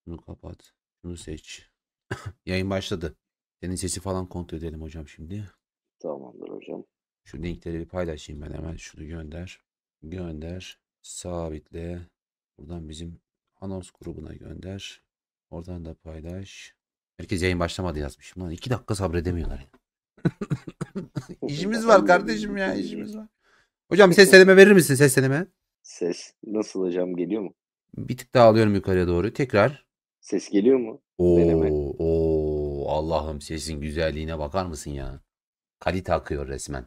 Şunu kapat. Şunu seç. Yayın başladı. Senin sesi falan kontrol edelim hocam şimdi. Tamamdır hocam. Şu linkleri bir paylaşayım ben hemen. Şunu gönder. Gönder. Sabitle. Buradan bizim anons grubuna gönder. Oradan da paylaş. Herkes yayın başlamadı yazmışım. Lan 2 dakika sabredemiyorlar ya. İşimiz var Hallederiz kardeşim ya, bitiririz. işimiz var. Hocam sesleneme verir misin, sesleneme? Ses nasıl hocam, geliyor mu? Bir tık daha alıyorum yukarıya doğru. Tekrar. Ses geliyor mu? Deneme. Oo, Allah'ım sesin güzelliğine bakar mısın ya? Kalite akıyor resmen.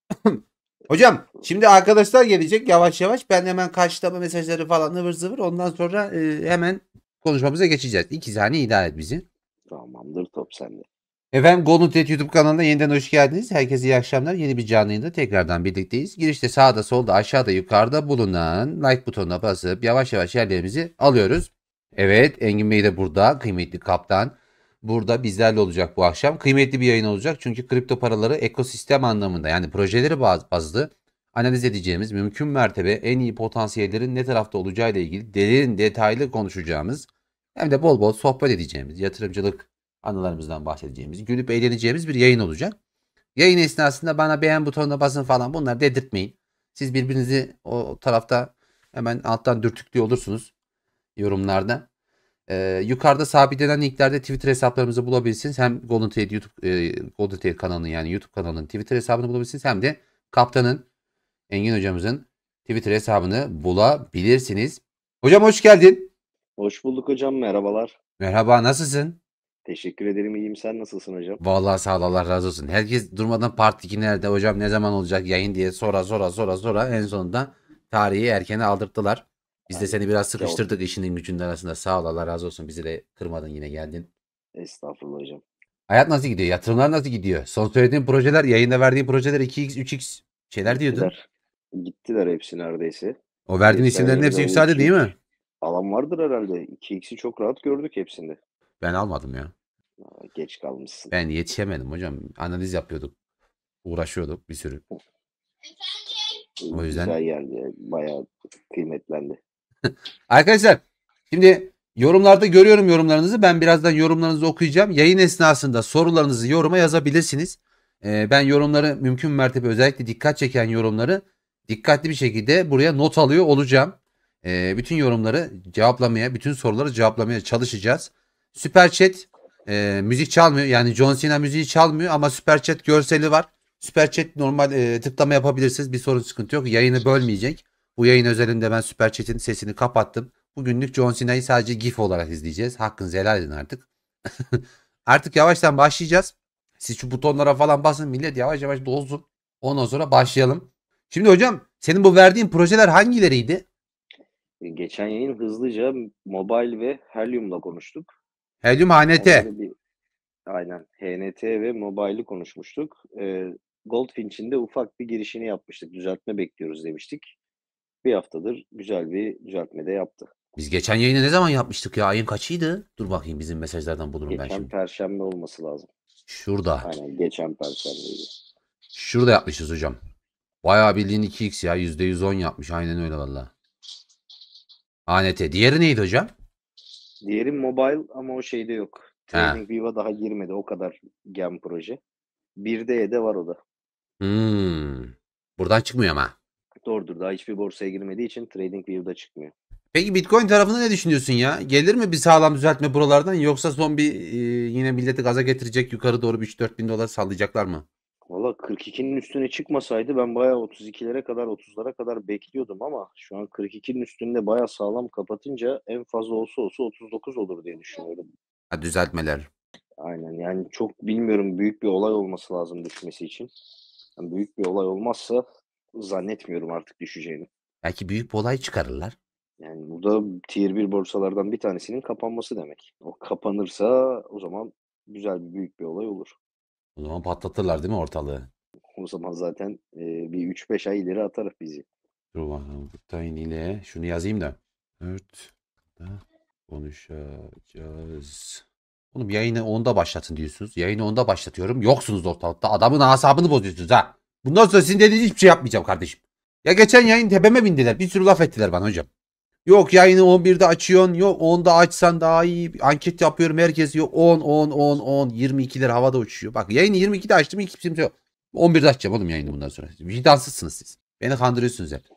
Hocam şimdi arkadaşlar gelecek yavaş yavaş. Ben hemen karşılama mesajları falan ıvır zıvır. Ondan sonra hemen konuşmamıza geçeceğiz. 2 saniye idare et bizi. Tamamdır, top sende. Efendim Golden Tet YouTube kanalına yeniden hoş geldiniz. Herkese iyi akşamlar. Yeni bir canlı yayında tekrardan birlikteyiz. Girişte sağda solda aşağıda yukarıda bulunan like butonuna basıp yavaş yavaş yerlerimizi alıyoruz. Evet, Engin Bey de burada. Kıymetli kaptan. Burada bizlerle olacak bu akşam. Kıymetli bir yayın olacak. Çünkü kripto paraları ekosistem anlamında, yani projeleri bazlı analiz edeceğimiz, mümkün mertebe en iyi potansiyellerin ne tarafta olacağı ile ilgili derin detaylı konuşacağımız, hem de bol bol sohbet edeceğimiz, yatırımcılık anılarımızdan bahsedeceğimiz, gülüp eğleneceğimiz bir yayın olacak. Yayın esnasında bana beğen butonuna basın falan, bunları dedirtmeyin. Siz birbirinizi o tarafta hemen alttan dürtüklüyor olursunuz yorumlarda. Yukarıda sabitlenen linklerde Twitter hesaplarımızı bulabilirsiniz. Hem Golden Trade Golden Trade kanalının, yani YouTube kanalının Twitter hesabını bulabilirsiniz. Hem de kaptanın, Engin hocamızın Twitter hesabını bulabilirsiniz. Hocam hoş geldin. Hoş bulduk hocam, merhabalar. Merhaba, nasılsın? Teşekkür ederim, iyiyim. Sen nasılsın hocam? Vallahi sağ ol, Allah razı olsun. Herkes durmadan Part 2 nerede hocam, ne zaman olacak yayın diye sonra en sonunda tarihi erkene aldırttılar. Biz de Yani, seni biraz ya, sıkıştırdık işinin gücünün arasında. Sağ ol, Allah razı olsun. Bizi de kırmadın, yine geldin. estağfurullah hocam. Hayat nasıl gidiyor? Yatırımlar nasıl gidiyor? Son söylediğin projeler, yayında verdiğin projeler 2x 3x şeyler diyordun. Gittiler. Gittiler hepsi neredeyse. O verdiğin Geçen isimlerin hepsi yayında o yükseldi değil 2x mi? alan vardır herhalde. 2x'i çok rahat gördük hepsinde. Ben almadım ya. Geç kalmışsın. Ben yetişemedim hocam. Analiz yapıyorduk. Uğraşıyorduk bir sürü. O yüzden Güzel geldi. Bayağı kıymetlendi. arkadaşlar, şimdi yorumlarda görüyorum yorumlarınızı. Ben birazdan yorumlarınızı okuyacağım. Yayın esnasında sorularınızı yoruma yazabilirsiniz. Ben yorumları mümkün mertebe, özellikle dikkat çeken yorumları dikkatli bir şekilde buraya not alıyor olacağım. Bütün yorumları cevaplamaya, bütün soruları cevaplamaya çalışacağız. Süper Chat müzik çalmıyor. Yani John Cena müziği çalmıyor ama Süper Chat görseli var. Süper Chat normal tıklama yapabilirsiniz. Bir sorun, sıkıntı yok. Yayını bölmeyecek. Bu yayın özelinde ben Süper Chat'in sesini kapattım. Bugünlük John Cena'yı sadece GIF olarak izleyeceğiz. Hakkınızı helal edin artık. Artık yavaştan başlayacağız. Siz şu butonlara falan basın, millet yavaş yavaş dolsun. Ondan sonra başlayalım. Şimdi hocam, senin bu verdiğin projeler hangileriydi? Geçen yayın hızlıca Mobile ve Helium'la konuştuk. Helium HNT. Onları bir aynen HNT ve Mobile'ı konuşmuştuk. Goldfinch'in de ufak bir girişini yapmıştık. Düzeltme bekliyoruz demiştik. Bir haftadır güzel bir düzeltme de yaptı. Biz geçen yayını ne zaman yapmıştık ya? Ayın kaçıydı? Dur bakayım, bizim mesajlardan bulurum ben Geçen şimdi. Perşembe olması lazım. Şurada. Aynen, geçen Perşembeydi. Şurada yapmışız hocam. Bayağı bildiğin 2x ya. %110 yapmış. Aynen öyle valla. HNT. Diğeri neydi hocam? Diğeri Mobile ama o şeyde yok. Ha. TradingView'a daha girmedi. O kadar gem proje. 1'de de var o da. Buradan çıkmıyor ama. Doğrudur. Daha hiçbir borsaya girmediği için TradingView'da çıkmıyor. Peki Bitcoin tarafında ne düşünüyorsun ya? Gelir mi bir sağlam düzeltme buralardan, yoksa son bir yine milleti gaza getirecek, yukarı doğru bir 3-4 bin dolar sallayacaklar mı? Valla 42'nin üstüne çıkmasaydı ben bayağı 32'lere kadar 30'lara kadar bekliyordum ama şu an 42'nin üstünde bayağı sağlam kapatınca en fazla olsa 39 olur diye düşünüyorum. Ha, düzeltmeler. Aynen, yani çok bilmiyorum, büyük bir olay olması lazım düşmesi için. Yani büyük bir olay olmazsa zannetmiyorum artık düşeceğini. Belki büyük bir olay çıkarırlar. Yani bu da Tier 1 borsalardan bir tanesinin kapanması demek. O kapanırsa o zaman güzel bir büyük bir olay olur. O zaman patlatırlar değil mi ortalığı? O zaman zaten bir 3-5 ay ileri atar bizi. Dur bakalım. Bitcoin ile şunu yazayım da. Evet. Konuşacağız. Oğlum yayını 10'da başlatın diyorsunuz. Yayını 10'da başlatıyorum. Yoksunuz ortalıkta. Adamın asabını bozuyorsunuz ha. Bundan sonra sizin dediğiniz hiçbir şey yapmayacağım kardeşim. Ya geçen yayın tepeme bindiler. Bir sürü laf ettiler bana hocam. Yok yayını 11'de açıyorsun. Yok 10'da açsan daha iyi. Anket yapıyorum herkes yok 10 10 10 10 22'ler havada uçuyor. Bak yayını 22'de açtım hiç kimse yok. 11'de açacağım oğlum yayını bundan sonra. Vicdansızsınız siz. Beni kandırıyorsunuz hep.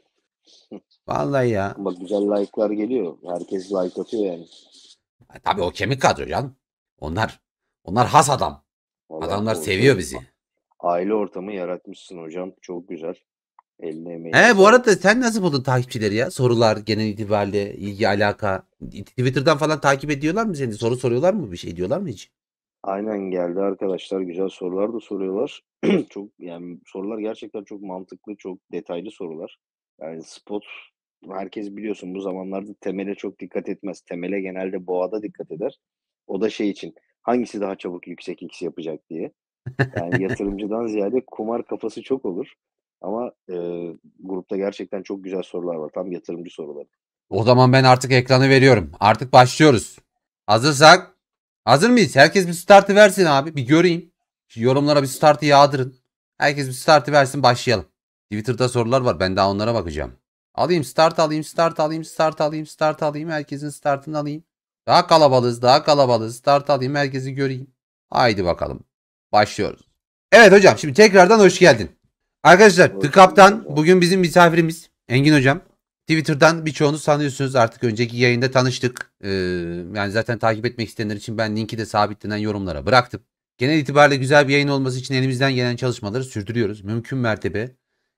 Vallahi ya. Ama güzel like'lar geliyor. Herkes like atıyor yani. Tabii o kemik kadro can. Onlar onlar has adam. Valla Adamlar o seviyor şey bizi. aile ortamı yaratmışsın hocam. Çok güzel. Eline emeğine He bu sağlık. arada sen nasıl buldun takipçileri ya? Sorular genel itibariyle ilgi alaka. Twitter'dan falan takip ediyorlar mı seni? Soru soruyorlar mı? Bir şey diyorlar mı hiç? Aynen geldi arkadaşlar. Güzel sorular da soruyorlar. Çok yani sorular gerçekten çok mantıklı, çok detaylı sorular. Yani spot herkes biliyorsun bu zamanlarda temele çok dikkat etmez. Temele genelde boğada dikkat eder. O da şey için hangisi daha çabuk yüksek X yapacak diye. Yani yatırımcıdan ziyade kumar kafası çok olur. Ama grupta gerçekten çok güzel sorular var. Tam yatırımcı soruları. O zaman ben artık ekranı veriyorum. Artık başlıyoruz. Hazırsak. Hazır mıyız? Herkes bir startı versin abi. Bir göreyim. Şu yorumlara bir startı yağdırın. Herkes bir startı versin başlayalım. Twitter'da sorular var. Ben daha onlara bakacağım. Alayım start alayım start alayım start alayım start alayım. Herkesin startını alayım. Daha kalabalığız daha kalabalığız. Start alayım herkesi göreyim. Haydi bakalım. Başlıyoruz. Evet hocam şimdi tekrardan hoş geldin. Arkadaşlar The Hoş bulduk Kaptan hocam. bugün bizim misafirimiz. Engin hocam. Twitter'dan birçoğunuz tanıyorsunuz artık önceki yayında tanıştık. Yani zaten takip etmek isteyenler için ben linki de sabitlenen yorumlara bıraktım. Genel itibariyle güzel bir yayın olması için elimizden gelen çalışmaları sürdürüyoruz. Mümkün mertebe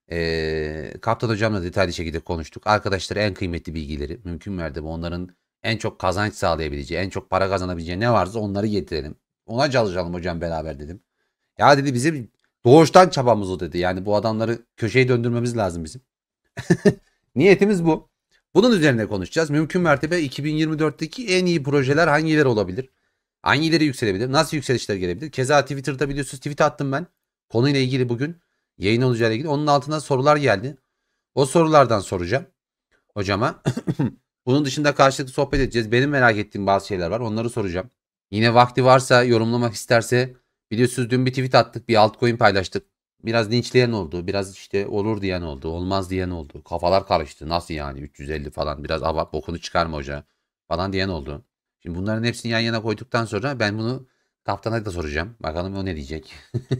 Kaptan hocamla detaylı şekilde konuştuk. Arkadaşlara en kıymetli bilgileri mümkün mertebe onların en çok kazanç sağlayabileceği, en çok para kazanabileceği ne varsa onları getirelim. Ona çalışalım hocam beraber dedim. Ya dedi bizim doğuştan çabamız o dedi. Yani bu adamları köşeye döndürmemiz lazım bizim. Niyetimiz bu. Bunun üzerine konuşacağız. Mümkün mertebe 2024'teki en iyi projeler hangileri olabilir? Hangileri yükselebilir? Nasıl yükselişler gelebilir? Keza Twitter'da biliyorsunuz tweet attım ben. Konuyla ilgili bugün yayın olacağıyla ilgili. Onun altına sorular geldi. O sorulardan soracağım hocama. Bunun dışında karşılıklı sohbet edeceğiz. Benim merak ettiğim bazı şeyler var. Onları soracağım. Yine vakti varsa yorumlamak isterse biliyorsunuz dün bir tweet attık. Bir altcoin paylaştık. Biraz linçleyen oldu. Biraz işte olur diyen oldu. Olmaz diyen oldu. Kafalar karıştı. Nasıl yani 350 falan. Biraz ava bokunu çıkarma hoca falan diyen oldu. Şimdi bunların hepsini yan yana koyduktan sonra ben bunu kaptana da soracağım. Bakalım o ne diyecek.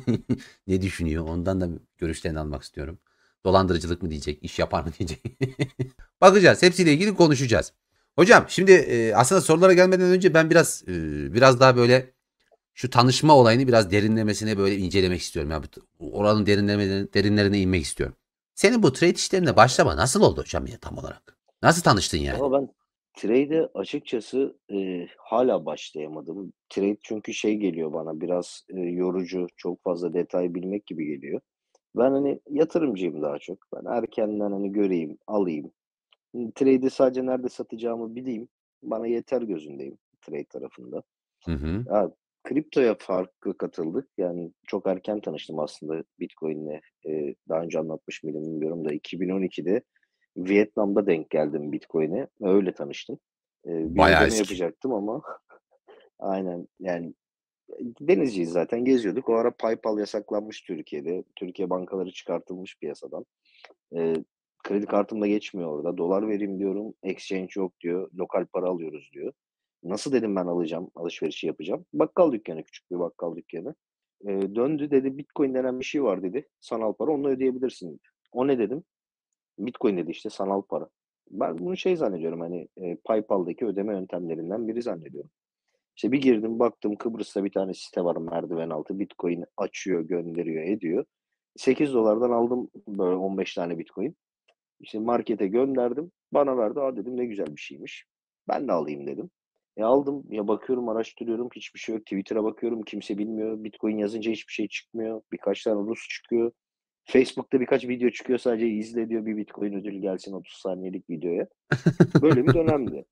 Ne düşünüyor? Ondan da görüşlerini almak istiyorum. Dolandırıcılık mı diyecek? İş yapar mı diyecek? Bakacağız. Hepsiyle ilgili konuşacağız. Hocam şimdi aslında sorulara gelmeden önce ben biraz daha böyle şu tanışma olayını biraz derinlemesine böyle incelemek istiyorum. Ya, oranın derinlerine inmek istiyorum. Senin bu trade işlerine başlama nasıl oldu hocam ya tam olarak? Nasıl tanıştın yani? Valla ben trade'e açıkçası hala başlayamadım. Trade çünkü şey geliyor bana biraz yorucu, çok fazla detay bilmek gibi geliyor. Ben hani yatırımcıyım daha çok. Ben erkenden hani göreyim, alayım. Trade'i sadece nerede satacağımı bileyim. Bana yeter gözündeyim trade tarafında. Hı hı. Ya, kriptoya farklı katıldık. Yani çok erken tanıştım aslında Bitcoin'le. Daha önce anlatmış mıydım bilmiyorum da 2012'de Vietnam'da denk geldim Bitcoin'e. Öyle tanıştım. Bir Bayağı ödeme eski. yapacaktım ama aynen yani denizciyiz zaten geziyorduk. O ara PayPal yasaklanmış Türkiye'de. Türkiye bankaları çıkartılmış piyasadan. Eee, kredi kartım da geçmiyor orada. Dolar vereyim diyorum. Exchange yok diyor. Lokal para alıyoruz diyor. Nasıl dedim ben alacağım, alışverişi yapacağım. Bakkal dükkanı, küçük bir bakkal dükkanı. Döndü dedi Bitcoin denen bir şey var dedi. Sanal para onunla ödeyebilirsin dedi. O ne dedim? Bitcoin dedi işte sanal para. Ben bunu şey zannediyorum hani PayPal'daki ödeme yöntemlerinden biri zannediyorum. İşte bir girdim baktım Kıbrıs'ta bir tane site var merdiven altı. Bitcoin açıyor, gönderiyor, ediyor. 8 dolardan aldım böyle 15 tane Bitcoin. İşte markete gönderdim. Bana verdi. Aa dedim ne güzel bir şeymiş. Ben de alayım dedim. Aldım. Ya bakıyorum, araştırıyorum. Hiçbir şey yok. Twitter'a bakıyorum. Kimse bilmiyor. Bitcoin yazınca hiçbir şey çıkmıyor. Birkaç tane Rus çıkıyor. Facebook'ta birkaç video çıkıyor. Sadece izle diyor. Bir Bitcoin ödül gelsin 30 saniyelik videoya. Böyle bir dönemdi.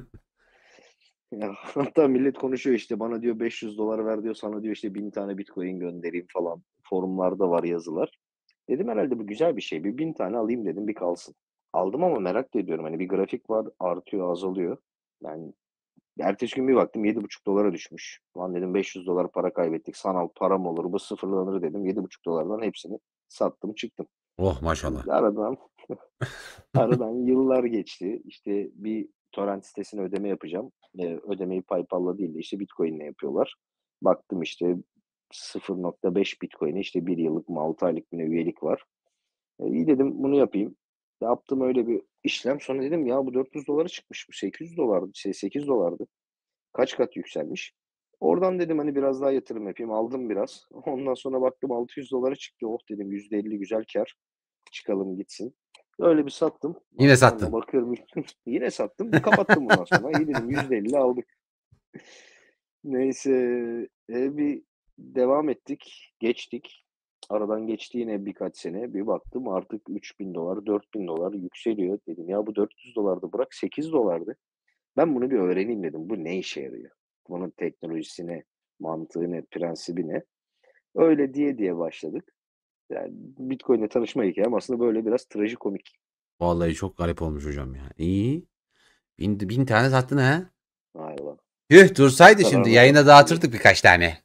Ya, hatta millet konuşuyor işte. Bana diyor 500 dolar ver diyor. Sana diyor işte 1000 tane Bitcoin göndereyim falan. Forumlarda var yazılar. Dedim herhalde bu güzel bir şey. Bir 1000 tane alayım dedim bir kalsın. Aldım ama merak da ediyorum. Hani bir grafik var artıyor azalıyor. Yani ertesi gün bir baktım 7,5 dolara düşmüş. Lan dedim 500 dolar para kaybettik. Sanal para mı olur bu sıfırlanır dedim. 7,5 dolardan hepsini sattım çıktım. Oh maşallah. Aradan. Aradan yıllar geçti. İşte bir torrent sitesine ödeme yapacağım. Ödemeyi PayPal'la değil de işte Bitcoin'le yapıyorlar. Baktım işte 0,5 Bitcoin'e işte 1 yıllık mı 6 aylık mı ne üyelik var. İyi dedim bunu yapayım. Yaptım öyle bir işlem. Sonra dedim ya bu $400 çıkmış. Bu $800, 8 dolardı. Kaç kat yükselmiş. Oradan dedim hani biraz daha yatırım yapayım. Aldım biraz. Ondan sonra baktım $600 çıktı. Oh dedim %50 güzel kar. Çıkalım gitsin. Öyle bir sattım. Yine Sonra sattın. bakıyorum yine sattım. Kapattım bundan sonra. İyi dedim %50 aldık. Neyse bir devam ettik. Geçtik. Aradan geçti yine birkaç sene. Bir baktım artık $3000, $4000 yükseliyor. Dedim ya bu $400'dı bırak $8'dı. Ben bunu bir öğreneyim dedim. Bu ne işe yarıyor? Bunun teknolojisi ne? Mantığı ne? Prensibi ne? Öyle diye başladık. Yani Bitcoin'le tanışma hikâyem aslında böyle biraz trajikomik. Vallahi çok garip olmuş hocam ya. İyi. Bin tane sattın ha. Valla. Tüh O dursaydı şimdi kadar da yayına sattım diye. dağıtırdık birkaç tane.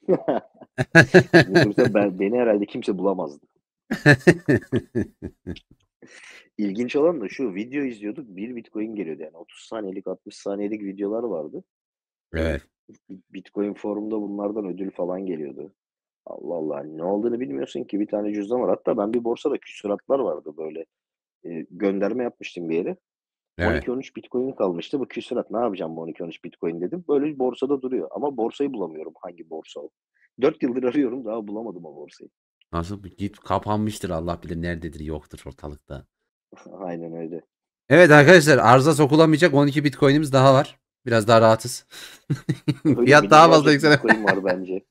Şimdi dursa beni herhalde kimse bulamazdı. İlginç olan da şu, video izliyorduk, bir Bitcoin geliyordu. Yani 30 saniyelik, 60 saniyelik videolar vardı. Eee, Evet. Bitcoin forumda bunlardan ödül falan geliyordu. Allah Allah, ne olduğunu bilmiyorsun ki. Bir tane cüzdan var. Hatta ben bir borsada küsuratlar vardı böyle. Gönderme yapmıştım bir yere. Evet. 12-13 Bitcoin kalmıştı. Bu küsurat ne yapacağım bu 12-13 Bitcoin dedim. Böyle bir borsada duruyor ama borsayı bulamıyorum. Hangi borsa o? 4 yıldır arıyorum daha bulamadım o borsayı. Nasıl git kapanmıştır Allah bilir nerededir yoktur ortalıkta. Aynen öyle. Evet arkadaşlar arıza sokulamayacak 12 Bitcoin'imiz daha var. Biraz daha rahatız. Öyle Fiyat daha fazla milyonlarca yükselen. Bitcoin var bence.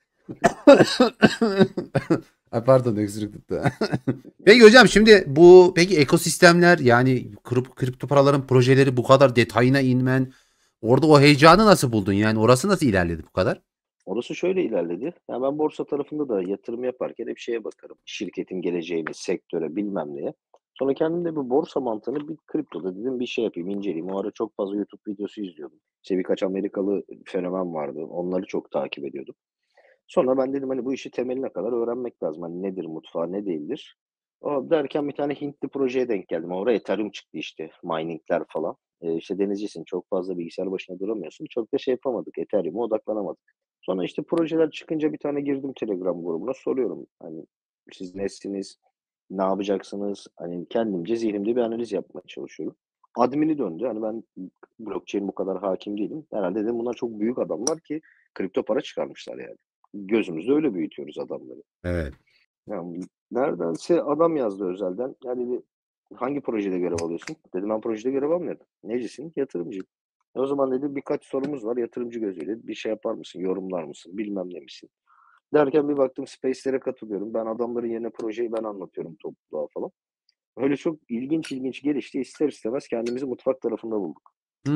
Ay pardon öksürük tuttu. Peki hocam şimdi bu peki ekosistemler yani kripto paraların projeleri bu kadar detayına inmen orada o heyecanı nasıl buldun? Yani orası nasıl ilerledi bu kadar? Orası şöyle ilerledi. Ya ben borsa tarafında da yatırım yaparken hep şeye bakarım. Şirketin geleceğine, sektöre, bilmem neye. Sonra kendim de bu borsa mantığını bir kriptoda dedim bir şey yapayım, inceleyeyim. O ara çok fazla YouTube videosu izliyordum. İşte birkaç Amerikalı fenomen vardı. Onları çok takip ediyordum. Sonra ben dedim hani bu işi temeline kadar öğrenmek lazım. Hani nedir mutfağı, ne değildir. O derken bir tane Hintli projeye denk geldim. Oraya Ethereum çıktı işte. Miningler falan. İşte denizcisin. Çok fazla bilgisayar başına duramıyorsun. Çok da şey yapamadık. Ethereum'a odaklanamadık. Sonra işte projeler çıkınca bir tane girdim Telegram grubuna. Soruyorum. Hani siz nesiniz? Ne yapacaksınız? Hani kendimce zihnimde bir analiz yapmaya çalışıyorum. Admin'i döndü. Hani ben blockchain bu kadar hakim değilim. Herhalde dedim bunlar çok büyük adamlar ki kripto para çıkarmışlar yani. Gözümüzde öyle büyütüyoruz adamları. Evet. Yani neredense adam yazdı özelden. Ya dedi hangi projede görev alıyorsun? Dedim ben projede görev almıyorum. Necisin? Yatırımcıyım. O zaman dedi birkaç sorumuz var yatırımcı gözüyle. Bir şey yapar mısın? Yorumlar mısın? Bilmem ne misin? Derken bir baktım Space'lere katılıyorum. Ben adamların yerine projeyi ben anlatıyorum topluluğa falan. Öyle çok ilginç gelişti. İster istemez kendimizi mutfak tarafında bulduk.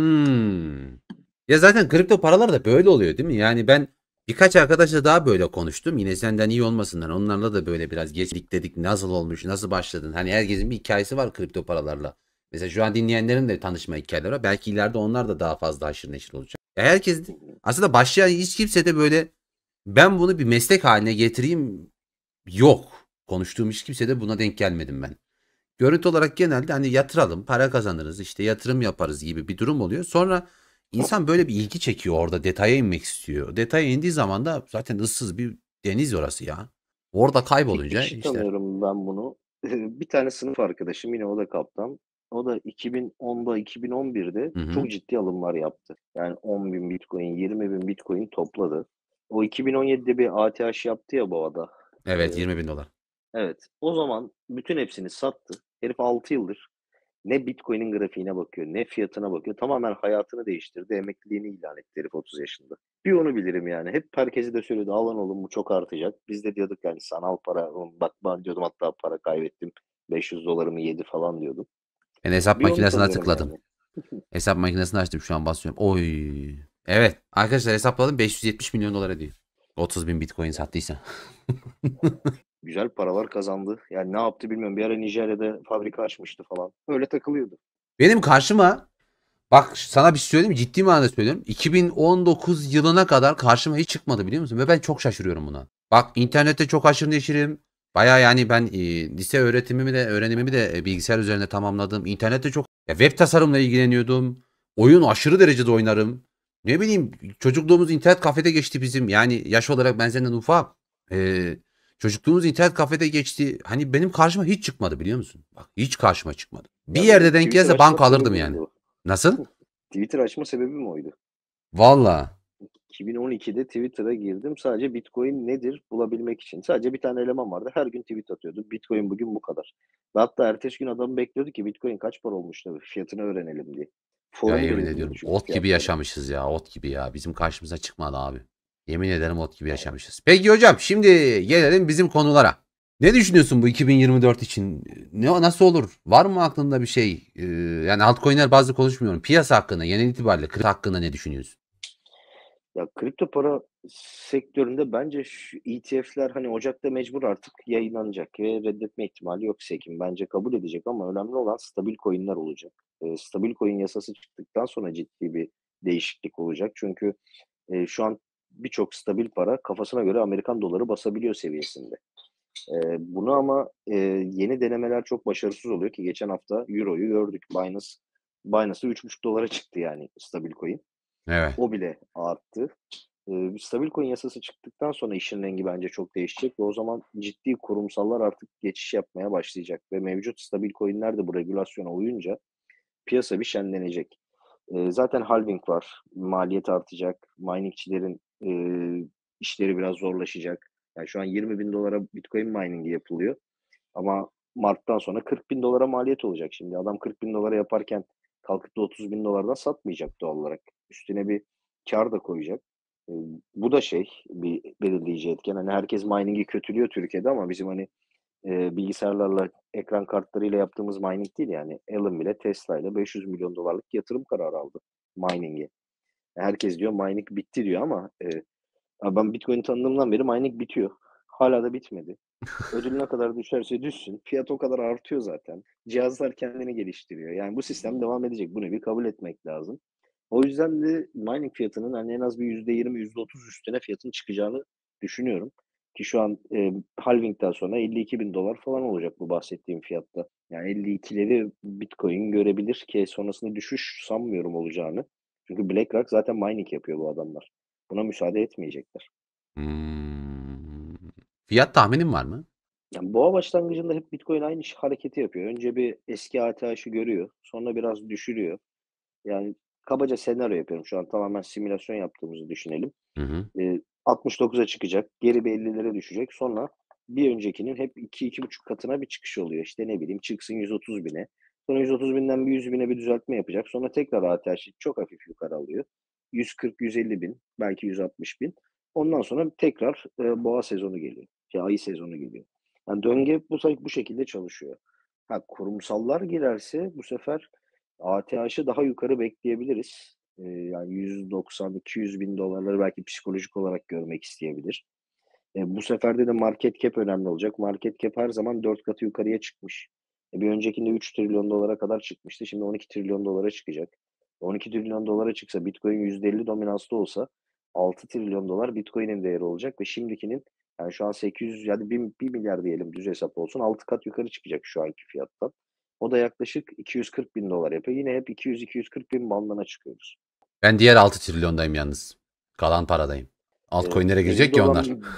Hmm. Ya zaten kripto paralar da böyle oluyor değil mi? Yani ben birkaç arkadaşla daha böyle konuştum. Yine senden iyi olmasınlar. Onlarla da böyle biraz geçtik dedik. Nasıl olmuş, nasıl başladın? Hani herkesin bir hikayesi var kripto paralarla. Mesela şu an dinleyenlerin de tanışma hikayeleri var. Belki ileride onlar da daha fazla haşır neşir olacak. Ya herkes aslında başlayan hiç kimse de böyle ben bunu bir meslek haline getireyim yok. Konuştuğum hiç kimse de buna denk gelmedim ben. Görüntü olarak genelde hani yatıralım, para kazanırız, işte yatırım yaparız gibi bir durum oluyor. Sonra insan böyle bir ilgi çekiyor orada detaya inmek istiyor. Detaya indiği zaman da zaten ıssız bir deniz orası ya. Orada Bir kaybolunca kişi işler. tanıyorum ben bunu. Bir tane sınıf arkadaşım yine o da kaptan. O da 2010'da 2011'de Hı hı. çok ciddi alımlar yaptı. Yani 10.000 Bitcoin, 20.000 Bitcoin topladı. O 2017'de bir ATH yaptı ya bu ada. Evet Ee, 20 bin dolar. evet. O zaman bütün hepsini sattı. Herif 6 yıldır ne Bitcoin'in grafiğine bakıyor, ne fiyatına bakıyor. Tamamen hayatını değiştirdi. Emekliliğini ilan etti herif 30 yaşında. Bir onu bilirim yani. Hep herkesi de söylüyordu. Alın oğlum bu çok artacak. Biz de diyorduk yani sanal para. Oğlum bak ben diyordum hatta para kaybettim. $500'ımı yedi falan diyordum. Ben hesap Bir onu makinesine tanıyorum tıkladım. yani. Hesap makinesini açtım şu an basıyorum. Oy. Evet arkadaşlar hesapladım 570 milyon dolar ediyor. 30 bin bitcoin sattıysa. Güzel paralar kazandı. Yani ne yaptı bilmiyorum. Bir ara Nijerya'da fabrika açmıştı falan. Öyle takılıyordu. Benim karşıma bak sana bir şey söyleyeyim mi? Ciddi manada söylüyorum. 2019 yılına kadar karşıma hiç çıkmadı biliyor musun? Ve ben çok şaşırıyorum buna. Bak internette çok aşırı neşirim. Bayağı yani ben lise öğrenimimi de bilgisayar üzerinde tamamladım. İnternette çok web tasarımla ilgileniyordum. Oyun aşırı derecede oynarım. Ne bileyim çocukluğumuz internet kafede geçti bizim. Yani yaş olarak ben senden ufak. E, Çocukluğumuz internet kafede geçti. Hani benim karşıma hiç çıkmadı biliyor musun? Bak hiç karşıma çıkmadı. Bir Ya benim yerde denk Twitter gelse açma banka alırdım sebebim de yani. o. Nasıl? Twitter açma sebebim oydu. Valla. 2012'de Twitter'a girdim sadece Bitcoin nedir bulabilmek için. Sadece bir tane eleman vardı. Her gün tweet atıyordu. Bitcoin bugün bu kadar. Ve hatta ertesi gün adamı bekliyordu ki Bitcoin kaç para olmuş tabii fiyatını öğrenelim diye. Ya Forum yemin belirliyordu ediyorum çünkü ot gibi fiyatları. yaşamışız ya ot gibi ya. Bizim karşımıza çıkmadı abi. Yemin ederim ot gibi yaşamışız. Peki hocam şimdi gelelim bizim konulara. Ne düşünüyorsun bu 2024 için? Nasıl olur? Var mı aklında bir şey? Yani altcoin'ler bazı konuşmuyorum. Piyasa hakkında, genel itibariyle kripto hakkında ne düşünüyorsun? Ya kripto para sektöründe bence şu ETF'ler hani Ocak'ta mecbur artık yayınlanacak ve reddetme ihtimali yok SEC'in. Bence kabul edecek ama önemli olan stabil coin'ler olacak. Stabil coin yasası çıktıktan sonra ciddi bir değişiklik olacak. Çünkü şu an birçok stabil para kafasına göre Amerikan doları basabiliyor seviyesinde. Bunu ama yeni denemeler çok başarısız oluyor ki geçen hafta Euro'yu gördük. Binance'ı $3,5 çıktı yani stabil coin. Evet. O bile arttı. Stabil coin yasası çıktıktan sonra işin rengi bence çok değişecek ve o zaman ciddi kurumsallar artık geçiş yapmaya başlayacak ve mevcut stabil coin'ler de bu regülasyona uyunca piyasa bir şenlenecek. Zaten halving var. Maliyet artacak. Miningçilerin işleri biraz zorlaşacak. Yani şu an $20.000 Bitcoin mining'i yapılıyor. Ama Mart'tan sonra $40.000 maliyet olacak şimdi. Adam $40.000 yaparken kalkıp da $30.000'dan satmayacak doğal olarak. Üstüne bir kar da koyacak. Eee, Bu da bir belirleyici etken. Hani herkes mining'i kötülüyor Türkiye'de ama bizim hani bilgisayarlarla, ekran kartlarıyla yaptığımız mining değil yani. Elon bile Tesla'yla $500 milyon yatırım kararı aldı mining'e. Herkes diyor mining bitti diyor ama ben Bitcoin'i tanıdığımdan beri mining bitiyor. Hala da bitmedi. Ödül ne kadar düşerse düşsün. Fiyat o kadar artıyor zaten. Cihazlar kendini geliştiriyor. Yani bu sistem devam edecek. Bunu bir kabul etmek lazım. O yüzden de mining fiyatının hani en az bir %20, %30 üstüne fiyatın çıkacağını düşünüyorum. Ki şu an halvingden sonra $52.000 falan olacak bu bahsettiğim fiyatta. Yani 52'leri Bitcoin görebilir ki sonrasında düşüş sanmıyorum olacağını. Çünkü BlackRock zaten mining yapıyor bu adamlar. Buna müsaade etmeyecekler. Hmm. Fiyat tahminin var mı? Yani boğa başlangıcında hep Bitcoin aynı hareketi yapıyor. Önce bir eski ATH'ı görüyor, sonra biraz düşürüyor. Yani kabaca senaryo yapıyorum şu an tamamen simülasyon yaptığımızı düşünelim. Hı hı. 69'a çıkacak, geri bir 50'lere düşecek. Sonra bir öncekinin hep 2-2,5 katına bir çıkış oluyor. İşte ne bileyim çıksın 130 bine. Sonra 130 binden bir 100 bine bir düzeltme yapacak. Sonra tekrar ATH çok hafif yukarı alıyor. 140-150 bin, belki 160 bin. Ondan sonra tekrar boğa sezonu geliyor. Ayı sezonu geliyor. Yani döngü hep bu şekilde çalışıyor. Ha, kurumsallar girerse bu sefer ATH'ı daha yukarı bekleyebiliriz. Yani 190-200 bin dolarları belki psikolojik olarak görmek isteyebilir. Bu sefer de market cap önemli olacak. Market cap her zaman 4 katı yukarıya çıkmış. Bir öncekinde 3 trilyon dolara kadar çıkmıştı. Şimdi 12 trilyon dolara çıkacak. 12 trilyon dolara çıksa Bitcoin %50 dominanslı olsa 6 trilyon dolar Bitcoin'in değeri olacak ve şimdikinin yani şu an 800 yani 1 milyar diyelim düz hesap olsun 6 kat yukarı çıkacak şu anki fiyattan. O da yaklaşık 240 bin dolar yapıyor. Yine hep 200-240 bin bandına çıkıyoruz. Ben diğer 6 trilyondayım yalnız. Kalan paradayım. Altcoin'lere girecek Elimde ya onlar. olan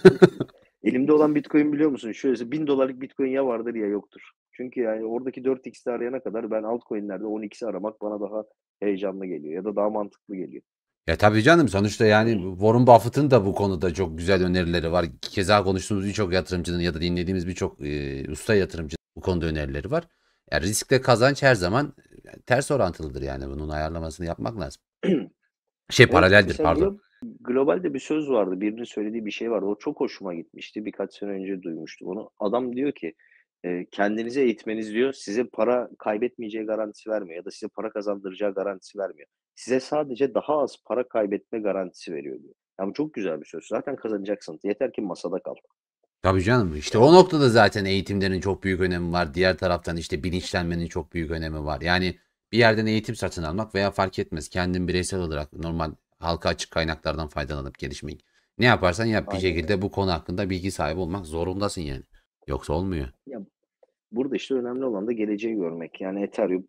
elimde olan Bitcoin biliyor musun? Şöyle 1000 dolarlık Bitcoin ya vardır ya yoktur. Çünkü yani oradaki 4x'te arayana kadar ben altcoin'lerde 10x'i aramak bana daha heyecanlı geliyor ya da daha mantıklı geliyor. Ya tabii canım sonuçta yani Warren Buffett'ın da bu konuda çok güzel önerileri var. Keza konuştuğumuz birçok yatırımcının ya da dinlediğimiz birçok usta yatırımcının bu konuda önerileri var. Yani riskle kazanç her zaman ters orantılıdır yani bunun ayarlamasını yapmak lazım. Evet, Paraleldir mesela pardon. globalde bir söz vardı. Birinin söylediği bir şey vardı. O çok hoşuma gitmişti. Birkaç sene önce duymuştum onu. Adam diyor ki kendinizi eğitmeniz diyor size para kaybetmeyeceği garantisi vermiyor ya da size para kazandıracağı garantisi vermiyor. Size sadece daha az para kaybetme garantisi veriyor diyor. Ya bu çok güzel bir söz. Zaten kazanacaksın. Yeter ki masada kal. Tabii canım işte o noktada zaten eğitimlerin çok büyük önemi var. Diğer taraftan işte bilinçlenmenin çok büyük önemi var. Yani bir yerden eğitim satın almak veya fark etmez kendin bireysel olarak normal halka açık kaynaklardan faydalanıp gelişmek. Ne yaparsan yap bir Aynen öyle. şekilde bu konu hakkında bilgi sahibi olmak zorundasın yani. Yoksa olmuyor. Ya, burada işte önemli olan da geleceği görmek. Yani Ethereum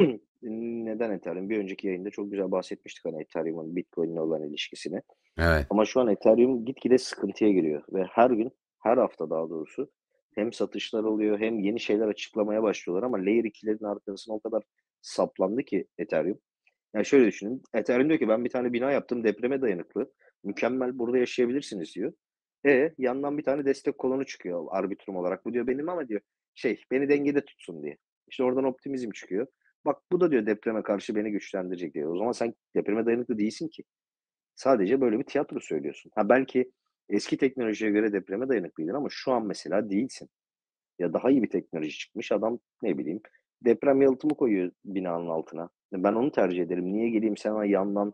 neden Ethereum? Bir önceki yayında çok güzel bahsetmiştik hani Ethereum'un Bitcoin'le olan ilişkisini. Evet. Ama şu an Ethereum gitgide sıkıntıya giriyor ve her gün, her hafta daha doğrusu hem satışlar oluyor hem yeni şeyler açıklamaya başlıyorlar ama Layer 2'lerin arkasına o kadar saplandı ki Ethereum. Yani şöyle düşünün, Ethereum diyor ki ben bir tane bina yaptım depreme dayanıklı. Mükemmel burada yaşayabilirsiniz diyor. Yandan bir tane destek kolonu çıkıyor Arbitrum olarak. Bu diyor benim ama diyor beni dengede tutsun diye. İşte oradan optimizm çıkıyor. Bak bu da diyor depreme karşı beni güçlendirecek diyor. O zaman sen depreme dayanıklı değilsin ki. Sadece böyle bir tiyatro söylüyorsun. Ha belki eski teknolojiye göre depreme dayanıklıydın ama şu an mesela değilsin. Ya daha iyi bir teknoloji çıkmış. Adam ne bileyim deprem yalıtımı koyuyor binanın altına. Ben onu tercih ederim. Niye geleyim sana yandan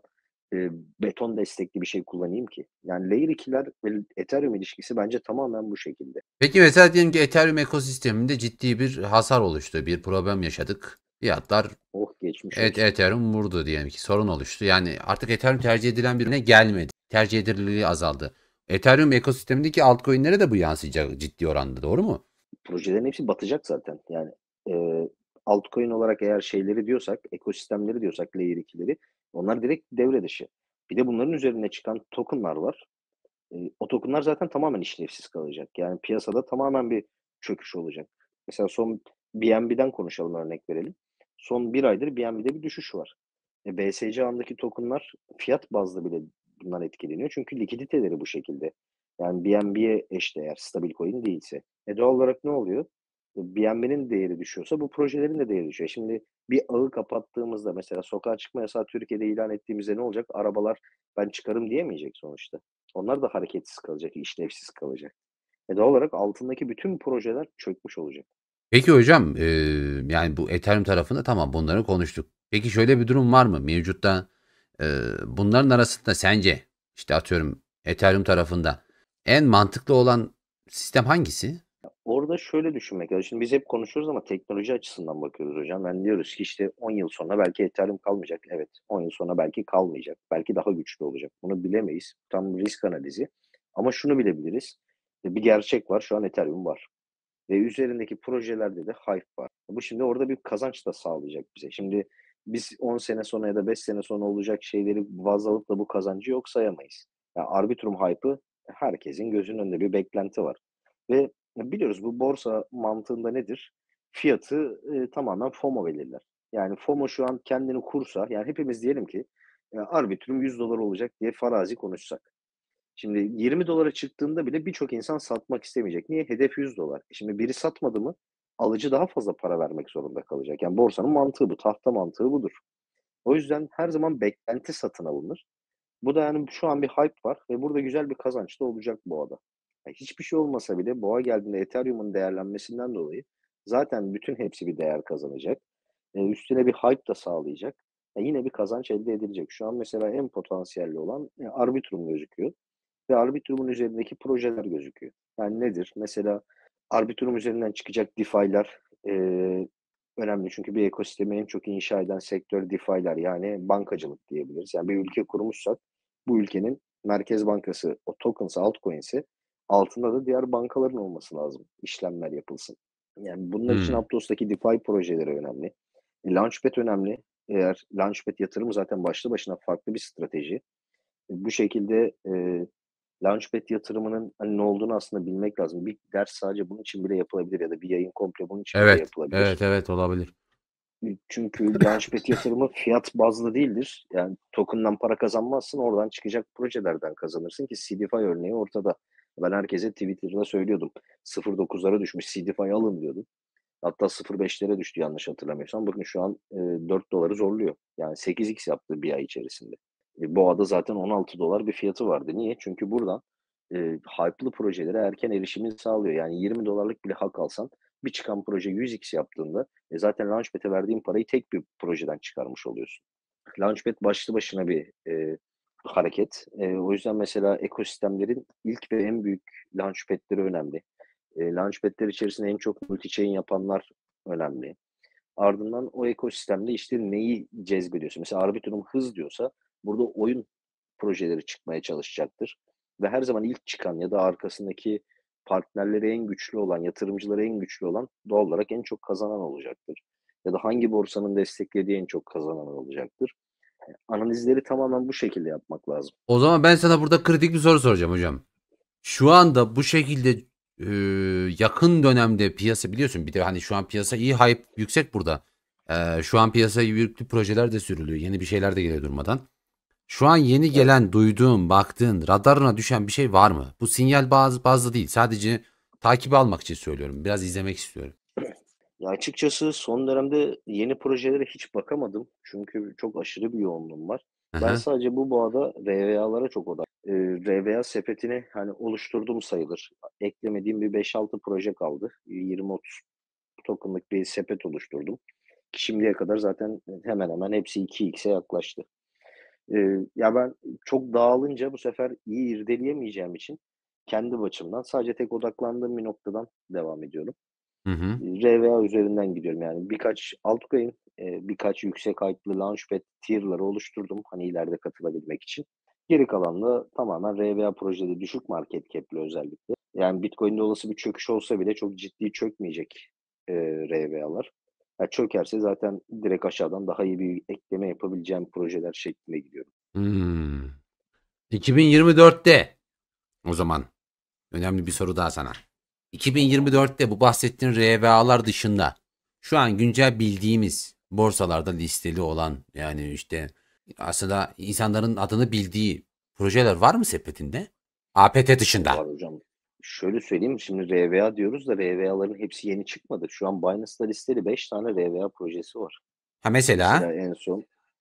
beton destekli bir şey kullanayım ki? Yani Layer 2'ler ve Ethereum ilişkisi bence tamamen bu şekilde. Peki mesela diyelim ki Ethereum ekosisteminde ciddi bir hasar oluştu. Bir problem yaşadık. Fiyatlar Oh geçmiş olsun. Ethereum vurdu diyelim ki sorun oluştu. Yani artık Ethereum tercih edilen birine gelmedi. Tercih edilirliği azaldı. Ethereum ekosistemindeki altcoin'lere de bu yansıyacak ciddi oranda, doğru mu? Projelerin hepsi batacak zaten. Yani altcoin olarak eğer şeyleri diyorsak, ekosistemleri diyorsak Layer 2'leri onlar direkt devre dışı. Bir de bunların üzerine çıkan token'lar var. O token'lar zaten tamamen işlevsiz kalacak. Yani piyasada tamamen bir çöküş olacak. Mesela son BNB'den konuşalım, örnek verelim. Son bir aydır BNB'de bir düşüş var. BSC ağındaki token'lar fiyat bazlı bile bundan etkileniyor. Çünkü likiditeleri bu şekilde. Yani BNB'ye eşdeğer, stabil coin değilse. Doğal olarak ne oluyor? BNB'nin değeri düşüyorsa bu projelerin de değeri düşüyor. Şimdi bir ağı kapattığımızda mesela sokağa çıkma yasağı Türkiye'de ilan ettiğimizde ne olacak? Arabalar ben çıkarım diyemeyecek sonuçta. Onlar da hareketsiz kalacak, işlevsiz kalacak. Doğal olarak altındaki bütün projeler çökmüş olacak. Peki hocam, yani bu Ethereum tarafında tamam bunları konuştuk. Peki şöyle bir durum var mı? Mevcutta bunların arasında sence işte atıyorum Ethereum tarafında en mantıklı olan sistem hangisi? Orada şöyle düşünmek lazım. Şimdi biz hep konuşuyoruz ama teknoloji açısından bakıyoruz hocam. Yani diyoruz ki işte 10 yıl sonra belki Ethereum kalmayacak. Evet, 10 yıl sonra belki kalmayacak. Belki daha güçlü olacak. Bunu bilemeyiz. Tam risk analizi. Ama şunu bilebiliriz. Bir gerçek var. Şu an Ethereum var. Ve üzerindeki projelerde de hype var. Bu şimdi orada bir kazanç da sağlayacak bize. Şimdi biz 10 sene sonra ya da 5 sene sonra olacak şeyleri baz alıp da bu kazancı yok sayamayız. Ya Arbitrum hype'ı herkesin gözünün önünde bir beklenti var. Ve biliyoruz bu borsa mantığında nedir? Fiyatı tamamen FOMO belirler. Yani FOMO şu an kendini kursa, yani hepimiz diyelim ki Arbitrum 100 dolar olacak diye farazi konuşsak. Şimdi 20 dolara çıktığında bile birçok insan satmak istemeyecek. Niye? Hedef 100 dolar. Şimdi biri satmadı mı alıcı daha fazla para vermek zorunda kalacak. Yani borsanın mantığı bu, tahta mantığı budur. O yüzden her zaman beklenti satın alınır. Bu da yani şu an bir hype var ve burada güzel bir kazanç da olacak boğada. Ya hiçbir şey olmasa bile boğa geldiğinde Ethereum'un değerlenmesinden dolayı zaten bütün hepsi bir değer kazanacak. Üstüne bir hype da sağlayacak. Yine bir kazanç elde edilecek. Şu an mesela en potansiyelli olan Arbitrum gözüküyor ve Arbitrum'un üzerindeki projeler gözüküyor. Yani nedir? Mesela Arbitrum üzerinden çıkacak DeFi'ler önemli. Çünkü bir ekosistemi en çok inşa eden sektör DeFi'ler, yani bankacılık diyebiliriz. Yani bir ülke kurmuşsak bu ülkenin merkez bankası o token'sa, altcoin'se altında da diğer bankaların olması lazım. İşlemler yapılsın. Yani bunlar için Hımm. Aptos'taki DeFi projeleri önemli. Launchpad önemli. Eğer Launchpad yatırımı zaten başlı başına farklı bir strateji. Bu şekilde Launchpad yatırımının, hani, ne olduğunu aslında bilmek lazım. Bir ders sadece bunun için bile yapılabilir ya da bir yayın komple bunun için bile Evet, yapılabilir. evet, evet olabilir. Çünkü Launchpad yatırımı fiyat bazlı değildir. Yani token'dan para kazanmazsın, oradan çıkacak projelerden kazanırsın ki CDFI örneği ortada. Ben herkese Twitter'da söylüyordum. 0.9'lara düşmüş CDFI alın diyordum. Hatta 0.5'lere düştü yanlış hatırlamıyorsam. Bakın şu an, $4'ı zorluyor. Yani 8x yaptı bir ay içerisinde. Boğa'da zaten $16 bir fiyatı vardı. Niye? Çünkü buradan, hype'lı projelere erken erişimini sağlıyor. Yani $20'lık bile hak alsan bir çıkan proje 100x yaptığında, zaten Launchpad'e verdiğin parayı tek bir projeden çıkarmış oluyorsun. Launchpad başlı başına bir, hareket. O yüzden mesela ekosistemlerin ilk ve en büyük launchpad'leri önemli. Launchpad'ler içerisinde en çok multi-chain yapanlar önemli. Ardından o ekosistemde işte neyi cezbediyorsun? Mesela Arbitrum hız diyorsa burada oyun projeleri çıkmaya çalışacaktır ve her zaman ilk çıkan ya da arkasındaki partnerleri en güçlü olan, yatırımcıları en güçlü olan doğal olarak en çok kazanan olacaktır. Ya da hangi borsanın desteklediği en çok kazanan olacaktır. Analizleri tamamen bu şekilde yapmak lazım. O zaman ben sana burada kritik bir soru soracağım hocam. Şu anda bu şekilde yakın dönemde piyasa biliyorsun bir de hani şu an piyasa iyi hype yüksek burada. Şu an piyasaya yüklü projeler de sürülüyor. Yeni bir şeyler de geliyor durmadan. Şu an yeni Evet. gelen, duyduğun, baktığın, radarına düşen bir şey var mı? Bu sinyal bazlı değil. Sadece takip almak için söylüyorum. Biraz izlemek istiyorum. Ya açıkçası son dönemde yeni projelere hiç bakamadım. Çünkü çok aşırı bir yoğunluğum var. Hı Ben hı. sadece bu bağda RVA'lara çok odak. RVA sepetini hani oluşturdum sayılır. Eklemediğim bir 5-6 proje kaldı. 20-30 token'lık bir sepet oluşturdum. Ki şimdiye kadar zaten hemen hemen hepsi 2x'e yaklaştı. Ya ben çok dağılınca bu sefer iyi irdeleyemeyeceğim için kendi açımdan sadece tek odaklandığım bir noktadan devam ediyorum. Hı hı. RVA üzerinden gidiyorum. Yani birkaç altcoin, birkaç yüksek hype'lı launchpad tier'ları oluşturdum, hani, ileride katılabilmek için. Geri kalan da tamamen RVA projede düşük market cap'li özellikle. Yani Bitcoin'de olası bir çöküş olsa bile çok ciddi çökmeyecek, RVA'lar. Ya, çökerse zaten direkt aşağıdan daha iyi bir ekleme yapabileceğim projeler şeklinde gidiyorum. Hmm. 2024'te o zaman önemli bir soru daha sana. 2024'te bu bahsettiğin RVA'lar dışında şu an güncel bildiğimiz borsalarda listeli olan yani işte aslında insanların adını bildiği projeler var mı sepetinde? APT dışında. Var hocam. Şöyle söyleyeyim, şimdi RVA diyoruz da RVA'ların hepsi yeni çıkmadı. Şu an Binance'da listeli 5 tane RVA projesi var. Ha Mesela mesela en son,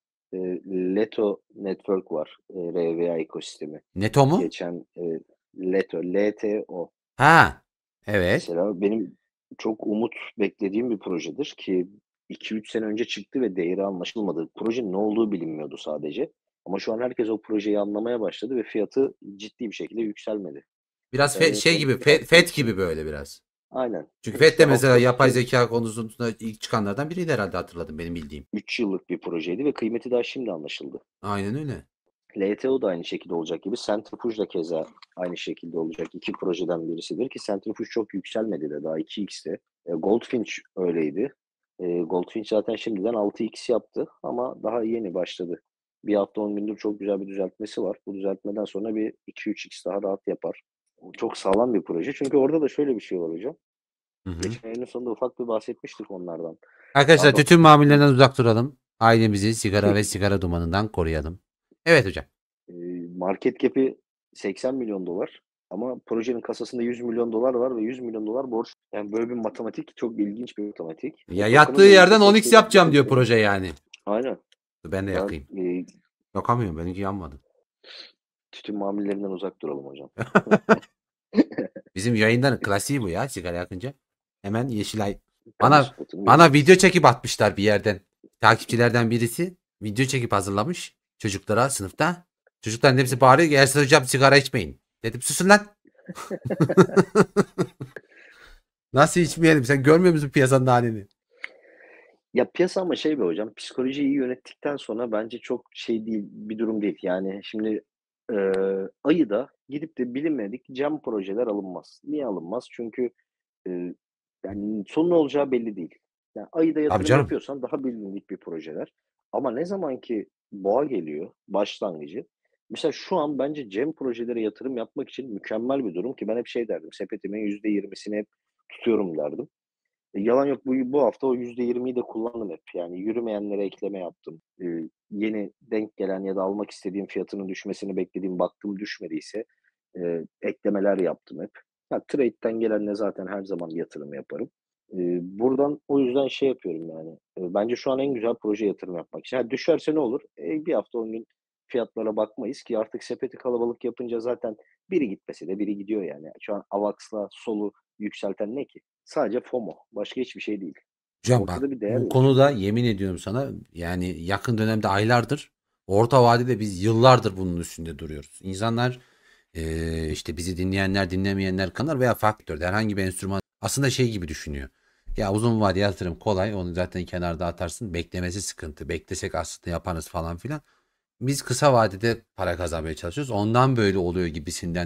Leto Network var, RVA ekosistemi. Neto mu? Geçen, Leto, LTO. Ha evet. Mesela benim çok umut beklediğim bir projedir ki 2-3 sene önce çıktı ve değeri anlaşılmadı. Projenin ne olduğu bilinmiyordu sadece. Ama şu an herkes o projeyi anlamaya başladı ve fiyatı ciddi bir şekilde yükselmedi. Biraz Mesela en şey son gibi hafta FED içi gibi böyle biraz. aynen. Çünkü FED İşte de mesela hafta yapay içi zeka konusunda ilk çıkanlardan biriydi herhalde hatırladım benim bildiğim. 3 yıllık bir projeydi ve kıymeti daha şimdi anlaşıldı. Aynen öyle. LTO da aynı şekilde olacak gibi. Centrifuge da keza aynı şekilde olacak. İki projeden birisidir ki Centrifuge çok yükselmedi de daha 2x'ti. Goldfinch öyleydi. Goldfinch zaten şimdiden 6x yaptı ama daha yeni başladı. Bir hafta 10 gündür çok güzel bir düzeltmesi var. Bu düzeltmeden sonra bir 2-3x daha rahat yapar. Çok sağlam bir proje. Çünkü orada da şöyle bir şey var hocam. Hı hı. Geçen ayın sonunda ufak bir bahsetmiştik onlardan. Arkadaşlar Adam tütün mamullerinden uzak duralım. Ailemizi sigara ve sigara dumanından koruyalım. Evet hocam. Market cap'i 80 milyon dolar ama projenin kasasında 100 milyon dolar var ve 100 milyon dolar borç. Yani böyle bir matematik çok ilginç bir matematik ve Ya yattığı token'ın da yerden 10x yapacağım diyor %88'ini proje yani. aynen. Ben de Ben yakayım. Yakamıyorum benimki yanmadı. tütün mamullerinden uzak duralım hocam. Bizim yayınların klasiği bu ya sigara yakınca. Hemen Yeşilay. Kamu Bana spotunu bana veriyoruz. video çekip atmışlar bir yerden. Takipçilerden birisi video çekip hazırlamış çocuklara sınıfta. Çocukların Hı hepsi hı. bağırıyor ki Ersin hocam sigara içmeyin. Dedim susun lan. Nasıl içmeyelim? Sen görmüyor musun piyasanın halini? Ya piyasa ama şey be hocam, psikolojiyi iyi yönettikten sonra bence çok şey değil, bir durum değil. Yani şimdi ayıda gidip de bilinmedik cam projeler alınmaz. Niye alınmaz? Çünkü Eee, yani sonu ne olacağı belli değil. Yani ayda Tabii yatırım canım. yapıyorsan daha bilindik bir projeler. Ama ne zaman ki boğa geliyor, başlangıcı. Mesela şu an bence cem projelere yatırım yapmak için mükemmel bir durum ki ben hep şey derdim, sepetimin %20'sini hep tutuyorum derdim. Yalan yok bu hafta o %20'yi de kullandım hep. Yani yürümeyenlere ekleme yaptım. Yeni denk gelen ya da almak istediğim fiyatının düşmesini beklediğim, baktım düşmediyse, eklemeler yaptım hep. Ha, trade'den gelenle zaten her zaman yatırım yaparım. Buradan o yüzden şey yapıyorum yani, bence şu an en güzel proje yatırım yapmak için. Ha, düşerse ne olur? 1 hafta 10 gün fiyatlara bakmayız ki artık sepeti kalabalık yapınca zaten biri gitmese de biri gidiyor yani. Şu an AVAX'la Sol'u yükselten ne ki? Sadece FOMO. Başka hiçbir şey değil. Hocam bak Ortada bir değer bu yok konuda çünkü. yemin ediyorum sana yani yakın dönemde aylardır orta vadede biz yıllardır bunun üstünde duruyoruz. İnsanlar işte bizi dinleyenler dinlemeyenler kanal veya faktör herhangi bir enstrüman aslında şey gibi düşünüyor. Ya uzun vade yatırım kolay onu zaten kenarda atarsın beklemesi sıkıntı beklesek aslında yaparız falan filan. Biz kısa vadede para kazanmaya çalışıyoruz ondan böyle oluyor gibisinden düşünce.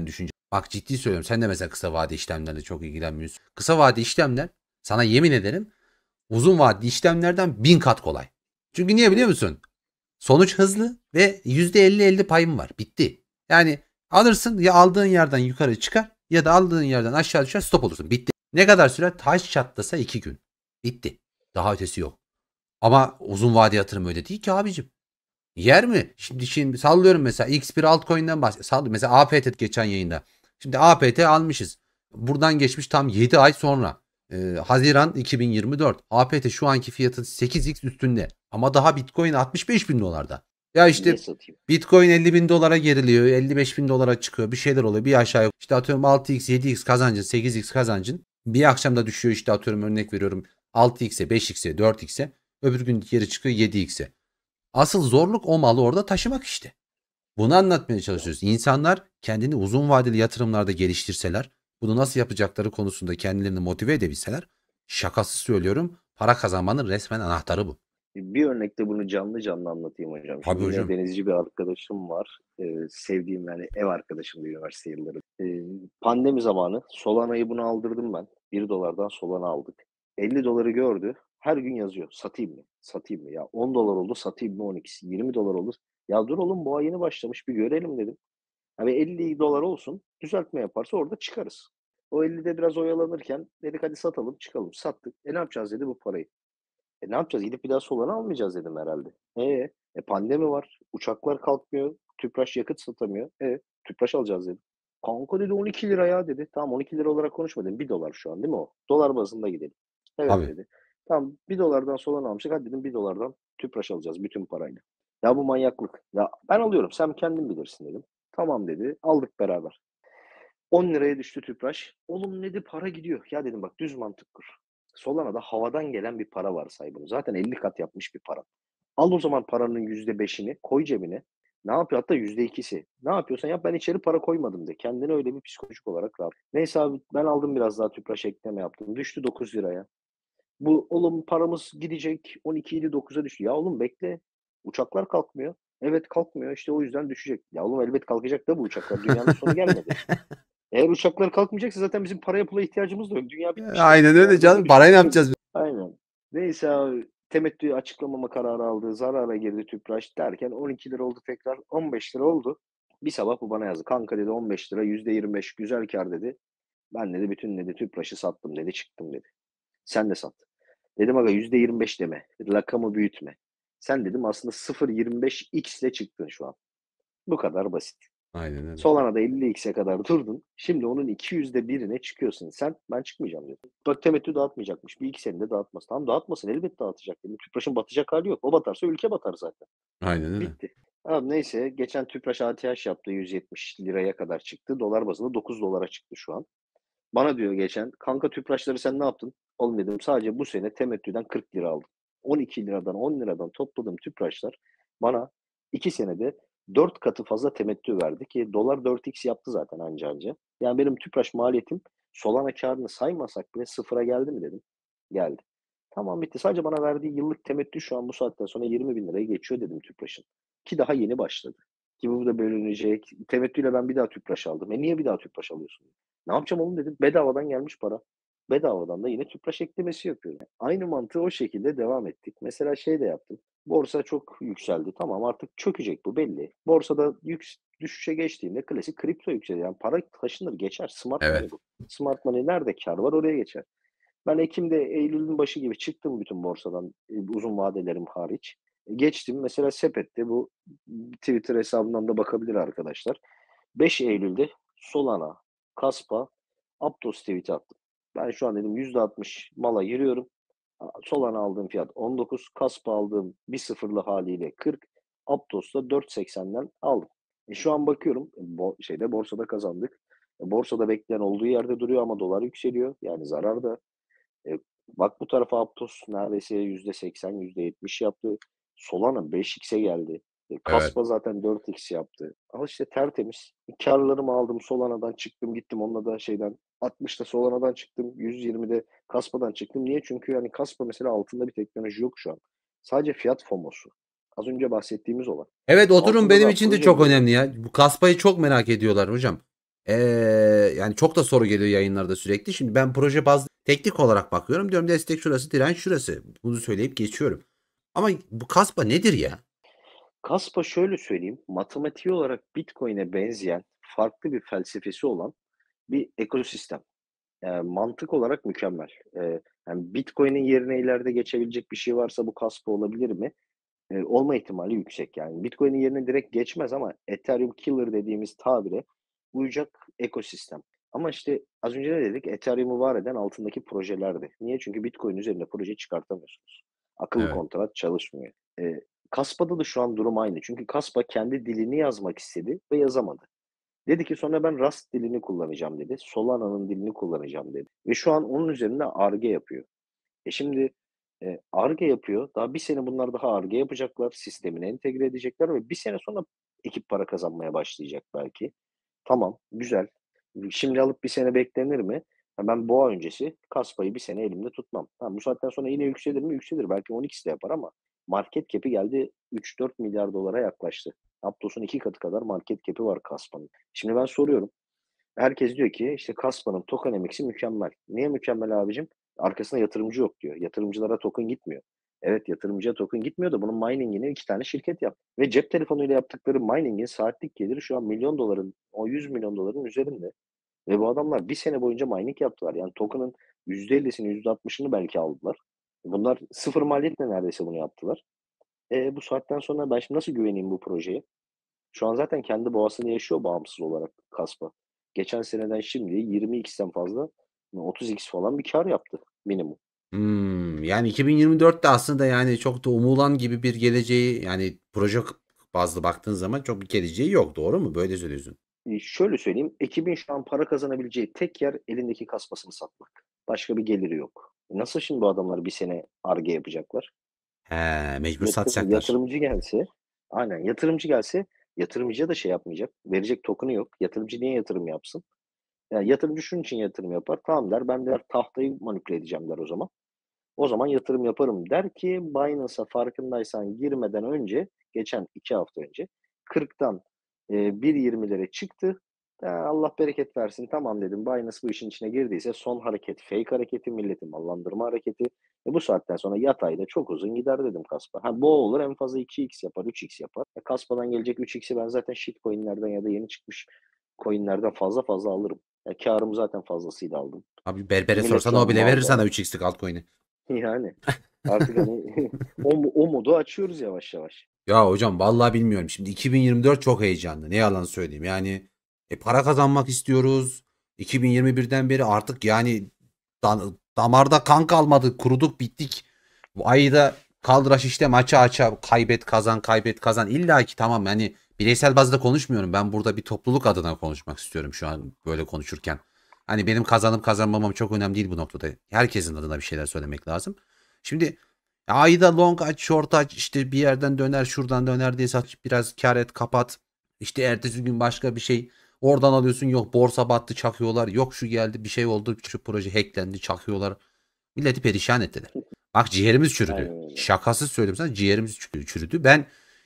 Bak ciddi söylüyorum. Sen de mesela kısa vade işlemlerle çok ilgilenmiyorsun. Kısa vade işlemler sana yemin ederim uzun vadeli işlemlerden 1000 kat kolay. Çünkü niye biliyor musun? Sonuç hızlı ve %50-50 payım var. Bitti. Yani alırsın ya aldığın yerden yukarı çıkar ya da aldığın yerden aşağı düşer stop olursun. Bitti. Ne kadar sürer? Taş çatlasa 2 gün. Bitti. Daha ötesi yok. Ama uzun vade yatırım öyle değil ki abicim. Yer mi? Şimdi sallıyorum mesela X1 altcoin'den bahsediyorum. Sallıyorum. Mesela APT geçen yayında. Şimdi APT almışız. Buradan geçmiş tam 7 ay sonra. Haziran 2024. APT şu anki fiyatı 8x üstünde. Ama daha Bitcoin 65 bin dolarda. Ya Niye işte satayım? Bitcoin 50 bin dolara geriliyor. 55 bin dolara çıkıyor. Bir şeyler oluyor. Bir aşağı yok. İşte atıyorum 6x 7x kazancın 8x kazancın. Bir akşamda düşüyor işte atıyorum örnek veriyorum 6x'e 5x'e 4x'e. Öbür gün geri çıkıyor 7x'e. Asıl zorluk o malı orada taşımak işte. Bunu anlatmaya çalışıyoruz. İnsanlar kendini uzun vadeli yatırımlarda geliştirseler, bunu nasıl yapacakları konusunda kendilerini motive edebilseler, şakasız söylüyorum, para kazanmanın resmen anahtarı bu. Bir örnekte bunu canlı canlı anlatayım hocam. Tabii Şimdi yine hocam. denizci bir arkadaşım var. Sevdiğim yani ev arkadaşım da üniversite yılları. Pandemi zamanı Solana'yı bunu aldırdım ben. 1 dolardan Solana aldık. 50 doları gördü. Her gün yazıyor. Satayım mı? Satayım mı? Ya 10 dolar oldu satayım mı 12'si? 20 dolar oldu. Ya dur oğlum bu ay yeni başlamış bir görelim dedim. Hani 50 dolar olsun düzeltme yaparsa orada çıkarız. O 50'de biraz oyalanırken dedik hadi satalım çıkalım. Sattık. Ne yapacağız dedi bu parayı. Ne yapacağız? Gidip bir daha Solana almayacağız dedim herhalde. Pandemi var. Uçaklar kalkmıyor. Tüpraş yakıt satamıyor. Tüpraş alacağız dedim. Kanka dedi 12 lira ya dedi. Tamam 12 lira olarak konuşma dedim. 1 dolar şu an değil mi o? Dolar bazında gidelim. Evet Tabii. dedi. Tamam 1 dolardan Solana almıştık. Hadi dedim 1 dolardan Tüpraş alacağız bütün parayla. Ya bu manyaklık. Ya ben alıyorum sen kendin bilirsin dedim. Tamam dedi. Aldık beraber. 10 liraya düştü Tüpraş. Oğlum dedi para gidiyor. Ya dedim bak düz mantık kur. Solana'da havadan gelen bir para var bunu. Zaten 50 kat yapmış bir para. Al o zaman paranın %5'ini koy cebine. Ne yapıyor? Hatta %2'si. Ne yapıyorsan yap ben içeri para koymadım de. Kendini öyle bir psikolojik olarak rahat. Neyse abi ben aldım biraz daha Tüpraş ekleme yaptım. Düştü 9 liraya. Bu oğlum paramız gidecek 12 idi 9'a düştü. Ya oğlum bekle. Uçaklar kalkmıyor. Evet kalkmıyor işte o yüzden düşecek. Ya oğlum elbet kalkacak da bu uçaklar. Dünyanın sonu gelmedi. Eğer uçaklar kalkmayacaksa zaten bizim paraya pula ihtiyacımız da yok. Dünya bitmiş Aynen demektir öyle yani. Böyle canım. bir şey Parayı ne yok. yapacağız? Aynen. Neyse abi temettü açıklamama kararı aldı. Zarara girdi Tüpraş derken 12 lira oldu tekrar. 15 lira oldu. Bir sabah bu bana yazdı. Kanka dedi 15 lira %25 güzel kar dedi. Ben dedi bütün dedi Tüpraş'ı sattım dedi çıktım dedi. Sen de sat. Dedim aga %25 deme. Rakamı büyütme. Sen dedim aslında 0,25x ile çıktın şu an. Bu kadar basit. Aynen öyle. Solana'da 50x'e kadar durdun. Şimdi onun 200'de 1'ine çıkıyorsun. Ben çıkmayacağım dedim. Bak temettü dağıtmayacakmış. Bir iki senede dağıtmaz. Tamam dağıtmasın elbet dağıtacak dedim. Tüpraş'ın batacak hali yok. O batarsa ülke batar zaten. Aynen öyle. Bitti. Abi neyse geçen Tüpraş ATH yaptı 170 liraya kadar çıktı. Dolar bazında 9 dolara çıktı şu an. Bana diyor geçen kanka Tüpraşları sen ne yaptın? Oğlum dedim sadece bu sene temettüden 40 lira aldım. 12 liradan 10 liradan topladığım Tüpraşlar bana 2 senede 4 katı fazla temettü verdi ki dolar 4x yaptı zaten anca. Yani benim Tüpraş maliyetim Solana karını saymasak bile sıfıra geldi mi dedim. Geldi. Tamam bitti. Sadece bana verdiği yıllık temettü şu an bu saatten sonra 20 bin liraya geçiyor dedim Tüpraş'ın. Ki daha yeni başladı. Ki bu da bölünecek. Temettüyle ben bir daha Tüpraş aldım. Niye bir daha Tüpraş alıyorsun? Ne yapacağım oğlum dedim. Bedavadan gelmiş para. Bedavadan da yine Tüpraş eklemesi yapıyorum. Aynı mantığı o şekilde devam ettik. Mesela şey de yaptım. Borsa çok yükseldi. Tamam artık çökecek bu belli. Borsada düşüşe geçtiğinde klasik kripto yükseliyor. Yani para taşınır geçer. Smart money Evet. bu. Smart money nerede kar var oraya geçer. Ben Ekim'de Eylül'ün başı gibi çıktım bütün borsadan uzun vadelerim hariç. Geçtim mesela Sepet'te bu Twitter hesabından da bakabilir arkadaşlar. 5 Eylül'de Solana, Kaspa, Aptos tweet'i attım. Ben şu an dedim %60 mala giriyorum. Solana aldığım fiyat 19, Kaspa aldığım 1,0'lı haliyle 40, Aptos'ta 4,80'den aldım. Şu an bakıyorum borsada kazandık. Borsada bekleyen olduğu yerde duruyor ama dolar yükseliyor. Yani zararda. Bak bu tarafa Aptos neredeyse %80, %70 yaptı. Solana 5x'e geldi. Evet. Kaspa zaten 4x yaptı. Ama işte tertemiz. Karlarımı aldım. Solana'dan çıktım gittim. Onunla da 60'ta Solana'dan çıktım. 120'de Kaspa'dan çıktım. Niye? Çünkü yani Kaspa mesela altında bir teknoloji yok şu an. Sadece fiyat FOMO'su. Az önce bahsettiğimiz olan. Evet oturun Altında benim daha için de proje çok bile yok. önemli ya. Bu Kaspa'yı çok merak ediyorlar hocam. Ee, Yani çok da soru geliyor yayınlarda sürekli. Şimdi ben proje bazlı teknik olarak bakıyorum. Diyorum destek şurası, direnç şurası. Bunu söyleyip geçiyorum. Ama bu kaspa nedir ya? Kaspa şöyle söyleyeyim, matematiği olarak Bitcoin'e benzeyen, farklı bir felsefesi olan bir ekosistem. Mantık olarak mükemmel. Yani Bitcoin'in yerine ileride geçebilecek bir şey varsa bu Kaspa olabilir mi? Olma ihtimali yüksek yani. Bitcoin'in yerine direkt geçmez ama Ethereum Killer dediğimiz tabire uyacak ekosistem. Ama işte az önce ne dedik? Ethereum'u var eden altındaki projelerdi. Niye? Çünkü Bitcoin üzerinde proje çıkartamıyorsunuz. Akıllı Evet. kontrat çalışmıyor. Kaspa'da da şu an durum aynı. Çünkü Kaspa kendi dilini yazmak istedi ve yazamadı. Dedi ki sonra ben Rust dilini kullanacağım dedi. Solana'nın dilini kullanacağım dedi. Ve şu an onun üzerinde Ar-Ge yapıyor. Şimdi, Ar-Ge yapıyor. Daha bir sene bunlar daha Ar-Ge yapacaklar. Sistemine entegre edecekler ve bir sene sonra ekip para kazanmaya başlayacak belki. Tamam, güzel. Şimdi alıp bir sene beklenir mi? Ha, ben boğa öncesi Kaspa'yı bir sene elimde tutmam. Tamam, bu saatten sonra yine yükselir mi? Yükselir. Belki 10x de yapar ama market cap'i geldi 3-4 milyar dolara yaklaştı. Aptos'un 2 katı kadar market cap'i var Kaspa'nın. Şimdi ben soruyorum. Herkes diyor ki işte Kaspa'nın tokenomics'i mükemmel. Niye mükemmel abicim? Arkasında yatırımcı yok diyor. Yatırımcılara token gitmiyor. Evet, yatırımcıya token gitmiyor da bunun mining'ini 2 tane şirket yaptı. Ve cep telefonuyla yaptıkları mining'in saatlik geliri şu an milyon doların, o 100 milyon doların üzerinde. Ve bu adamlar bir sene boyunca mining yaptılar. Yani token'ın %50'sini, %60'ını belki aldılar. Bunlar sıfır maliyetle neredeyse bunu yaptılar. Bu saatten sonra ben şimdi nasıl güveneyim bu projeye? Şu an zaten kendi boğasını yaşıyor bağımsız olarak Kaspa. Geçen seneden şimdiye 20x'ten fazla, 30x falan bir kar yaptı minimum. Yani 2024'te aslında yani çok da umulan gibi bir geleceği yani proje bazlı baktığın zaman çok bir geleceği yok. Doğru mu? Böyle söylüyorsun. Şöyle söyleyeyim, ekibin şu an para kazanabileceği tek yer elindeki kasmasını satmak. Başka bir geliri yok. Nasıl şimdi bu adamlar bir sene Ar-Ge yapacaklar? He, mecbur satacaklar. Yatırımcı gelse, aynen yatırımcı gelse yatırımcıya da şey yapmayacak. Verecek token'ı yok. Yatırımcı niye yatırım yapsın? Yani yatırımcı şunun için yatırım yapar. Tamam der, ben der tahtayı manipüle edeceğim der o zaman. O zaman yatırım yaparım der ki Binance'a farkındaysan girmeden önce, geçen 2 hafta önce 40'tan 1.20'lere çıktı. Allah bereket versin. Tamam dedim. Binance bu işin içine girdiyse son hareket fake hareketi, milleti mallandırma hareketi. Bu saatten sonra yatayda çok uzun gider dedim Kaspa. Ha, bu olur en fazla 2x yapar, 3x yapar. Kaspa'dan gelecek 3x'i ben zaten shitcoin'lerden ya da yeni çıkmış coin'lerden fazla fazla alırım. Kârımı zaten fazlasıyla aldım. Abi berbere Millet sorsan şu an o bile verir malda. sana 3x'lik altcoin'i. Yani artık hani o modu açıyoruz yavaş yavaş. Ya hocam vallahi bilmiyorum. Şimdi 2024 çok heyecanlı. Ne yalan söyleyeyim. Yani para kazanmak istiyoruz. 2021'den beri artık yani damarda kan kalmadı. Kuruduk bittik. Bu ayı da kaldıraç işte maça aça kaybet kazan kaybet kazan. İlla ki tamam yani bireysel bazda konuşmuyorum. Ben burada bir topluluk adına konuşmak istiyorum şu an böyle konuşurken. Hani benim kazanıp kazanmamam çok önemli değil bu noktada. Herkesin adına bir şeyler söylemek lazım. Şimdi ayda long aç, short aç, işte bir yerden döner, şuradan döner diye sat, biraz kar et, kapat. İşte ertesi gün başka bir şey. Oradan alıyorsun, yok borsa battı çakıyorlar. Yok şu geldi bir şey oldu, şu proje hacklendi çakıyorlar. Milleti perişan ettiler. Bak ciğerimiz çürüdü. Aynen öyle. Şakasız söylüyorum sana, ciğerimiz çürüdü. Ben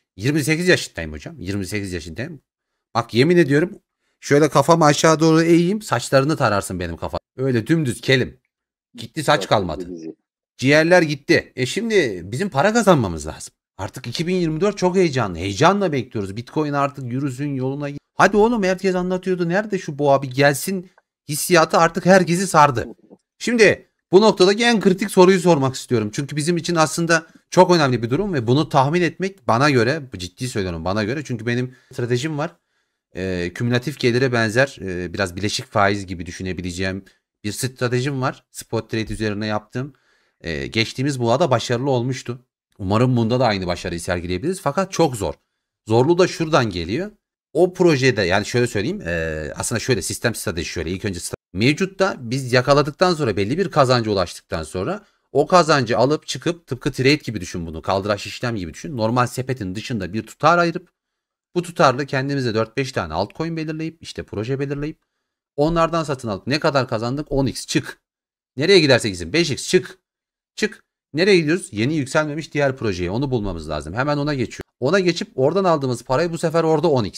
28 yaşındayım hocam. 28 yaşındayım. Bak yemin ediyorum şöyle kafamı aşağı doğru eğeyim, saçlarını tararsın benim kafam. Öyle dümdüz kelim. Gitti, saç Bak izle kalmadı. bizi. Ciğerler gitti. Şimdi bizim para kazanmamız lazım. Artık 2024 çok heyecanlı. Heyecanla bekliyoruz. Bitcoin artık yürüsün yoluna. Hadi oğlum, herkes anlatıyordu. Nerede şu boğa bir gelsin hissiyatı artık herkesi sardı. Şimdi bu noktadaki en kritik soruyu sormak istiyorum. Çünkü bizim için aslında çok önemli bir durum ve bunu tahmin etmek bana göre, ciddi söylüyorum bana göre. Çünkü benim stratejim var. Kümülatif gelire benzer biraz bileşik faiz gibi düşünebileceğim bir stratejim var. Spot trade üzerine yaptım. Geçtiğimiz boğada başarılı olmuştu. Umarım bunda da aynı başarıyı sergileyebiliriz. Fakat çok zor. Zorluğu da şuradan geliyor. O projede yani şöyle söyleyeyim. Aslında şöyle sistem strateji şöyle. İlk önce mevcutta biz yakaladıktan sonra belli bir kazanca ulaştıktan sonra o kazancı alıp çıkıp tıpkı trade gibi düşün bunu. Kaldıraç işlem gibi düşün. Normal sepetin dışında bir tutar ayırıp bu tutarla kendimize 4-5 tane altcoin belirleyip işte proje belirleyip onlardan satın alıp ne kadar kazandık 10x çık. Nereye giderse gitsin 5x çık. Çık. Nereye gidiyoruz? Yeni yükselmemiş diğer projeye. Onu bulmamız lazım. Hemen ona geçiyor. Ona geçip oradan aldığımız parayı bu sefer orada 10x.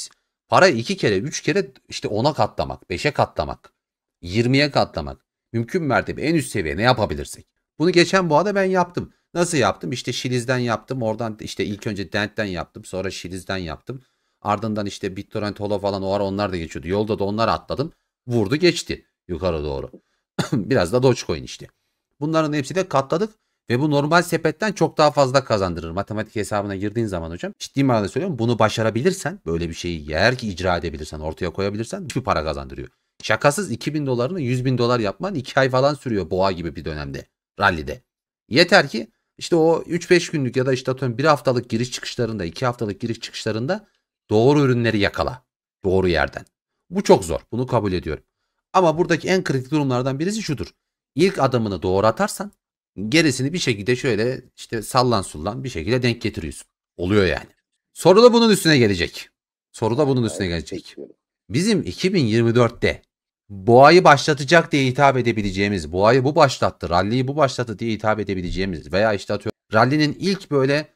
Parayı 2 kere, 3 kere işte 10'a katlamak, 5'e katlamak, 20'ye katlamak. Mümkün mertebe en üst seviye ne yapabilirsek. Bunu geçen boğada ben yaptım. Nasıl yaptım? İşte Shiliz'den yaptım. Oradan işte ilk önce Dent'ten yaptım. Sonra Shiliz'den yaptım. Ardından işte BitTorrent, Holo falan o ara onlar da geçiyordu. Yolda da onları atladım. Vurdu geçti yukarı doğru. Biraz da Dogecoin işte. Bunların hepsini katladık ve bu normal sepetten çok daha fazla kazandırır. Matematik hesabına girdiğin zaman hocam ciddi manada söylüyorum bunu başarabilirsen böyle bir şeyi eğer ki icra edebilirsen ortaya koyabilirsen bir para kazandırıyor. Şakasız 2000 dolarını 100 bin dolar yapman 2 ay falan sürüyor boğa gibi bir dönemde rallide. Yeter ki işte o 3-5 günlük ya da işte atıyorum 1 haftalık giriş çıkışlarında 2 haftalık giriş çıkışlarında doğru ürünleri yakala. Doğru yerden. Bu çok zor. Bunu kabul ediyorum. Ama buradaki en kritik durumlardan birisi şudur. İlk adımını doğru atarsan gerisini bir şekilde şöyle işte sallan sullan bir şekilde denk getiriyorsun. Oluyor yani. Soru da bunun üstüne gelecek. Soru da bunun üstüne Evet, gelecek. bekliyorum. Bizim 2024'te boğayı başlatacak diye hitap edebileceğimiz, boğayı bu başlattı, rally'yi bu başlattı diye hitap edebileceğimiz veya işte atıyorum rally'nin ilk böyle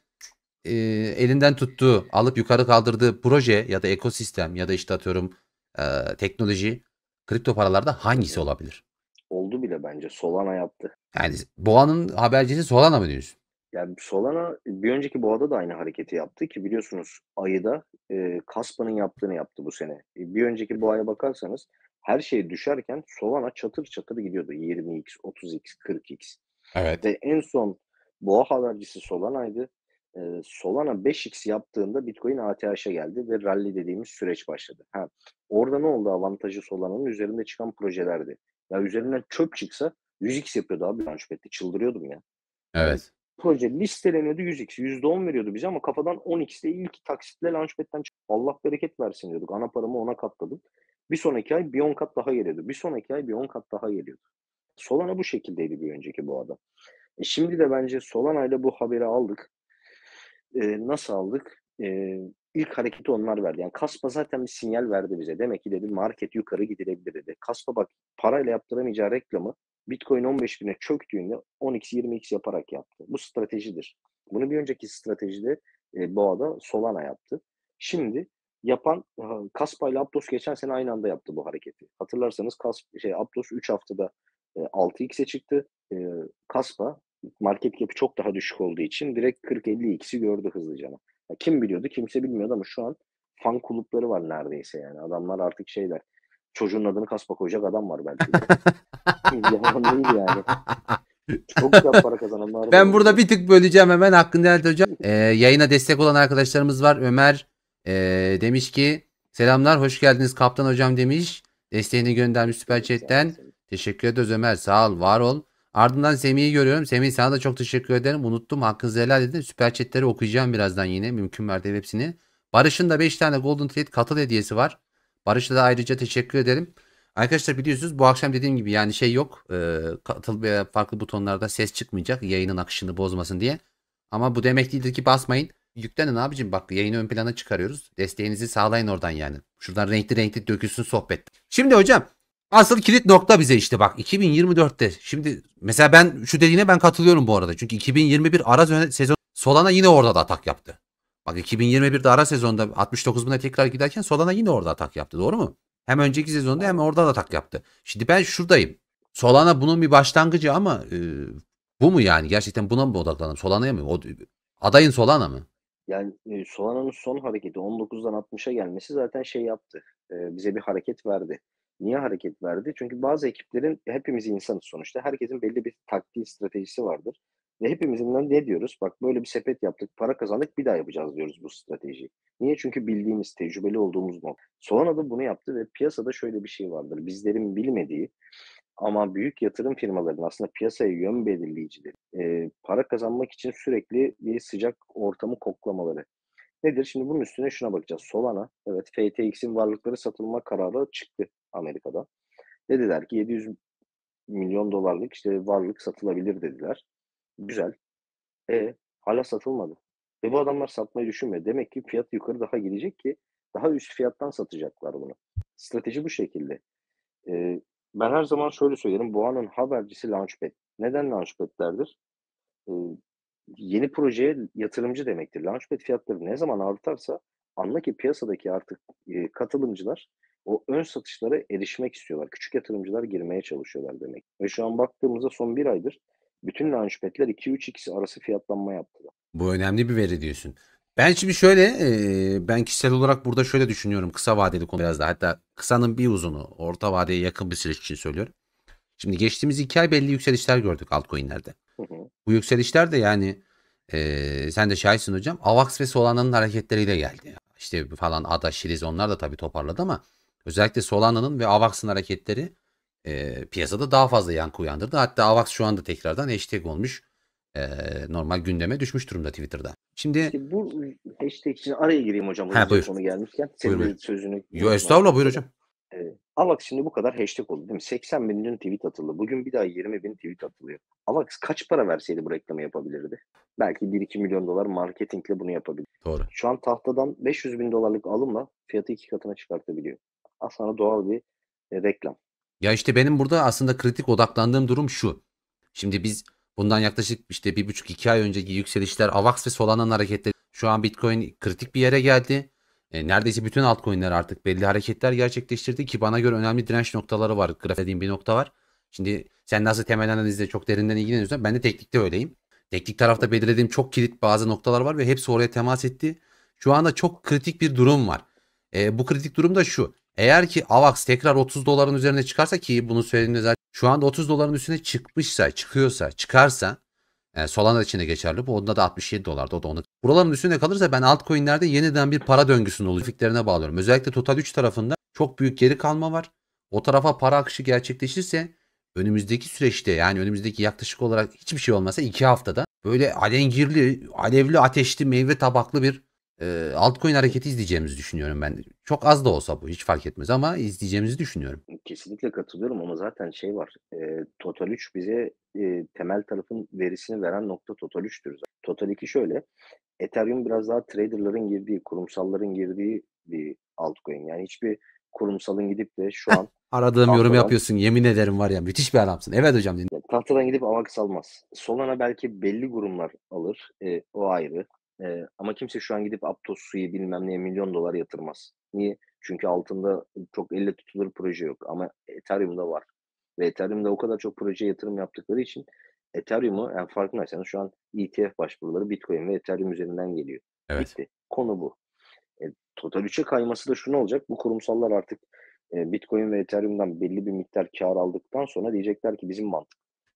elinden tuttuğu, alıp yukarı kaldırdığı proje ya da ekosistem ya da işte atıyorum teknoloji kripto paralarda Hı hangisi hı. olabilir? Oldu bile bence. Solana yaptı. Yani boğanın habercisi Solana mı diyorsun? Yani Solana bir önceki boğada da aynı hareketi yaptı ki biliyorsunuz ayıda Kaspa'nın yaptığını yaptı bu sene. Bir önceki boğaya bakarsanız her şey düşerken Solana çatır çatır gidiyordu. 20x, 30x, 40x. Evet. Ve en son boğa habercisi Solana'ydı. Solana 5x yaptığında Bitcoin ATH'e geldi ve rally dediğimiz süreç başladı. Ha, orada ne oldu avantajı Solana'nın? Üzerinde çıkan projelerdi. Ya üzerinden çöp çıksa 100x yapıyordu abi Launchpad'de. Çıldırıyordum ya. Yani Evet. proje listeleniyordu 100x, %10 veriyordu bize ama kafadan 10x'te ilk taksitle Launchpad'den çıktı. Allah bereket versin diyorduk. Ana paramı ona katladım. Bir sonraki ay bir 10 kat daha geliyordu. Bir sonraki ay bir 10 kat daha geliyordu. Solana bu şekildeydi bir önceki boğada. Şimdi de bence Solana'yla bu haberi aldık. Nasıl aldık? İlk hareketi onlar verdi. Yani Kaspa zaten bir sinyal verdi bize. Demek ki dedi market yukarı gidilebilir dedi. Kaspa bak parayla yaptıramayacağı reklamı Bitcoin 15 bine çöktüğünde 10x 20x yaparak yaptı. Bu stratejidir. Bunu bir önceki stratejide Boğa'da Solana yaptı. Şimdi yapan Kaspa ile Aptos geçen sene aynı anda yaptı bu hareketi. Hatırlarsanız Aptos 3 haftada 6x'e çıktı. Kaspa market cap'i çok daha düşük olduğu için direkt 40-50x'i gördü hızlıca. Ya kim biliyordu? Kimse bilmiyordu ama şu an fan kulüpleri var neredeyse yani. Adamlar artık şeyler. Çocuğun adını Kaspa koyacak adam var belki de. Yalan değil yani. Çok güzel para kazananlar da Ben burada olabilir. bir tık böleceğim hemen hakkını helal et hocam. Yayına destek olan arkadaşlarımız var. Ömer demiş ki selamlar hoş geldiniz kaptan hocam demiş. Desteğini göndermiş süper Semih sağ chatten. olasın. Teşekkür ederiz Ömer sağ ol var ol. Ardından Semih'i görüyorum. Semih sana da çok teşekkür ederim. Unuttum hakkınızı helal edin. Süper chatleri okuyacağım birazdan yine mümkün mertebe hepsini. Barış'ın da 5 tane Golden Trade katıl hediyesi var. Barış'a da ayrıca teşekkür ederim. Arkadaşlar biliyorsunuz bu akşam dediğim gibi yani şey yok. Katıl veya farklı butonlarda ses çıkmayacak yayının akışını bozmasın diye. Ama bu demek değildir ki basmayın. Yüklenin abicim bak yayını ön plana çıkarıyoruz. Desteğinizi sağlayın oradan yani. Şuradan renkli renkli dökülsün sohbet. Şimdi hocam asıl kilit nokta bize işte bak 2024'te. Şimdi mesela ben şu dediğine ben katılıyorum bu arada. Çünkü 2021 ara sezon Solana yine orada da atak yaptı. Bak 2021'de ara sezonda 69 bine tekrar giderken Solana yine orada atak yaptı doğru mu? Hem önceki sezonda hem Aynen. orada da atak yaptı. Şimdi ben şuradayım. Solana bunun bir başlangıcı ama bu mu yani? Gerçekten buna mı odaklanalım? Solana'ya mı? Adayın Solana mı? Yani Solana'nın son hareketi 19'dan 60'a gelmesi zaten şey yaptı. Bize bir hareket verdi. Niye hareket verdi? Çünkü bazı ekiplerin hepimiz insanız sonuçta. Herkesin belli bir taktiği, stratejisi vardır. Ve hepimizin ne diyoruz? Bak böyle bir sepet yaptık, para kazandık, bir daha yapacağız diyoruz bu stratejiyi. Niye? Çünkü bildiğimiz, tecrübeli olduğumuz nokta. Solana da bunu yaptı ve piyasada şöyle bir şey vardır. Bizlerin bilmediği ama büyük yatırım firmalarının aslında piyasaya yön belirleyicileri, para kazanmak için sürekli bir sıcak ortamı koklamaları. Nedir? Şimdi bunun üstüne şuna bakacağız. Solana, evet FTX'in varlıkları satılma kararı çıktı Amerika'da. Dediler ki 700 milyon dolarlık işte varlık satılabilir dediler. Güzel. Hala satılmadı. Ve bu adamlar satmayı düşünmüyor. Demek ki fiyat yukarı daha gidecek ki daha üst fiyattan satacaklar bunu. Strateji bu şekilde. Eee, Ben her zaman şöyle söylerim. Boğanın habercisi Launchpad. Neden Launchpad'lerdir? Eee, Yeni projeye yatırımcı demektir. Launchpad fiyatları ne zaman artarsa Anla ki piyasadaki artık, katılımcılar o ön satışlara erişmek istiyorlar. Küçük yatırımcılar girmeye çalışıyorlar demek ve şu an baktığımızda son bir aydır bütün launchpad'ler 2-3x arası fiyatlanma yaptılar. Bu önemli bir veri diyorsun. Ben şimdi şöyle, ben kişisel olarak burada şöyle düşünüyorum. Kısa vadeli konu biraz da. Hatta kısanın bir uzunu, orta vadeye yakın bir süreç için söylüyorum. Şimdi geçtiğimiz 2 ay belli yükselişler gördük altcoin'lerde. Hı hı. Bu yükselişler de yani sen de şahitsin hocam. AVAX ve Solana'nın hareketleriyle geldi. İşte falan ADA, Şiliz onlar da tabii toparladı ama özellikle Solana'nın ve AVAX'ın hareketleri piyasada daha fazla yankı uyandırdı. Hatta AVAX şu anda tekrardan hashtag olmuş. Normal gündeme düşmüş durumda Twitter'da. Şimdi İşte bu hashtag için araya gireyim hocam ha hızlıca buyur. konu gelmişken. Buyur Senin buyur. de sözünü Yo unutmadan estağfurullah buyur keselim. hocam. AVAX şimdi bu kadar hashtag oldu değil mi? 80 bin tweet atıldı. Bugün bir daha 20 bin tweet atılıyor. AVAX kaç para verseydi bu reklamı yapabilirdi? Belki 1-2 milyon dolar marketingle bunu yapabilir. Doğru. Şu an tahtadan 500 bin dolarlık alımla fiyatı 2 katına çıkartabiliyor. Aslında doğal bir reklam. Ya işte benim burada aslında kritik odaklandığım durum şu. Şimdi biz bundan yaklaşık işte 1,5-2 ay önceki yükselişler AVAX ve Solana'nın hareketleri şu an Bitcoin kritik bir yere geldi. Neredeyse bütün altcoin'ler artık belli hareketler gerçekleştirdi ki bana göre önemli direnç noktaları var. Grafiğin bir nokta var. Şimdi sen nasıl temel analizle çok derinden ilgileniyorsan ben de teknikte öyleyim. Teknik Hı tarafta hı. belirlediğim çok kilit bazı noktalar var ve hepsi oraya temas etti. Şu anda çok kritik bir durum var. Bu kritik durum da şu. Eğer ki AVAX tekrar 30 doların üzerine çıkarsa ki bunu söylediğimde zaten şu anda 30 doların üstüne çıkmışsa, çıkıyorsa, çıkarsa Solana için de geçerli. Bu onda da 67 dolarda. O da onu. Buraların üstünde kalırsa ben altcoin'lerde yeniden bir para döngüsünün oluşfiklerine bağlıyorum. Özellikle Total 3 tarafında çok büyük geri kalma var. O tarafa para akışı gerçekleşirse önümüzdeki süreçte yani önümüzdeki yaklaşık olarak hiçbir şey olmasa 2 haftada böyle alengirli, alevli, ateşli, meyve tabaklı bir altcoin hareketi izleyeceğimizi düşünüyorum ben. Çok az da olsa bu hiç fark etmez ama izleyeceğimizi düşünüyorum. Kesinlikle katılıyorum ama zaten şey var, Total 3 bize, temel tarafın verisini veren nokta Total 3'tür zaten. Total 2 şöyle, Ethereum biraz daha trader'ların girdiği, kurumsalların girdiği bir altcoin. Yani hiçbir kurumsalın gidip de şu an Aradığım yorum tahtadan yapıyorsun. Yemin ederim var ya müthiş bir adamsın. Evet hocam dinliyorum. ya tahtadan gidip AVAX almaz. Solana belki belli kurumlar alır, o ayrı. Ama kimse şu an gidip Aptos, Sui bilmem neye milyon dolar yatırmaz. Niye? Çünkü altında çok elle tutulur proje yok ama Ethereum'da var. Ve Ethereum'da o kadar çok projeye yatırım yaptıkları için Ethereum'u yani farkındaysanız şu an ETF başvuruları Bitcoin ve Ethereum üzerinden geliyor. Evet. Bitti. Konu bu. Total 3'e kayması da şu ne olacak? Bu kurumsallar artık Bitcoin ve Ethereum'dan belli bir miktar kar aldıktan sonra diyecekler ki bizim mantık.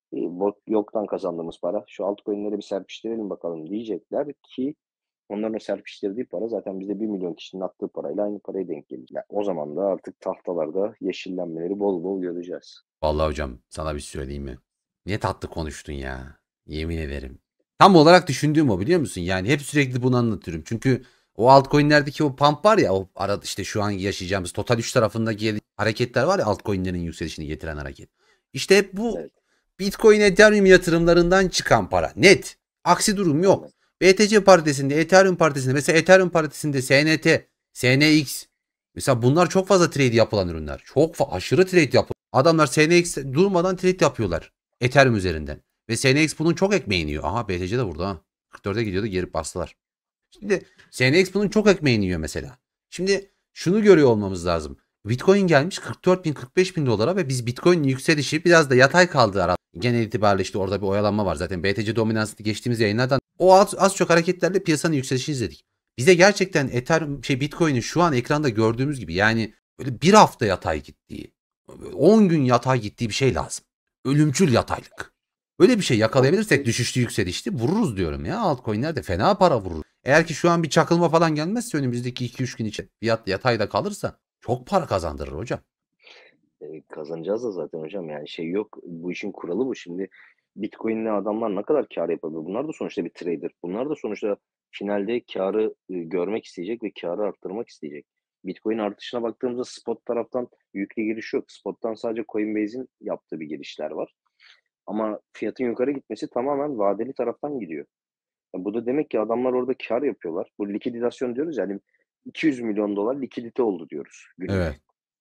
Yoktan kazandığımız para. Şu altcoin'leri bir serpiştirelim bakalım diyecekler ki onların o serpiştirdiği para zaten bizde 1 milyon kişinin attığı parayla aynı paraya denk gelir. Yani o zaman da artık tahtalarda yeşillenmeleri bol bol göreceğiz. Vallahi hocam sana bir şey söyleyeyim mi? Ne tatlı konuştun ya. Yemin ederim. Tam olarak düşündüğüm o biliyor musun? Yani hep sürekli bunu anlatıyorum. Çünkü o altcoin'lerdeki o pump var ya o arada işte şu an yaşayacağımız Total 3 tarafındaki hareketler var ya altcoin'lerin yükselişini getiren hareket. İşte hep bu Evet, Bitcoin Ethereum yatırımlarından çıkan para. Net. Aksi durum yok. aynen. BTC paritesinde, Ethereum paritesinde mesela Ethereum paritesinde SNT, SNX mesela bunlar çok fazla trade yapılan ürünler. Aşırı trade yapılan. Adamlar SNX durmadan trade yapıyorlar. Ethereum üzerinden. Ve SNX bunun çok ekmeğini yiyor. Aha BTC de burada ha. 44'e gidiyordu geri bastılar. Şimdi SNX bunun çok ekmeğini yiyor mesela. Şimdi şunu görüyor olmamız lazım. Bitcoin gelmiş 44 bin 45 bin dolara ve biz Bitcoin'in yükselişi biraz da yatay kaldı arada. Genel itibariyle işte orada bir oyalanma var. Zaten BTC dominansını geçtiğimiz yayınlardan o az çok hareketlerle piyasanın yükselişini izledik. Bize gerçekten Ethereum Bitcoin'in şu an ekranda gördüğümüz gibi yani böyle bir hafta yatay gittiği, 10 gün yatay gittiği bir şey lazım. Ölümcül yataylık. Öyle bir şey yakalayabilirsek Orası düşüşlü yükselişti vururuz diyorum ya. Altcoin'ler de fena para vurur. Eğer ki şu an bir çakılma falan gelmezse önümüzdeki 2-3 gün için fiyat yatayda kalırsa çok para kazandırır hocam. kazanacağız da zaten hocam yani şey yok. Bu işin kuralı bu. Şimdi Bitcoin'le adamlar ne kadar kar yapabilir? Bunlar da sonuçta bir trader. Bunlar da sonuçta finalde karı görmek isteyecek ve karı arttırmak isteyecek. Bitcoin artışına baktığımızda spot taraftan yüklü giriş yok. Spot'tan sadece Coinbase'in yaptığı bir girişler var. Ama fiyatın yukarı gitmesi tamamen vadeli taraftan gidiyor. Bu da demek ki adamlar orada kar yapıyorlar. Bu likidasyon diyoruz yani 200 milyon dolar likidite oldu diyoruz günlük. Evet.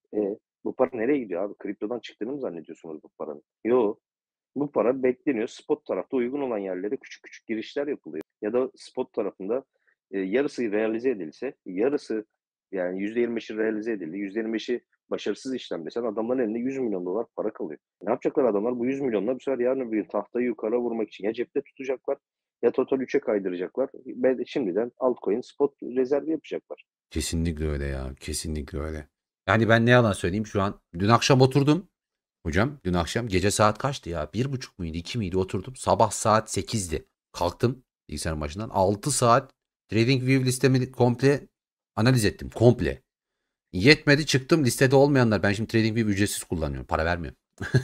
Bu para nereye gidiyor abi? Kriptodan çıktığını mı zannediyorsunuz bu paranın? Yo. Bu para bekleniyor. Spot tarafta uygun olan yerlere küçük küçük girişler yapılıyor. Ya da spot tarafında yarısı realize edilse, yarısı yani %25'i realize edildi, %25'i başarısız işlem desen adamların elinde $100 milyon para kalıyor. Ne yapacaklar adamlar? Bu 100 milyonla bu sefer yarın öbür gün tahtayı yukarı vurmak için ya cepte tutacaklar ya total 3'e kaydıracaklar. Ve şimdiden altcoin spot rezervi yapacaklar. Kesinlikle öyle ya. Kesinlikle öyle. Yani ben ne yalan söyleyeyim, şu an dün akşam oturdum. Hocam dün akşam gece saat kaçtı ya? 1.30 muydu 2 miydi, oturdum. Sabah saat 8'di. Kalktım bilgisayarın başından. 6 saat TradingView listemi komple analiz ettim. Komple. Yetmedi, çıktım listede olmayanlar. Ben şimdi TradingView ücretsiz kullanıyorum. Para vermiyorum.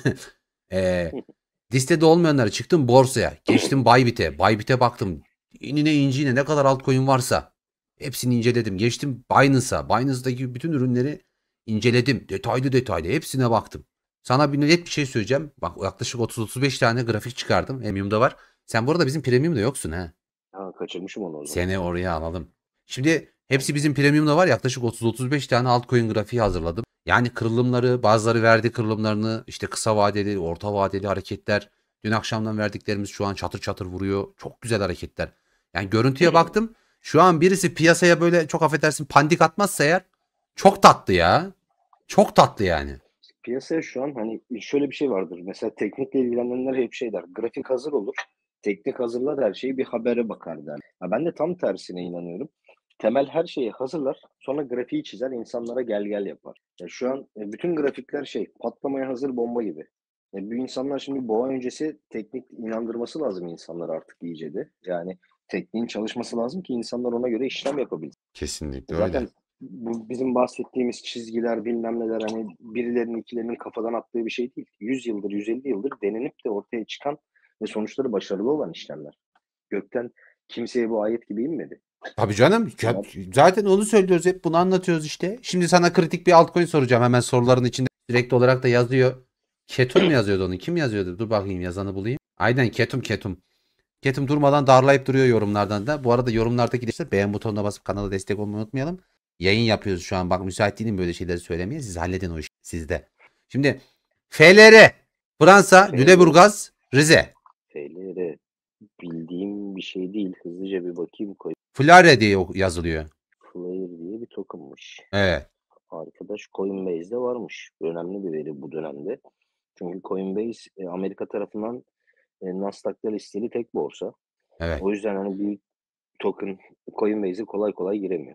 Listede olmayanları çıktım borsaya. Geçtim Bybit'e. Bybit'e baktım. İnine inciğine ne kadar altcoin varsa hepsini inceledim. Geçtim Binance'a. Binance'daki bütün ürünleri inceledim. Detaylı detaylı hepsine baktım. Sana bir net bir şey söyleyeceğim. Bak, yaklaşık 30-35 tane grafik çıkardım. Premium'da var. Sen bu arada bizim Premium'da yoksun ha. Ha, kaçırmışım onu o zaman. Seni oraya alalım. Şimdi hepsi bizim Premium'da var. Yaklaşık 30-35 tane altcoin grafiği hazırladım. Yani kırılımları, bazıları verdi kırılımlarını, işte kısa vadeli, orta vadeli hareketler. Dün akşamdan verdiklerimiz şu an çatır çatır vuruyor. Çok güzel hareketler. Yani görüntüye baktım. Şu an birisi piyasaya böyle, çok affedersin, pandik atmazsa eğer, çok tatlı ya. Çok tatlı yani. Piyasaya şu an hani şöyle bir şey vardır. Mesela teknikle ilgilenenler hep şey der. Grafik hazır olur. Teknik hazırlar her şeyi bir habere bakar der. Ha, ben de tam tersine inanıyorum. Temel her şeyi hazırlar. Sonra grafiği çizer insanlara gel gel yapar. Ya şu an bütün grafikler şey patlamaya hazır bomba gibi. Bu insanlar şimdi boğa öncesi teknik inandırması lazım insanlar artık iyice de. Yani tekniğin çalışması lazım ki insanlar ona göre işlem yapabilsin. Kesinlikle öyle. Zaten bu bizim bahsettiğimiz çizgiler bilmem neler hani birilerinin ikilerinin kafadan attığı bir şey değil. 100 yıldır 150 yıldır denenip de ortaya çıkan ve sonuçları başarılı olan işlemler. Gökten kimseye bu ayet gibi inmedi. Tabii canım. Bunlar Zaten onu söylüyoruz, hep bunu anlatıyoruz işte. Şimdi sana kritik bir altcoin soracağım. Hemen soruların içinde direkt olarak da yazıyor. Ketum mu yazıyordu onu? Kim yazıyordu? Dur bakayım, yazanı bulayım. Aynen, Ketum Ketum. Ketum durmadan darlayıp duruyor yorumlardan da. Bu arada yorumlardaki işte beğen butonuna basıp kanala destek olmayı unutmayalım. Yayın yapıyoruz şu an. Bak, müsait değilim böyle şeyleri söylemeye. Siz halledin o işi sizde. Şimdi FLR, Fransa, FL, Lüleburgaz, Rize. FLR bildiğim bir şey değil. Hızlıca bir bakayım. Flare diye yazılıyor. Flare diye bir tokenmış. Evet. Arkadaş Coinbase'de varmış. Önemli bir veri bu dönemde. Çünkü Coinbase Amerika tarafından Nasdaq'ta listeli tek borsa. Evet. O yüzden hani bir token Coinbase'e kolay kolay giremiyor.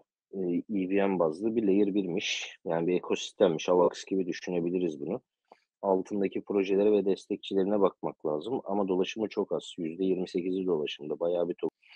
EVM bazlı bir layer 1'miş. Yani bir ekosistemmiş. Avax gibi düşünebiliriz bunu. Altındaki projelere ve destekçilerine bakmak lazım. Ama dolaşımı çok az. %28'i dolaşımda. Bayağı bir token.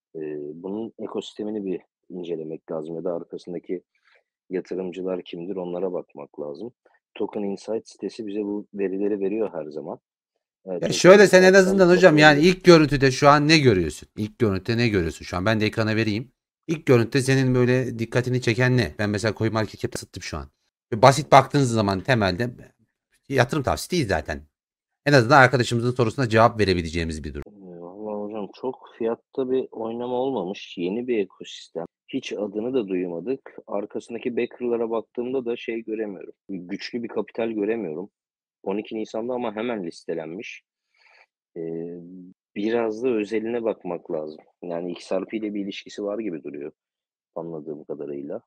Bunun ekosistemini bir incelemek lazım. Ya da arkasındaki yatırımcılar kimdir onlara bakmak lazım. Token Insight sitesi bize bu verileri veriyor her zaman. Ya Token şöyle, sen en Insight'tan azından hocam, yani bakılabilir. ilk görüntüde şu an ne görüyorsun? İlk görüntüde ne görüyorsun? Şu an ben de ekrana vereyim. İlk görüntüde senin böyle dikkatini çeken ne? Ben mesela CoinMarketCap'te sıktım şu an. Basit baktığınız zaman temelde yatırım tavsiyesi değil zaten. En azından arkadaşımızın sorusuna cevap verebileceğimiz bir durum. Vallahi hocam çok fiyatta bir oynama olmamış. Yeni bir ekosistem. Hiç adını da duymadık. Arkasındaki backer'lara baktığımda da şey göremiyorum. Güçlü bir kapital göremiyorum. 12 Nisan'da ama hemen listelenmiş. Ee, Biraz da özeline bakmak lazım. Yani XRP ile bir ilişkisi var gibi duruyor anladığım kadarıyla.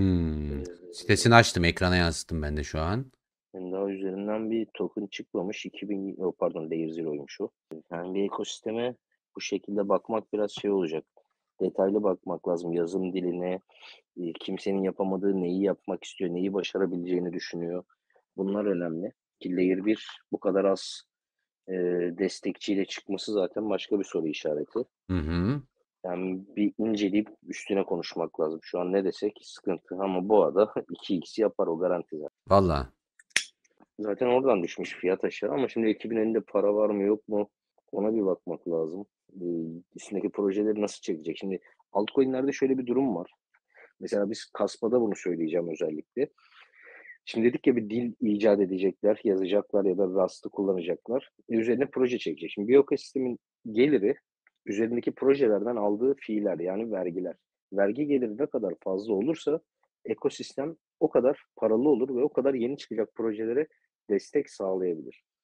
Sitesini Ee, açtım, ekrana yansıttım ben de şu an. Yani daha üzerinden bir token çıkmamış. 2000, pardon Layer Zero'ymuş o. Yani bir ekosisteme bu şekilde bakmak biraz şey olacak. Detaylı bakmak lazım. Yazım diline, kimsenin yapamadığı neyi yapmak istiyor, neyi başarabileceğini düşünüyor. Bunlar önemli. Ki Layer 1 bu kadar az e, destekçiyle çıkması zaten başka bir soru işareti. Hı hı. Yani bir inceleyip üstüne konuşmak lazım. Şu an ne desek sıkıntı ama bu arada 2x yapar o garanti zaten. Valla. Zaten oradan düşmüş fiyat aşağı ama şimdi ekibin elinde para var mı yok mu ona bir bakmak lazım. Üstündeki projeleri nasıl çekecek? Şimdi altcoin'lerde şöyle bir durum var. Mesela biz Kasma'da bunu söyleyeceğim özellikle. Şimdi dedik ya bir dil icat edecekler, yazacaklar ya da Rust'ı kullanacaklar. Üzerine proje çekecek. Şimdi bir ekosistemin geliri üzerindeki projelerden aldığı fiiller yani vergiler. Vergi geliri ne kadar fazla olursa ekosistem o kadar paralı olur ve o kadar yeni çıkacak projelere destek sağlayabilir.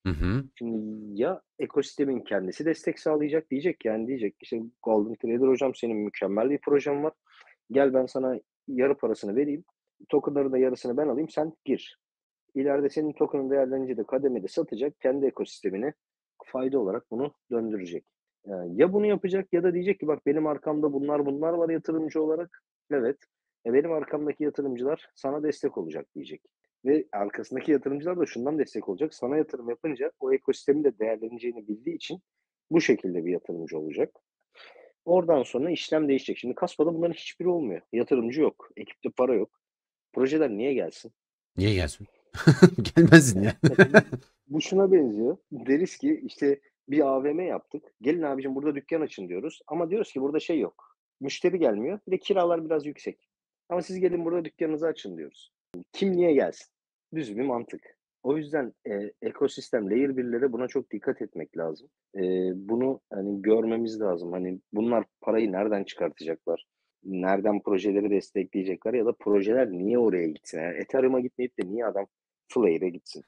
Hı hı. Şimdi ya ekosistemin kendisi destek sağlayacak, diyecek işte Golden Trader hocam senin mükemmel bir projen var. Gel ben sana yarı parasını vereyim. Token'ların da yarısını ben alayım, sen gir. İleride senin token'ın değerlenince de kademede satacak, kendi ekosistemine fayda olarak bunu döndürecek. Ya bunu yapacak ya da diyecek ki bak benim arkamda bunlar var yatırımcı olarak. Evet. Benim arkamdaki yatırımcılar sana destek olacak diyecek. Ve arkasındaki yatırımcılar da şundan destek olacak. Sana yatırım yapınca o ekosistemin de değerleneceğini bildiği için bu şekilde bir yatırımcı olacak. Oradan sonra işlem değişecek. Şimdi Kaspa'da bunların hiçbiri olmuyor. Yatırımcı yok, ekipte para yok. Projeler niye gelsin? Niye gelsin? Gelmezsin ya. Mesela bu şuna benziyor. Deriz ki işte bir AVM yaptık. Gelin abicim burada dükkan açın diyoruz. Ama diyoruz ki burada şey yok. Müşteri gelmiyor. Bir de kiralar biraz yüksek. Ama siz gelin burada dükkanınızı açın diyoruz. Kim niye gelsin? Düz bir mantık. O yüzden ekosistem layer 1'lere buna çok dikkat etmek lazım. Bunu hani görmemiz lazım. Hani bunlar parayı nereden çıkartacaklar? Nereden projeleri destekleyecekler ya da projeler niye oraya gitsin? Yani Ethereum'a gitmeyip de niye adam Flare'e gitsin?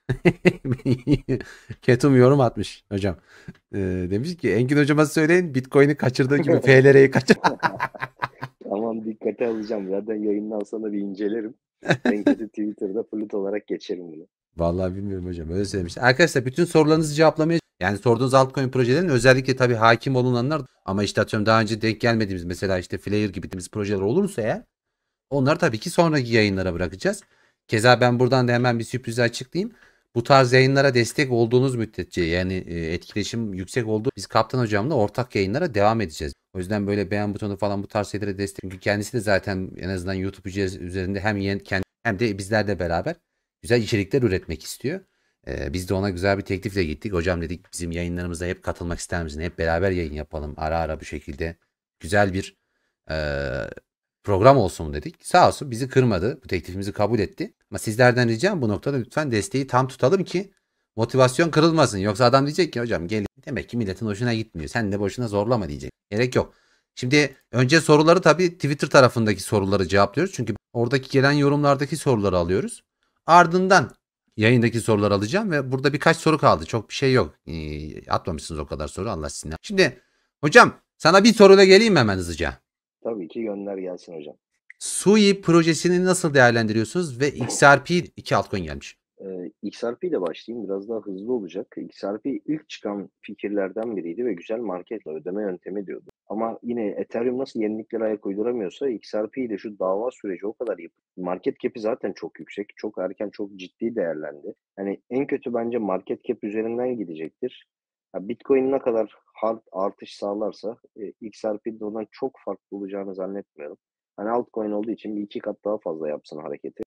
Ketum yorum atmış hocam. Demiş ki Engin hocama söyleyin Bitcoin'i kaçırdığı gibi FLR'yi kaçır. Tamam dikkate alacağım. Zaten yayından sonra bir incelerim. En kötü Twitter'da flüt olarak geçerim bunu. Vallahi bilmiyorum hocam. Öyle söylemiş. Arkadaşlar bütün sorularınızı cevaplamaya yani sorduğunuz altcoin projelerin özellikle tabii hakim olunanlar ama işte atıyorum daha önce denk gelmediğimiz mesela işte Flare gibi dediğimiz projeler olursa eğer onları tabii ki sonraki yayınlara bırakacağız. Keza ben buradan da hemen bir sürprizi açıklayayım. Bu tarz yayınlara destek olduğunuz müddetçe yani etkileşim yüksek olduğu biz Kaptan hocamla ortak yayınlara devam edeceğiz. O yüzden böyle beğen butonu falan bu tarz şeylere destek. Çünkü kendisi de zaten en azından YouTube üzerinde hem de bizlerle beraber güzel içerikler üretmek istiyor. Biz de ona güzel bir teklifle gittik. Hocam dedik bizim yayınlarımıza hep katılmak ister misin? Hep beraber yayın yapalım. Ara ara bu şekilde güzel bir e, program olsun dedik. Sağ olsun bizi kırmadı. Bu teklifimizi kabul etti. Ama sizlerden ricam bu noktada lütfen desteği tam tutalım ki motivasyon kırılmasın. Yoksa adam diyecek ki hocam gel demek ki milletin hoşuna gitmiyor. Sen de boşuna zorlama diyecek. Gerek yok. Şimdi önce soruları tabii Twitter tarafındaki soruları cevaplıyoruz. Çünkü oradaki gelen yorumlardaki soruları alıyoruz. Ardından yayındaki soruları alacağım ve burada birkaç soru kaldı. Çok bir şey yok. Atmamışsınız o kadar soru Allah sizin. Şimdi hocam sana bir soruyla geleyim mi hemen hızlıca? Tabii ki gönder gelsin hocam. Sui projesini nasıl değerlendiriyorsunuz ve XRP 2 altcoin gelmiş. XRP ile başlayayım. Biraz daha hızlı olacak. XRP ilk çıkan fikirlerden biriydi ve güzel marketle ödeme yöntemi diyordu. Ama yine Ethereum nasıl yeniliklere ayak uyduramıyorsa XRP ile şu dava süreci o kadar yapı. Market cap'i zaten çok yüksek. Çok erken, çok ciddi değerlendi. Hani en kötü bence market cap üzerinden gidecektir. Bitcoin ne kadar hard artış sağlarsa XRP'de ondan çok farklı olacağını zannetmiyorum. Hani altcoin olduğu için bir iki kat daha fazla yapsın hareketi.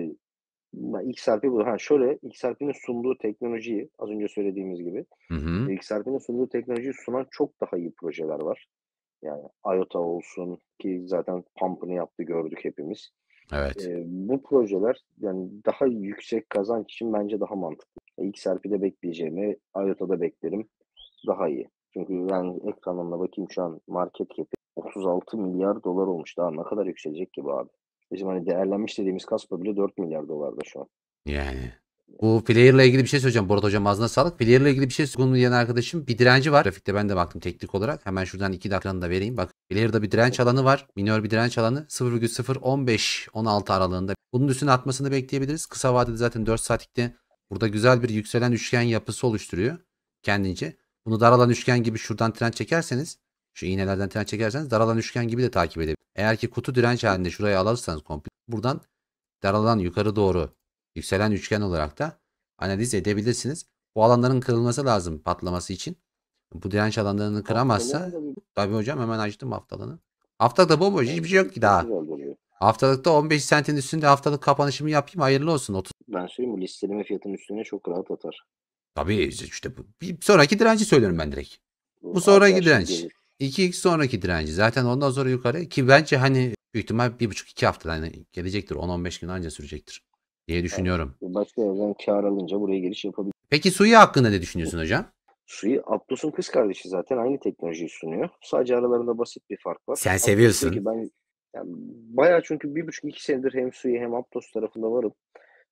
XRP bu. Şöyle XRP'nin sunduğu teknolojiyi az önce söylediğimiz gibi Hı hı. XRP'nin sunduğu teknolojiyi sunan çok daha iyi projeler var. Yani IOTA olsun ki zaten pump'ını yaptı gördük hepimiz. Evet. Bu projeler yani daha yüksek kazanç için bence daha mantıklı. XRP'de bekleyeceğimi IOTA'da beklerim. Daha iyi. Çünkü ben ekranımda bakayım şu an market cap'i 36 milyar dolar olmuş. Daha ne kadar yükselecek ki bu abi? Bizim hani değerlenmiş dediğimiz Kaspa bile 4 milyar dolarda şu an. Yani. Bu Player'la ilgili bir şey söyleyeceğim. Borat hocam ağzına sağlık. Player'la ilgili bir şey söyleyeyim diyen arkadaşım bir direnci var. Grafikte ben de baktım teknik olarak. Hemen şuradan 2 dakikanı da vereyim. Bak Player'da bir direnç alanı var. Minor bir direnç alanı 0,015-16 aralığında. Bunun üstüne atmasını bekleyebiliriz. Kısa vadede zaten 4 saatlikte burada güzel bir yükselen üçgen yapısı oluşturuyor kendince. Bunu daralan üçgen gibi şuradan trend çekerseniz şu iğnelerden trend çekerseniz daralan üçgen gibi de takip edebilir. Eğer ki kutu direnç halinde şuraya alırsanız komple buradan daralan yukarı doğru yükselen üçgen olarak da analiz edebilirsiniz. Bu alanların kırılması lazım patlaması için. Bu direnç alanlarını Haftalığını kıramazsa da bir tabii hocam hemen açtım haftalığını. Haftalıkta bomboş hiçbir şey yok ki çok daha. güzel duruyor. Haftalıkta 15 sentin üstünde haftalık kapanışımı yapayım hayırlı olsun. 30. Ben söyleyeyim bu listeleme fiyatının üstüne çok rahat atar. Tabii işte bu. Bir sonraki direnci söylüyorum ben direkt. Bu Bu sonraki arkadaşlar direnç. gelir. 2x sonraki direnci. Zaten ondan sonra yukarı ki bence hani büyük ihtimal 1,5-2 hafta hani gelecektir. 10-15 gün anca sürecektir diye Aynen. düşünüyorum. Başka yerden kâr alınca buraya giriş yapabilir. Peki suyu hakkında ne düşünüyorsun hocam? Suyu Aptos'un kız kardeşi zaten aynı teknolojiyi sunuyor. Sadece aralarında basit bir fark var. Sen Aptos diyor seviyorsun. ki ben yani bayağı çünkü 1,5-2 senedir hem suyu hem Aptos tarafında varım.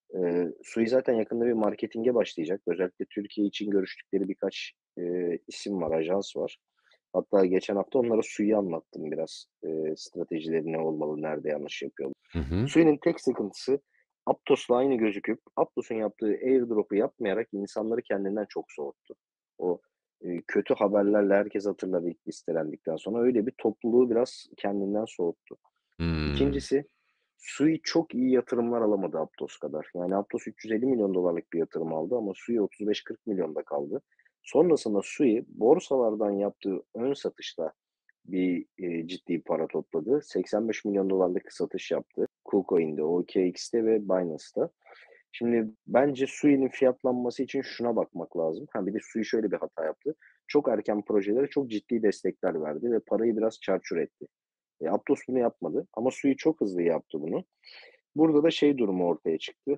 Sui zaten yakında bir marketinge başlayacak. Özellikle Türkiye için görüştükleri birkaç, isim var, ajans var. Hatta geçen hafta onlara Sui'yi anlattım biraz. Stratejileri ne olmalı, nerede yanlış yapıyorlar. Hı hı. Sui'nin tek sıkıntısı Aptos'la aynı gözüküp Aptos'un yaptığı airdrop'u yapmayarak insanları kendinden çok soğuttu. O, kötü haberlerle herkes hatırlar ilk listelendikten sonra. Öyle bir topluluğu biraz kendinden soğuttu. Hımm. İkincisi, Sui çok iyi yatırımlar alamadı Aptos kadar. Yani Aptos $350 milyon bir yatırım aldı ama Sui 35-40 milyonda kaldı. Sonrasında Sui borsalardan yaptığı ön satışla bir, ciddi para topladı. $85 milyon satış yaptı. KuCoin'de, OKX'te ve Binance'ta. Şimdi bence Sui'nin fiyatlanması için şuna bakmak lazım. Ha, bir de Sui şöyle bir hata yaptı. Çok erken projelere çok ciddi destekler verdi ve parayı biraz çarçur etti. Aptos bunu yapmadı ama Sui çok hızlı yaptı bunu. Burada da şey durumu ortaya çıktı.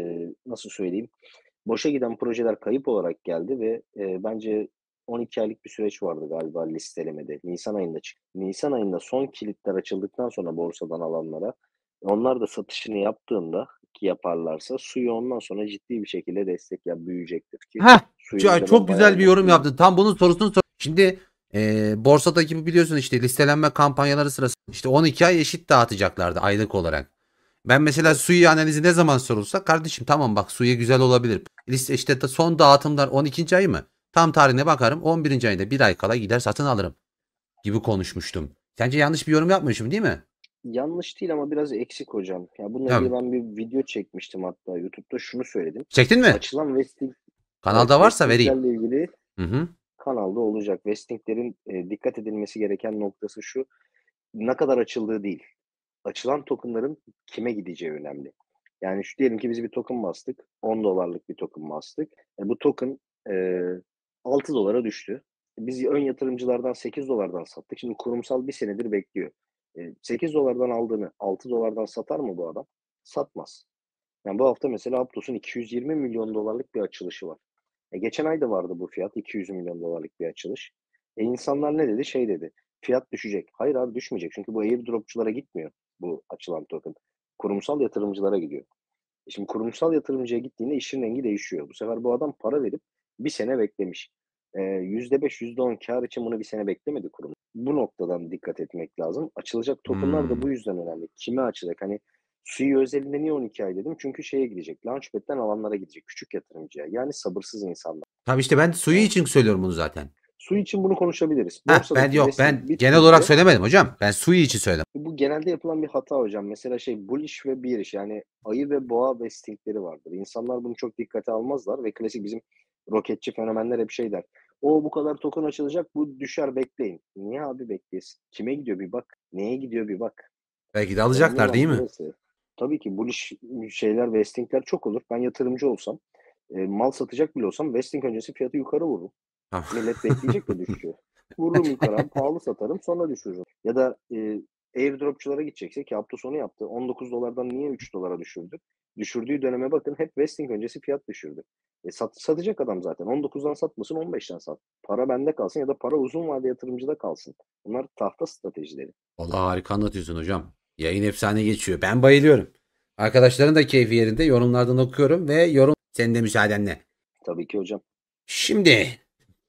Nasıl söyleyeyim? Boşa giden projeler kayıp olarak geldi ve, bence 12 aylık bir süreç vardı galiba listelemede. Nisan ayında çıktı. Nisan ayında son kilitler açıldıktan sonra borsadan alanlara, onlar da satışını yaptığında ki yaparlarsa Sui ondan sonra ciddi bir şekilde büyüyecektir ki Heh, Sui'de de ben çok bayağı güzel bir yorum umutluyum. yaptın. Tam bunun sorusunu sor. Şimdi borsadaki bu biliyorsun işte listelenme kampanyaları sırası işte 12 ay eşit dağıtacaklardı aylık olarak. Ben mesela Evet. Sui analizi ne zaman sorulsa kardeşim tamam bak Sui güzel olabilir. Liste işte son dağıtımlar 12. ay mı? Tam tarihine bakarım 11. ayında bir ay kala gider satın alırım gibi konuşmuştum. Sence yanlış bir yorum yapmışım değil mi? Yanlış değil ama biraz eksik hocam. Ya bununla Ya, ilgili ben bir video çekmiştim hatta YouTube'da şunu söyledim. çektin mi? Açılan vesting evet, Kanalda varsa vereyim. vestinglerle ilgili Hı hı. kanalda olacak. Vestinglerin dikkat edilmesi gereken noktası şu. Ne kadar açıldığı değil. Açılan tokenların kime gideceği önemli. Yani şu diyelim ki biz bir token bastık. $10'lık bir token bastık. Bu token e, $6 düştü. Biz ön yatırımcılardan $8'dan sattık. Şimdi kurumsal bir senedir bekliyor. $8'dan aldığını $6'dan satar mı bu adam? Satmaz. Yani bu hafta mesela Aptos'un $220 milyon bir açılışı var. Geçen ay da vardı bu fiyat. $200 milyon bir açılış. İnsanlar ne dedi? Şey dedi. Fiyat düşecek. Hayır abi düşmeyecek. Çünkü bu airdropçulara gitmiyor bu açılan token. Kurumsal yatırımcılara gidiyor. Şimdi kurumsal yatırımcıya gittiğinde işin rengi değişiyor. Bu sefer bu adam para verip bir sene beklemiş. %5, %10 kar için bunu bir sene beklemedi kurum. Bu noktadan dikkat etmek lazım. Açılacak tokenlar da Hmm. bu yüzden önemli. Kime açacak? Hani Sui özelinde niye 12 ay dedim? Çünkü şeye gidecek. Launchpad'den alanlara gidecek. Küçük yatırımcıya. Yani sabırsız insanlar. Tabii işte ben Sui Yani için söylüyorum bunu zaten. Sui için bunu konuşabiliriz. Ben Borsadaki yok vesting ben genel olarak bittiğinde söylemedim hocam. Ben Sui için söyledim. bu genelde yapılan bir hata hocam. Mesela şey bullish ve bearish yani ayı ve boğa vestingleri vardır. İnsanlar bunu çok dikkate almazlar ve klasik bizim roketçi fenomenler hep şey der. O bu kadar token açılacak bu düşer bekleyin. Niye abi bekleyesin? Kime gidiyor bir bak. Neye gidiyor bir bak. Belki de Önemli alacaklar değil olan mi? burası. Tabii ki bullish şeyler vestingler çok olur. Ben yatırımcı olsam mal satacak bile olsam vesting öncesi fiyatı yukarı vururum. Tamam. Millet bekleyecek de düşüyor. Vururum yukarı abi, pahalı satarım sonra düşürürüm. Ya da airdropçulara gideceksek ki hafta sonu yaptı. $19'dan niye $3'a düşürdü? Düşürdüğü döneme bakın hep vesting öncesi fiyat düşürdü. Satacak adam zaten. 19'dan satmasın 15'ten sat. Para bende kalsın ya da para uzun vade yatırımcıda kalsın. Bunlar tahta stratejileri. Vallahi harika anlatıyorsun hocam. Yayın efsane geçiyor. Ben bayılıyorum. Arkadaşların da keyfi yerinde. Yorumlardan okuyorum ve yorum senin de müsaadenle. Tabii ki hocam. Şimdi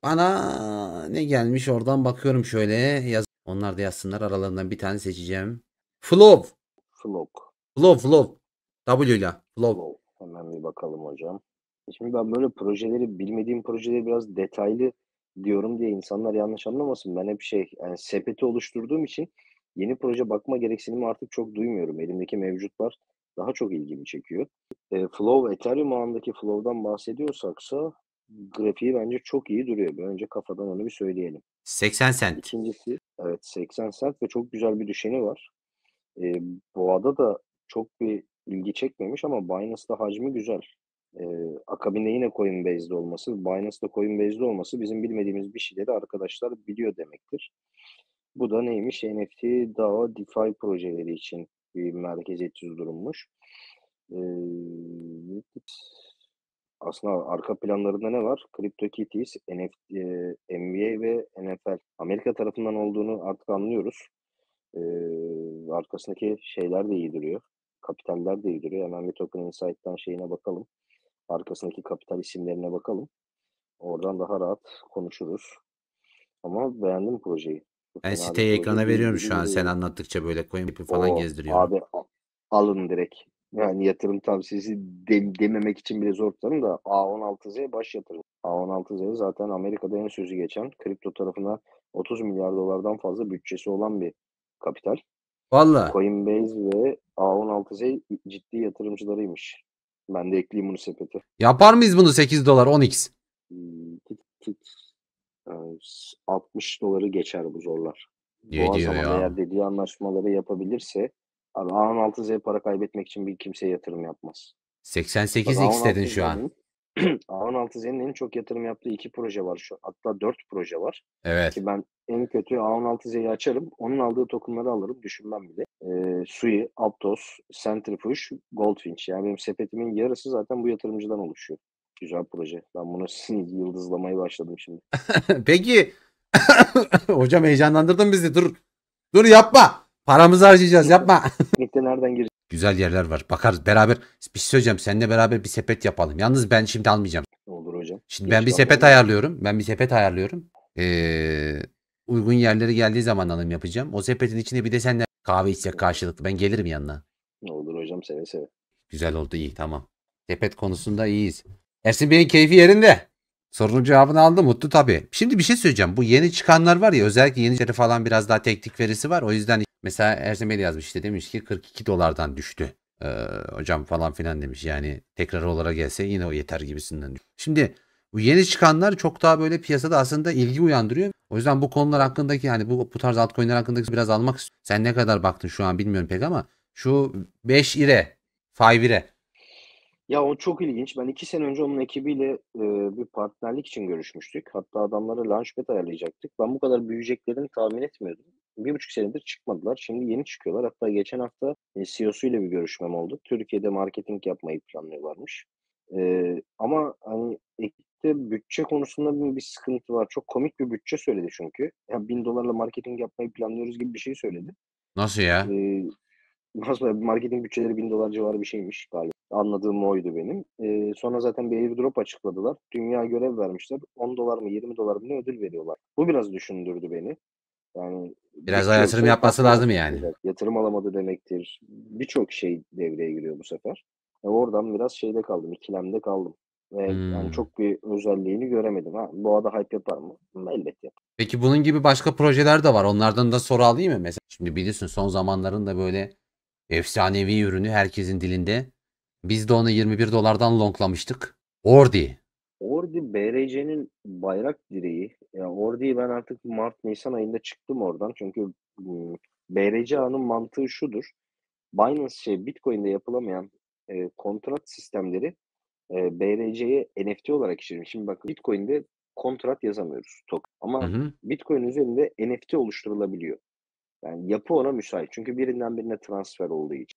bana ne gelmiş oradan bakıyorum şöyle. Onlar da yazsınlar. Aralarından bir tane seçeceğim. Flow. Flock. Flow. W ile. Flow. Flow. Hemen bir bakalım hocam. Şimdi ben böyle projeleri, bilmediğim projeleri biraz detaylı diyorum diye insanlar yanlış anlamasın. Ben hep şey, yani sepeti oluşturduğum için yeni proje bakma gereksinimi artık çok duymuyorum. Elimdeki mevcutlar daha çok ilgimi çekiyor. Flow, Ethereum ağındaki Flow'dan bahsediyorsaksa grafiği bence çok iyi duruyor. Bir önce kafadan onu bir söyleyelim. 80 cent. İkincisi, evet 80 cent ve çok güzel bir düşeni var. Boğa'da da çok bir ilgi çekmemiş ama Binance'da hacmi güzel. Akabinde yine Coinbase'de olması, Binance'da Coinbase'de olması bizim bilmediğimiz bir şeyleri arkadaşlar biliyor demektir. Bu da neymiş? NFT, DAO, DeFi projeleri için bir merkeziyetsiz durummuş. Eee, aslında arka planlarında ne var? CryptoKitties, NBA ve NFL. Amerika tarafından olduğunu artık anlıyoruz. Arkasındaki şeyler de iyi duruyor. kapitaller değdiriyor. Hemen bir Token Insight'tan şeyine bakalım. Arkasındaki kapital isimlerine bakalım. Oradan daha rahat konuşuruz. Ama beğendim projeyi. Bu Ben fena bir siteyi proje ekrana değil veriyorum gibi şu an. Sen duruyor. anlattıkça böyle coin ipi falan O gezdiriyorum. abi alın direkt. Yani yatırım tavsiyesi dememek için bile zor tutarım da A16Z baş yatırım. A16Z zaten Amerika'da en sözü geçen kripto tarafına 30 milyar dolardan fazla bütçesi olan bir kapital. Valla. Coinbase ve A16Z ciddi yatırımcılarıymış. Ben de ekleyeyim bunu sepete. Yapar mıyız bunu 8 dolar 10x? Tık tık, e, 60 doları geçer bu zorlar. Diye Boğaz diyor zaman eğer ya. dediği anlaşmaları yapabilirse abi A16Z para kaybetmek için bir kimseye yatırım yapmaz. Bak 88x dedin şu an. A16Z'nin A16Z'nin en çok yatırım yaptığı 2 proje var şu. Hatta 4 proje var. Evet. Ki ben en kötü A16Z'yi açarım. Onun aldığı tokenları alırım. Düşünmem bile. Sui, Aptos, Centrifuge, Goldfinch. Yani benim sepetimin yarısı zaten bu yatırımcıdan oluşuyor. Güzel proje. Ben bunu yıldızlamaya başladım şimdi. Peki. Hocam heyecanlandırdın bizi. Dur. Dur yapma. Paramızı harcayacağız yapma. Teknikte nereden gireceğim? Güzel yerler var. Bakarız beraber. Bir şey söyleyeceğim. Seninle beraber bir sepet yapalım. Yalnız ben şimdi almayacağım. Olur hocam. Şimdi ben Geç bir sepet kalmayalım. ayarlıyorum. Uygun yerleri geldiği zaman alım yapacağım. O sepetin içine bir de seninle kahve içecek karşılıklı. Ben gelirim yanına. Olur hocam, seve seve. Güzel oldu, iyi, tamam. Sepet konusunda iyiyiz. Ersin Bey'in keyfi yerinde. Sorunun cevabını aldı, mutlu tabii. Şimdi bir şey söyleyeceğim. Bu yeni çıkanlar var ya, özellikle yenileri falan biraz daha teknik verisi var. O yüzden mesela Ersin Bey de yazmış, işte demiş ki 42 dolardan düştü. Hocam falan filan demiş. Yani tekrar olarak gelse yine o yeter gibisinden. Şimdi bu yeni çıkanlar çok daha böyle piyasada aslında ilgi uyandırıyor. O yüzden bu konular hakkındaki, yani bu tarz altcoin'ler hakkındaki biraz almak istiyorum. Sen ne kadar baktın şu an bilmiyorum pek ama şu 5 ire, 5 ire. Ya o çok ilginç. Ben 2 sene önce onun ekibiyle bir partnerlik için görüşmüştük. Hatta adamlara launchpad ayarlayacaktık. Ben bu kadar büyüyeceklerini tahmin etmiyordum. 1,5 senedir çıkmadılar. Şimdi yeni çıkıyorlar. Hatta geçen hafta CEO'su ile bir görüşmem oldu. Türkiye'de marketing yapmayı planlıyorlarmış. Ama hani ekipte bütçe konusunda bir sıkıntı var. Çok komik bir bütçe söyledi çünkü. Ya 1.000 dolarla marketing yapmayı planlıyoruz gibi bir şey söyledi. Nasıl ya? Eee Nasıl marketing bütçeleri 1.000 dolar civarı bir şeymiş galiba. Anladığım oydu benim. Sonra zaten bir airdrop açıkladılar. Dünya görev vermişler. 10 dolar mı 20 dolar mı ne ödül veriyorlar. Bu biraz düşündürdü beni. Yani Biraz daha bütçe yatırım yoksa yapması patlamaz lazım yani. bütçeler. Yatırım alamadı demektir. Birçok şey devreye giriyor bu sefer. Oradan biraz şeyde kaldım, ikilemde kaldım. Ve yani Hmm. çok bir özelliğini göremedim. Ha, boğada hype yapar mı? Elbette yapar. Peki bunun gibi başka projeler de var. Onlardan da soru alayım mı mesela? Şimdi biliyorsun son zamanların da böyle efsanevi ürünü herkesin dilinde. Biz de onu 21 dolardan longlamıştık. Ordi. Ordi BRC'nin bayrak direği. Ya Ordi'yi ben artık Mart-Nisan ayında çıktım oradan. Çünkü BRC ağının mantığı şudur. Binance Bitcoin'de yapılamayan kontrat sistemleri BRC'ye NFT olarak işlemiş. Şimdi bak Bitcoin'de kontrat yazamıyoruz. Hı Ama hı. Bitcoin üzerinde NFT oluşturulabiliyor. Yani yapı ona müsait. Çünkü birinden birine transfer olduğu için.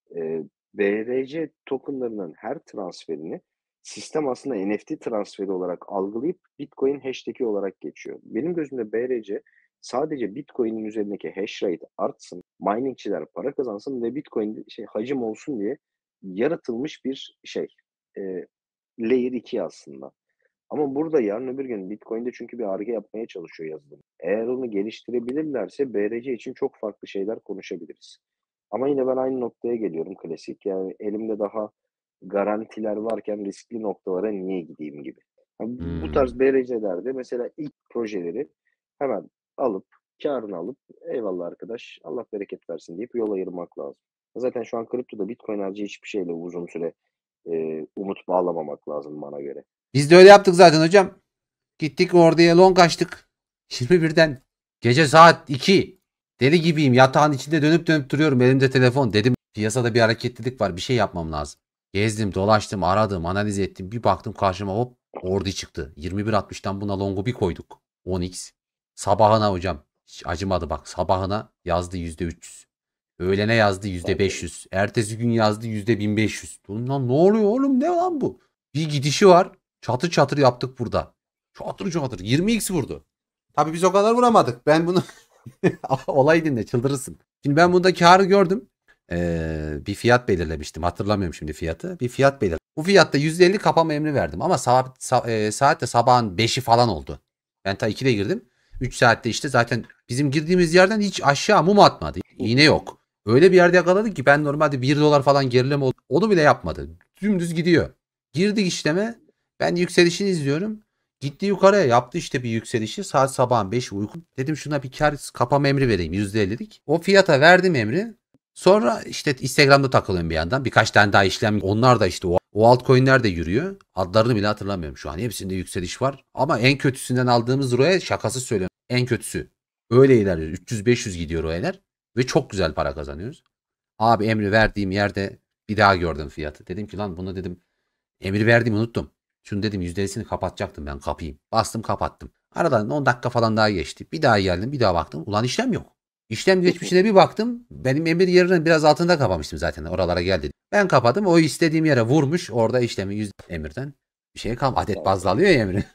BRC tokenlarının her transferini sistem aslında NFT transferi olarak algılayıp Bitcoin hashtag'i olarak geçiyor. Benim gözümde BRC sadece Bitcoin'in üzerindeki hash rate artsın, miningçiler para kazansın ve Bitcoin hacim olsun diye yaratılmış bir şey. Eee, Layer 2 aslında. Ama burada yarın öbür gün Bitcoin'de çünkü bir Ar-Ge yapmaya çalışıyor yazılım. Eğer onu geliştirebilirlerse BRC için çok farklı şeyler konuşabiliriz. Ama yine ben aynı noktaya geliyorum klasik. Yani elimde daha garantiler varken riskli noktalara niye gideyim gibi. Yani bu tarz Hmm. BRC'lerde mesela ilk projeleri hemen alıp kârını alıp eyvallah arkadaş Allah bereket versin deyip yol ayırmak lazım. Zaten şu an kriptoda Bitcoin harici hiçbir şeyle uzun süre umut bağlamamak lazım bana göre. Biz de öyle yaptık zaten hocam. Gittik orduya long açtık. 21'den. Gece saat 2. Deli gibiyim. Yatağın içinde dönüp dönüp duruyorum. Elimde telefon. Dedim piyasada bir hareketlilik var. Bir şey yapmam lazım. Gezdim, dolaştım, aradım, analiz ettim. Bir baktım karşıma hop ordu çıktı. 21.60'tan buna longu bir koyduk. 10x. Sabahına hocam. Hiç acımadı bak. Sabahına yazdı %300. Öğlene yazdı Tertemiz. %500. Ertesi gün yazdı %1500. Lan ne oluyor oğlum, ne lan bu? Bir gidişi var. Çatır çatır yaptık burada. Çatır çatır. 20x vurdu. Tabii biz o kadar vuramadık. Ben bunu olay dinle çıldırırsın. Şimdi ben bunda karı gördüm. Bir fiyat belirlemiştim. Hatırlamıyorum şimdi fiyatı. Bir fiyat belirledim. Bu fiyatta %50 kapama emri verdim. Ama saat de sabahın 5'i falan oldu. Ben ta 2'de girdim. 3 saatte işte zaten bizim girdiğimiz yerden hiç aşağı mum atmadı. İğne yok. Öyle bir yerde yakaladık ki ben normalde $1 falan gerileme oldu. Onu bile yapmadı. Dümdüz gidiyor. Girdik işleme. Ben yükselişini izliyorum. Gitti yukarıya yaptı işte bir yükselişi. Saat sabahın 5 uyku. Dedim şuna bir kar kapama emri vereyim %50'lik. O fiyata verdim emri. Sonra işte Instagram'da takılıyorum bir yandan. Birkaç tane daha işlem. Onlar da işte o altcoin'ler de yürüyor. Adlarını bile hatırlamıyorum şu an. Hepsinde yükseliş var. Ama en kötüsünden aldığımız ROE şakası söylüyorum. En kötüsü. Öyle ilerliyor. 300-500 gidiyor ROE'ler. Ve çok güzel para kazanıyoruz. Abi emri verdiğim yerde bir daha gördüm fiyatı. Dedim ki lan bunu dedim emri verdiğimi unuttum. Şunu dedim %50'sini kapatacaktım ben kapayım. Bastım kapattım. Aradan 10 dakika falan daha geçti. Bir daha geldim bir daha baktım. Ulan işlem yok. İşlem geçmişine bir baktım. Benim emir yerinin biraz altında kapamıştım zaten. Oralara geldi. Ben kapadım. O istediğim yere vurmuş. Orada işlemi emirden bir şey kalmadı. Adet bazlı alıyor ya emri.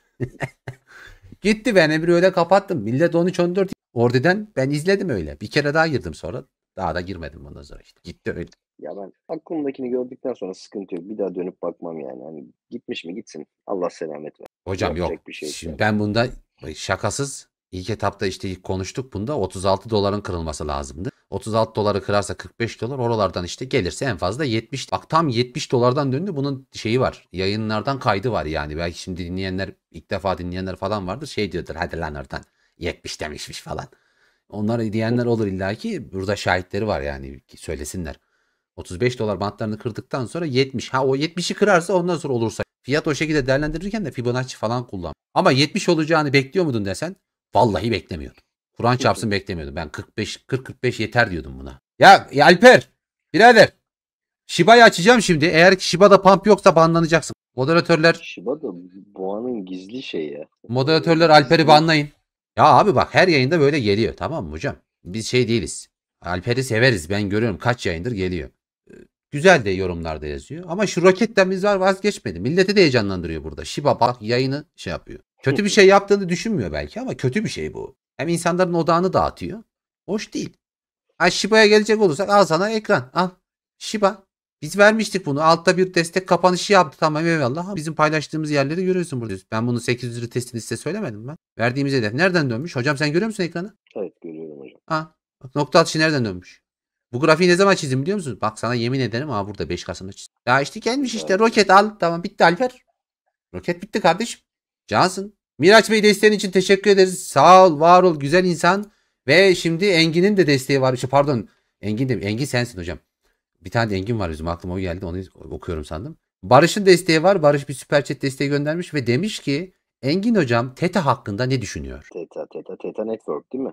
Gitti ben emri öyle kapattım. Millet 13-14 ordiden ben izledim öyle. Bir kere daha girdim sonra. Daha da girmedim ondan sonra işte. Gitti öyle. Ya ben aklımdakini gördükten sonra sıkıntı yok. Bir daha dönüp bakmam yani. Hani gitmiş mi gitsin. Allah selamet ver. Hocam yok. Yapacak bir şey yok Şimdi yani. ben bunda şakasız ilk etapta işte ilk konuştuk bunda $36 kırılması lazımdı. $36 kırarsa $45 oralardan işte gelirse en fazla 70. Bak tam $70'dan döndü. Bunun şeyi var. Yayınlardan kaydı var yani. Belki şimdi dinleyenler ilk defa dinleyenler falan vardır. Şey diyordur hadi lan oradan 70 demişmiş falan. Onları diyenler olur illaki. Burada şahitleri var yani söylesinler. $35 bantlarını kırdıktan sonra 70. Ha o 70'i kırarsa ondan sonra olursa. Fiyat o şekilde değerlendirirken de Fibonacci falan kullan. Ama 70 olacağını bekliyor muydun desen? Vallahi beklemiyordum. Kur'an çarpsın beklemiyordum. Ben 40-45 yeter diyordum buna. Ya Alper, birader. Shiba'yı açacağım şimdi. Eğer ki Shiba'da pump yoksa banlanacaksın. Shiba da boğanın gizli şeyi ya. Moderatörler Alper'i Gizli. banlayın. Ya abi bak her yayında böyle geliyor tamam mı hocam? Biz şey değiliz. Alper'i severiz. Ben görüyorum kaç yayındır geliyor. Güzel de yorumlarda yazıyor. Ama şu roketten biz vazgeçmedi. Milleti de heyecanlandırıyor burada. Shiba bak yayını şey yapıyor. Kötü bir şey yaptığını düşünmüyor belki ama kötü bir şey bu. Hem insanların odağını dağıtıyor. Hoş değil. Ha Shiba'ya gelecek olursak al sana ekran. Al. Shiba. Biz vermiştik bunu. Altta bir destek kapanışı yaptı. Tamam eyvallah. Ama bizim paylaştığımız yerleri görüyorsun burada. Ben bunu 800 lira testini size söylemedim ben. Verdiğimiz hedef nereden dönmüş? Hocam sen görüyor musun ekranı? Evet görüyorum hocam. Ha. Bak nokta atışı nereden dönmüş? Bu grafiği ne zaman çizdim biliyor musun? Bak sana yemin ederim ha burada 5 Kasım'da çizdim. Ya işte gelmiş işte Güzel. roket al. Tamam bitti Alper. Roket bitti kardeşim. Cansın. Miraç Bey desteğin için teşekkür ederiz. Sağ ol, var ol, güzel insan. Ve şimdi Engin'in de desteği var. İşte pardon. Engin de Engin sensin hocam. Bir tane de Engin var bizim aklıma o geldi. Onu okuyorum sandım. Barış'ın desteği var. Barış bir süper chat desteği göndermiş ve demiş ki Engin hocam Teta hakkında ne düşünüyor? Teta Network değil mi?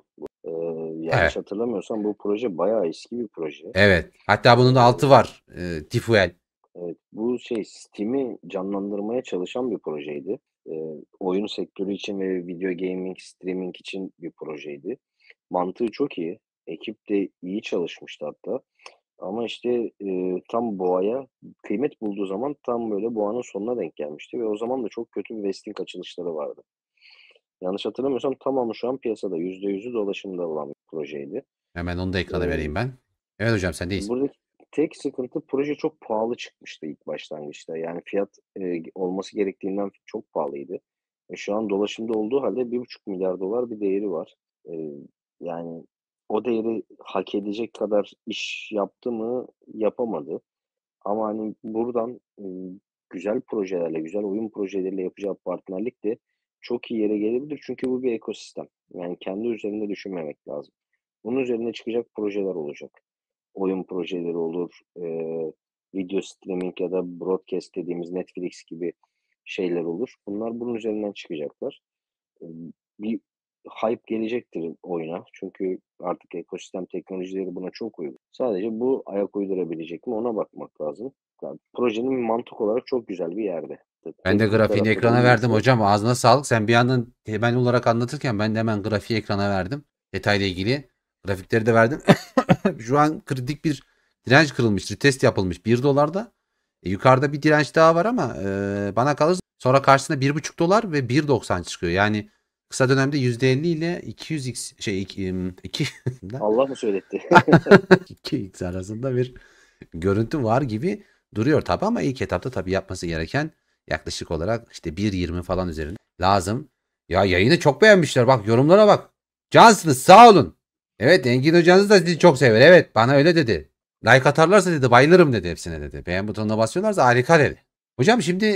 Yanlış Evet. hatırlamıyorsam bu proje bayağı eski bir proje. Evet. Hatta bunun da altı var. Tifuel. Evet, bu Steam'i canlandırmaya çalışan bir projeydi. Oyun sektörü için ve video gaming, streaming için bir projeydi. Mantığı çok iyi. Ekip de iyi çalışmıştı hatta. Ama işte tam boğaya kıymet bulduğu zaman tam böyle boğanın sonuna denk gelmişti ve o zaman da çok kötü bir vesting açılışları vardı. Yanlış hatırlamıyorsam tamamı şu an piyasada %100'ü dolaşımda olan bir projeydi. Hemen onu da ekrana Ee, vereyim ben. Evet hocam sendeyiz. Buradaki tek sıkıntı proje çok pahalı çıkmıştı ilk başlangıçta. Yani fiyat olması gerektiğinden çok pahalıydı. Şu an dolaşımda olduğu halde 1,5 milyar dolar bir değeri var. E, Yani o değeri hak edecek kadar iş yaptı mı yapamadı. Ama hani buradan güzel projelerle, güzel oyun projeleriyle yapacağı partnerlik de çok iyi yere gelebilir. Çünkü bu bir ekosistem. Yani kendi üzerinde düşünmemek lazım. Bunun üzerine çıkacak projeler olacak. Oyun projeleri olur, video streaming ya da broadcast dediğimiz Netflix gibi şeyler olur. Bunlar bunun üzerinden çıkacaklar. Bir hype gelecektir oyuna. Çünkü artık ekosistem teknolojileri buna çok uygun. Sadece bu ayak uydurabilecek mi ona bakmak lazım. Yani projenin mantık olarak çok güzel bir yerde. Ben de Teknik grafiğini tarafta da ekrana verdim iyiyse hocam. Ağzına sağlık. Sen bir yandan temel olarak anlatırken ben de hemen grafiği ekrana verdim. Detayla ilgili. Grafikleri de verdim. Şu an kritik bir direnç kırılmış. Retest yapılmış $1'da. Yukarıda bir direnç daha var ama bana kalırsa sonra karşısına $1,5 ve 1,90 çıkıyor. Yani Kısa dönemde %50 ile 200x 2 Allah mı söyletti? 2x arasında bir görüntü var gibi duruyor tabi, ama ilk etapta tabi yapması gereken yaklaşık olarak işte 1.20 falan üzerinde lazım. Ya yayını çok beğenmişler, bak yorumlara bak. Cansınız, sağ olun. Evet, Engin hocanız da sizi çok sever. Evet, bana öyle dedi. Like atarlarsa dedi bayılırım dedi, hepsine dedi. Beğen butonuna basıyorlarsa harika dedi. Hocam şimdi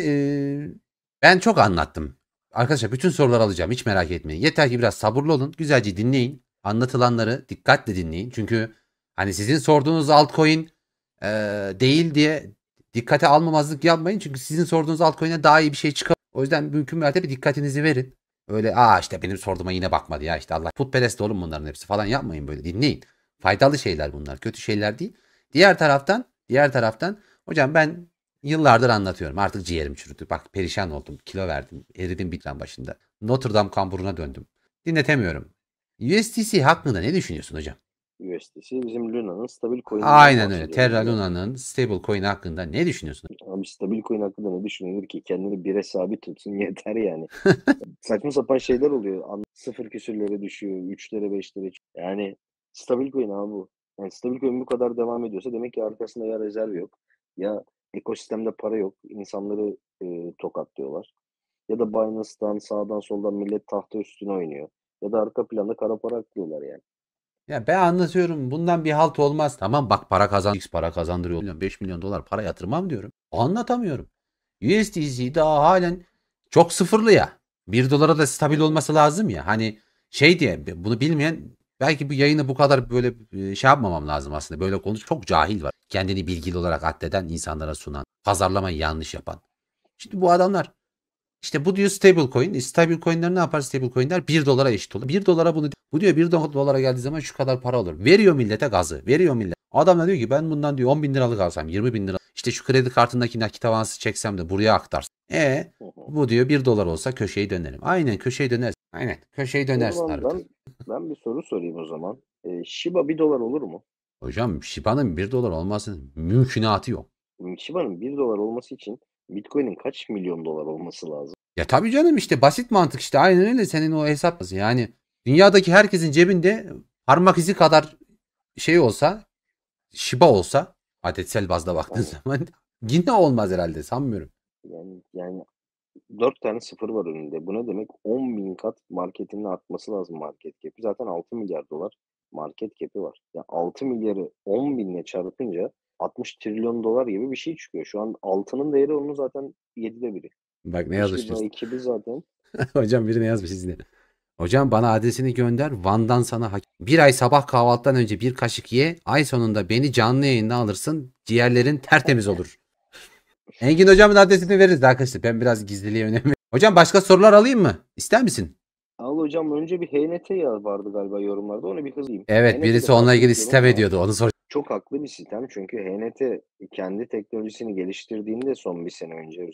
ben çok anlattım. Arkadaşlar bütün soruları alacağım, hiç merak etmeyin. Yeter ki biraz sabırlı olun. Güzelce dinleyin. Anlatılanları dikkatle dinleyin. Çünkü hani sizin sorduğunuz altcoin değil diye dikkate almamazlık yapmayın. Çünkü sizin sorduğunuz altcoin'e daha iyi bir şey çıkar. O yüzden mümkün mertebe dikkatinizi verin. Öyle işte benim sorduğuma yine bakmadı ya, işte Allah putperest oğlum bunların hepsi falan yapmayın, böyle dinleyin. Faydalı şeyler bunlar, kötü şeyler değil. Diğer taraftan hocam ben yıllardır anlatıyorum, artık ciğerim çürüdü. Bak perişan oldum, kilo verdim, eridim bir tane başında. Notre Dame kamburuna döndüm. Dinletemiyorum. USDC hakkında ne düşünüyorsun hocam? USDC bizim Luna'nın stabil coin'inden Aynen öyle. bahsediyoruz Terra değil mi? Luna'nın stablecoin hakkında ne düşünüyorsun? Abi stabil coin hakkında ne düşünülür ki? Kendini bire sabit tutsun yeter yani. Saçma sapan şeyler oluyor. Sıfır küsürlere düşüyor. 3'lere 5'lere. Yani stabil coin abi bu. Yani stabil coin bu kadar devam ediyorsa demek ki arkasında ya rezerv yok. Ya ekosistemde para yok. İnsanları tokatlıyorlar. Ya da Binance'dan sağdan soldan millet tahta üstüne oynuyor. Ya da arka planda kara para aklıyorlar yani. Ya ben anlatıyorum, bundan bir halt olmaz. Tamam bak, para kazan, X para kazandırıyor. 5 milyon dolar para yatırmam diyorum. Anlatamıyorum. USDC daha halen çok sıfırlı ya. 1 dolara da stabil olması lazım ya. Hani şey diye bunu bilmeyen, belki bu yayını bu kadar böyle şey yapmamam lazım aslında. Böyle konuş, çok cahil var. Kendini bilgili olarak addeden, insanlara sunan, pazarlamayı yanlış yapan. Şimdi bu adamlar işte bu diyor stable coin. Stable coin'ler ne yapar stable coin'ler? 1 dolara eşit olur. 1 dolara bu diyor 1 dolara geldiği zaman şu kadar para olur. Veriyor millete gazı. Veriyor millet. Adam da diyor ki ben bundan diyor 10 bin liralık alsam, 20 bin lira. İşte şu kredi kartındaki nakit avansı çeksem de buraya aktarsam. Bu diyor 1 dolar olsa köşeyi dönerim. Aynen köşeyi dönersin. Aynen köşeyi O dönersin zaman harbiden. ben bir soru sorayım o zaman. Shiba 1 dolar olur mu? Hocam Shiba'nın 1 dolar olmasının mümkünatı yok. Shiba'nın 1 dolar olması için Bitcoin'in kaç milyon dolar olması lazım? Ya tabii canım, işte basit mantık, işte aynen öyle, senin o hesap yani dünyadaki herkesin cebinde parmak izi kadar şey olsa, Shiba olsa, adetsel bazda baktığın Yani, zaman yine olmaz herhalde, sanmıyorum. yani 4 tane sıfır var önünde. Bu ne demek? 10 bin kat marketinin artması lazım market cap'i. Zaten 6 milyar dolar market cap'i var. Ya 6 milyarı 10 binle çarpınca 60 trilyon dolar gibi bir şey çıkıyor. Şu an altının değeri onun zaten 7'de biri. Bak ne yazmış. Shiba ekibi zaten. Hocam biri ne yazmış izle. Hocam bana adresini gönder. Van'dan sana bir ay sabah kahvaltıdan önce bir kaşık ye. Ay sonunda beni canlı yayında alırsın. Ciğerlerin tertemiz olur. Engin hocamın adresini veririz de arkadaşlar. Ben biraz gizliliğe önem veriyorum. Hocam başka sorular alayım mı? İster misin? Al hocam, önce bir HNT vardı galiba yorumlarda. Onu bir hızlayayım. Evet, HNT'de birisi onunla takip ilgili ediyorum sitem ama ediyordu. Onu sor. çok haklı bir sistem. Çünkü HNT kendi teknolojisini geliştirdiğinde son bir sene önce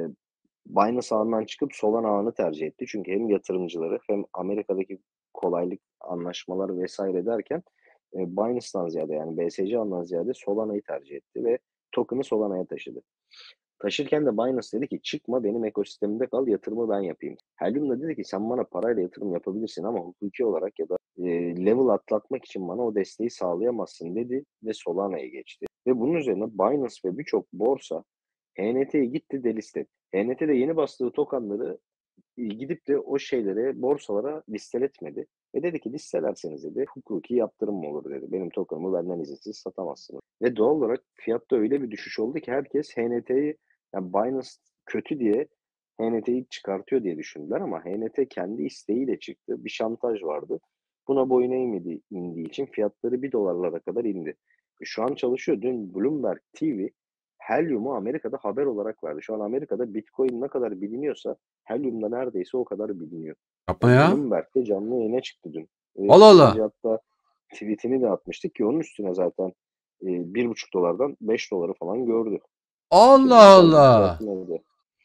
Binance ağından çıkıp Solana ağını tercih etti. Çünkü hem yatırımcıları hem Amerika'daki kolaylık anlaşmaları vesaire derken Binance'dan ziyade yani BSC ağından ziyade Solana'yı tercih etti ve token'ı Solana'ya taşıdı. Taşırken de Binance dedi ki çıkma, benim ekosistemimde kal, yatırımı ben yapayım. Helium da dedi ki sen bana parayla yatırım yapabilirsin ama hukuki olarak ya da level atlatmak için bana o desteği sağlayamazsın dedi ve Solana'ya geçti. Ve bunun üzerine Binance ve birçok borsa HNT'ye gitti deliste. HNT de yeni bastığı tokenları gidip de o şeylere, borsalara listeletmedi. Ve dedi ki listelerseniz dedi hukuki yaptırım mı olur dedi. Benim tokenımı benden izinsiz satamazsınız. Ve doğal olarak fiyatta öyle bir düşüş oldu ki herkes HNT'yi, yani Binance kötü diye HNT'yi çıkartıyor diye düşündüler ama HNT kendi isteğiyle çıktı. Bir şantaj vardı. Buna boyun eğmedi, indiği için fiyatları 1 dolarlara kadar indi. Şu an çalışıyor. Dün Bloomberg TV Helium'u Amerika'da haber olarak verdi. Şu an Amerika'da Bitcoin ne kadar biliniyorsa Helium'da neredeyse o kadar biliniyor. Yapma Yani ya. Bloomberg'de canlı yayına çıktı dün. Allah Az önce Allah. hatta tweetini de atmıştık ki onun üstüne zaten 1,5 dolardan 5 doları falan gördü. Allah Güzel bir Allah. düzeltmeydi.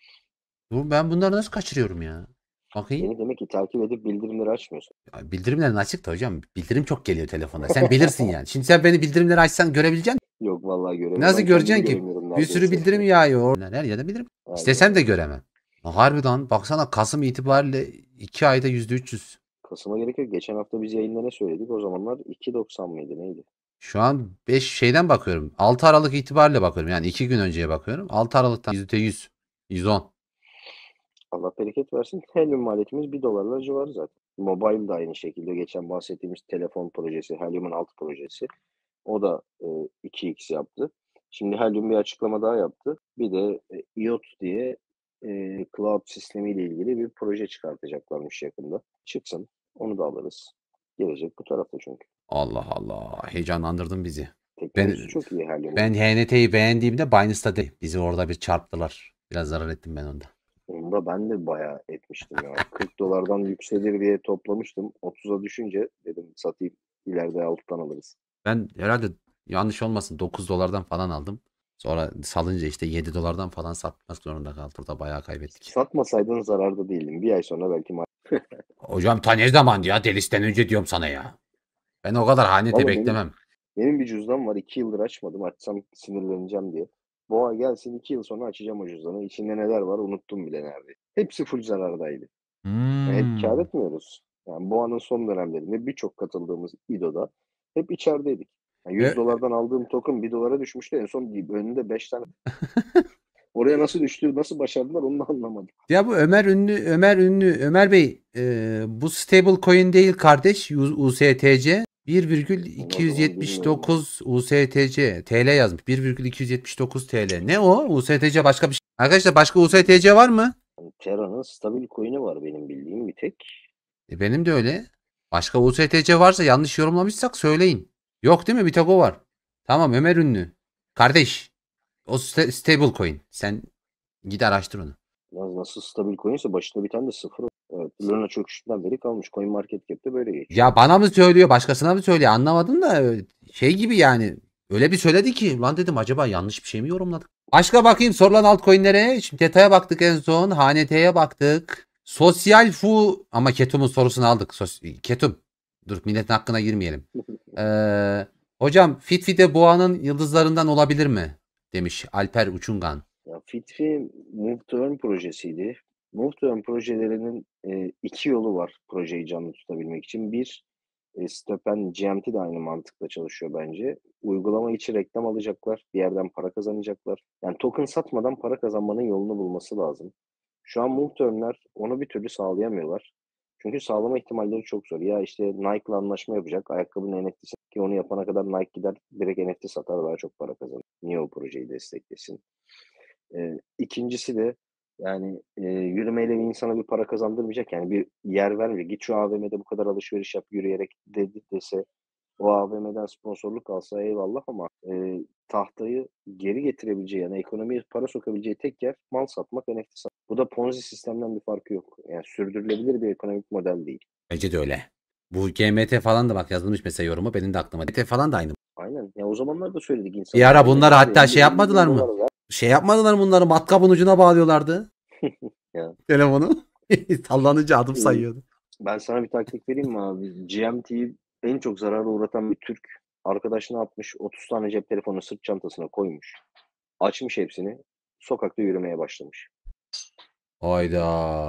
Ben bunları nasıl kaçırıyorum ya? Bakayım. Beni demek ki takip edip bildirimleri açmıyorsun. Ya bildirimlerin açık da hocam. Bildirim çok geliyor telefonda. Sen bilirsin yani. Şimdi sen beni bildirimleri açsan görebilecek misin? Yok vallahi göremiyorum. Nasıl Ben kendimi göreceksin ki? göremiyorum Bir sürü neredeyse. bildirim yağıyor. Her yerde bildirim. Aynen İstesem de öyle. göremem. Harbiden baksana Kasım itibariyle 2 ayda %300. Kasım'a gerek yok. Geçen hafta biz yayında ne söyledik? O zamanlar 2.90 mıydı neydi? Şu an 5 şeyden bakıyorum. 6 Aralık itibariyle bakıyorum. Yani 2 gün önceye bakıyorum. 6 Aralık'tan %100, 110. Allah bereket versin. Helium maliyetimiz 1 dolarla civarı zaten. Mobile de aynı şekilde. Geçen bahsettiğimiz telefon projesi, Helium'un alt projesi. O da 2x yaptı. Şimdi Helium bir açıklama daha yaptı. Bir de IoT diye cloud sistemiyle ilgili bir proje çıkartacaklarmış yakında. Çıksın. Onu da alırız. Gelecek bu tarafta çünkü. Allah Allah. Heyecanlandırdın bizi. Teknolojisi Ben çok iyi Helium'un. ben HNT'yi beğendiğimde Binance'da değil. Bizi orada bir çarptılar. Biraz zarar ettim ben onda. Onda ben de bayağı etmiştim ya. 40 dolardan yükselir diye toplamıştım. 30'a düşünce dedim satayım. İleride alttan alırız. Ben herhalde yanlış olmasın 9 dolardan falan aldım. Sonra salınca işte 7 dolardan falan satmak zorunda kaldık. Burada bayağı kaybettik. Satmasaydın zararda değildim. Bir ay sonra belki Hocam ta ne zaman ya? Delisten önce diyorum sana ya. Ben o kadar hanete Valla beklemem. benim bir cüzdan var. 2 yıldır açmadım. Açsam sinirleneceğim diye. Boğa gelsin 2 yıl sonra açacağım o cüzdanı. İçinde neler var unuttum bile neredeyse. Hepsi full zarardaydı. Yani hep kâr Hmm. etmiyoruz. Yani Boğa'nın son dönemlerinde birçok katıldığımız İDO'da hep içerideydik. Yani 100 E, dolardan aldığım token 1 dolara düşmüştü. En son önünde 5 tane. Oraya nasıl düştü, nasıl başardılar onu da anlamadım. Ya bu Ömer Bey bu stable coin değil kardeş USTC O zaman bilmiyorum ben. 1,279 USTC TL yazmış 1,279 TL ne o USTC başka bir şey arkadaşlar başka USTC var mı? Yani Terra'nın stabil coin'i var benim bildiğim bir tek. Benim de öyle başka USTC varsa yanlış yorumlamışsak söyleyin yok değil mi bir tek o var tamam Ömer Ünlü kardeş o stable coin sen git araştır onu. Nasıl stabil coin ise başında bir tane de sıfır. Evet, Luna çöküşünden beri kalmış. CoinMarketCap'te böyle geçiyor. Ya bana mı söylüyor, başkasına mı söylüyor anlamadım da şey gibi yani. Öyle bir söyledi ki lan dedim acaba yanlış bir şey mi yorumladık? Başka bakayım sorulan altcoin'lere. Şimdi detaya baktık en son. HNT'ye baktık. Sosyal fu ama Ketum'un sorusunu aldık. Ketum. Dur milletin hakkına girmeyelim. Hocam Fitfide Boğa'nın yıldızlarından olabilir mi? Demiş Alper Uçungan. Ya Fitfi Move to Earn projesiydi. Move to Earn projelerinin iki yolu var projeyi canlı tutabilmek için. Bir, Stepen GMT de aynı mantıkla çalışıyor bence. Uygulama içi reklam alacaklar. Bir yerden para kazanacaklar. Yani token satmadan para kazanmanın yolunu bulması lazım. Şu an Move to Earn'ler onu bir türlü sağlayamıyorlar. Çünkü sağlama ihtimalleri çok zor. Ya işte Nike'la anlaşma yapacak. Ayakkabının NFT'si ki onu yapana kadar Nike gider direkt NFT satar daha çok para kazanır. Niye o projeyi desteklesin? İkincisi de yani yürümeyle bir insana bir para kazandırmayacak. Yani bir yer vermeyecek. Git şu AVM'de bu kadar alışveriş yap yürüyerek dedi dese o AVM'den sponsorluk alsa eyvallah ama tahtayı geri getirebileceği yani ekonomiye para sokabileceği tek yer mal satmak, NFT satmak. Bu da Ponzi sistemden bir farkı yok. Yani sürdürülebilir bir ekonomik model değil. Bence de öyle. Bu GMT falan da bak yazılmış mesela yorumu. Benim de aklıma. GMT falan da aynı. Aynen. Ya o zamanlar da söyledik Bir insanlara ara ya bunlar dedik abi hatta 50 şey 50 yapmadılar bin mı? dolar ver. Şey yapmadılar mı bunları matkapın ucuna bağlıyorlardı. Ya. Telefonu. Sallanınca adım Ee, sayıyordu. Ben sana bir taktik vereyim mi abi? GMT'yi en çok zarara uğratan bir Türk arkadaş ne yapmış? 30 tane cep telefonu sırt çantasına koymuş. Açmış hepsini. Sokakta yürümeye başlamış. Hayda.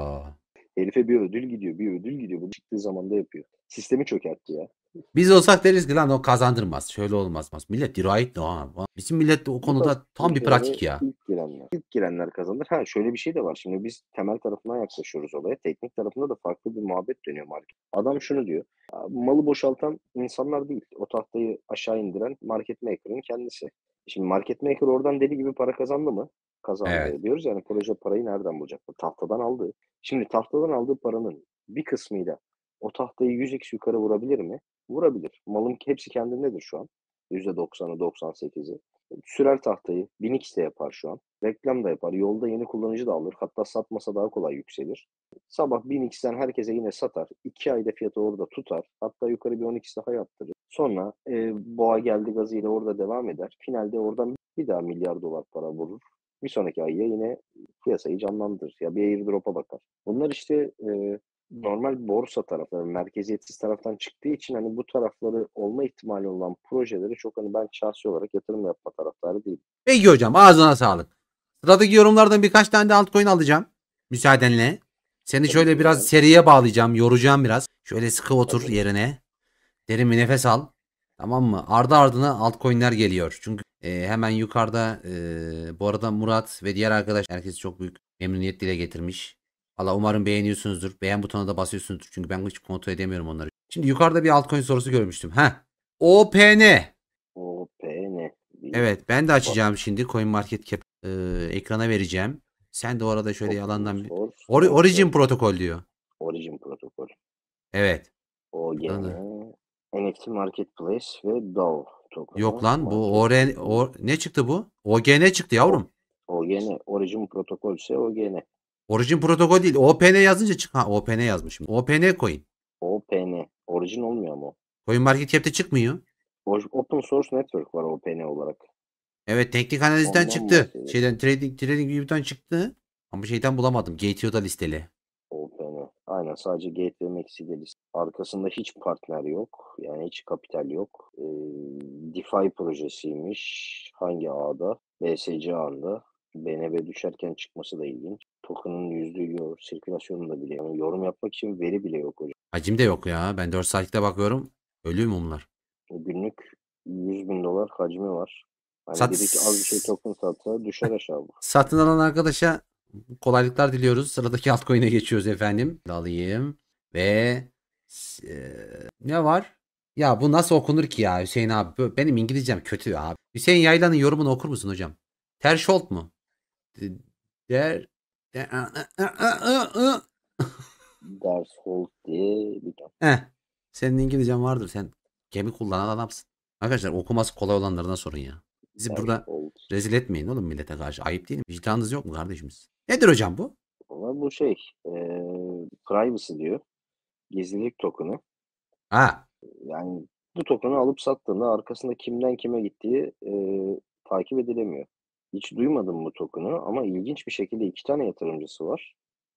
Herife bir ödül gidiyor, bir ödül gidiyor. Bu çıktığı zaman da yapıyor. Sistemi çökertti ya. Biz olsak deriz ki lan o kazandırmaz. Şöyle olmaz. Millet dirayet ne ha. Bizim millet de o Bu tarz konuda tam bir projelere pratik ya. ilk girenler. İlk girenler kazanır. Ha şöyle bir şey de var. Şimdi biz temel tarafından yaklaşıyoruz olaya. Teknik tarafında da farklı bir muhabbet dönüyor market. Adam şunu diyor. Malı boşaltan insanlar değil. O tahtayı aşağı indiren market maker'ın kendisi. Şimdi market maker oradan deli gibi para kazandı mı? Evet. Kazandı. Diyoruz yani proje parayı nereden bulacak? Tahtadan aldı. Şimdi tahtadan aldığı paranın bir kısmıyla o tahtayı 100x yukarı vurabilir mi? Vurabilir. Malın hepsi kendindedir şu an. %90'ı, 98'i. Sürer tahtayı. 1000x de yapar şu an. Reklam da yapar. Yolda yeni kullanıcı da alır. Hatta satmasa daha kolay yükselir. Sabah 1000x'ten herkese yine satar. 2 ayda fiyatı orada tutar. Hatta yukarı bir 10x daha yaptırır. Sonra boğa geldi gazıyla orada devam eder. Finalde oradan bir daha milyar dolar para vurur. Bir sonraki ayya yine piyasayı canlandırır. Ya bir airdrop'a bakar. Bunlar işte normal borsa tarafları, merkeziyetsiz taraftan çıktığı için hani bu tarafları olma ihtimali olan projeleri çok hani ben şahsi olarak yatırım yapma taraftarı değilim. Peki hocam ağzına sağlık. Sıradaki yorumlardan birkaç tane de altcoin alacağım. Müsaadenle. Seni Tabii şöyle ki biraz hocam. seriye bağlayacağım. Yoracağım biraz. Şöyle sıkı otur Hazırım. yerine. Derin bir nefes al. Tamam mı? Ardı ardına altcoin'ler geliyor. Çünkü hemen yukarıda bu arada Murat ve diğer arkadaş herkes çok büyük memnuniyet dile getirmiş. Valla umarım beğeniyorsunuzdur. Beğen butonuna da basıyorsunuzdur. Çünkü ben hiç kontrol edemiyorum onları. Şimdi yukarıda bir altcoin sorusu görmüştüm. OPN. OPN. Bir Evet, ben de bak, açacağım şimdi CoinMarketCap ekrana vereceğim. Sen de orada şöyle Token yalandan bir Source Origin Network. protokol diyor. Origin protokol. Evet. OGN. Bakalım. NFT Marketplace ve DAO Yok token'ı lan bu marketplace. ne çıktı bu? OGN çıktı O, yavrum. OGN. Origin protokol ise OGN. Origin protokol değil. OPN yazınca çık. Ha OPN yazmışım. OPN coin. OPN. Origin olmuyor mu? CoinMarketCap'te çıkmıyor. Open Source Network var OPN olarak. Evet teknik analizden Ondan çıktı. bahsediyorum. Şeyden trading view'dan çıktı. Ama şeyden bulamadım. Gateo'da listeli. OPN. Aynen, sadece Gateway Maxi'de liste. Arkasında hiç partner yok. Yani hiç kapital yok. DeFi projesiymiş. Hangi ağda? BSC ağında. BNB düşerken çıkması da ilginç. Token'ın %100 sirkülasyonunu da bile. Yani yorum yapmak için veri bile yok hocam. Hacim de yok ya. Ben 4 saatte bakıyorum. Ölüyor mumlar. Günlük 100 bin dolar hacmi var. Hani Sat biri az bir şey token satsa düşer aşağı bu. Satın alan arkadaşa kolaylıklar diliyoruz. Sıradaki altcoin'e geçiyoruz efendim. Alayım ve ne var? Ya bu nasıl okunur ki ya Hüseyin abi? Benim İngilizcem kötü abi. Hüseyin Yaylan'ın yorumunu okur musun hocam? Threshold mu? D- Der, Ders Hold diye bir tane. Eh, senin İngilizcen vardır. Sen gemi kullanan adamsın. Arkadaşlar okuması kolay olanlarına sorun ya. Bizi Ders burada Hold. rezil etmeyin oğlum millete karşı. Ayıp değil mi? Vicdanınız yok mu kardeşimiz? Nedir hocam bu? Ama bu şey, privacy diyor. Gizlilik token'ı. Ha. Yani bu token'ı alıp sattığında arkasında kimden kime gittiği takip edilemiyor. Hiç duymadım bu token'ı ama ilginç bir şekilde iki tane yatırımcısı var.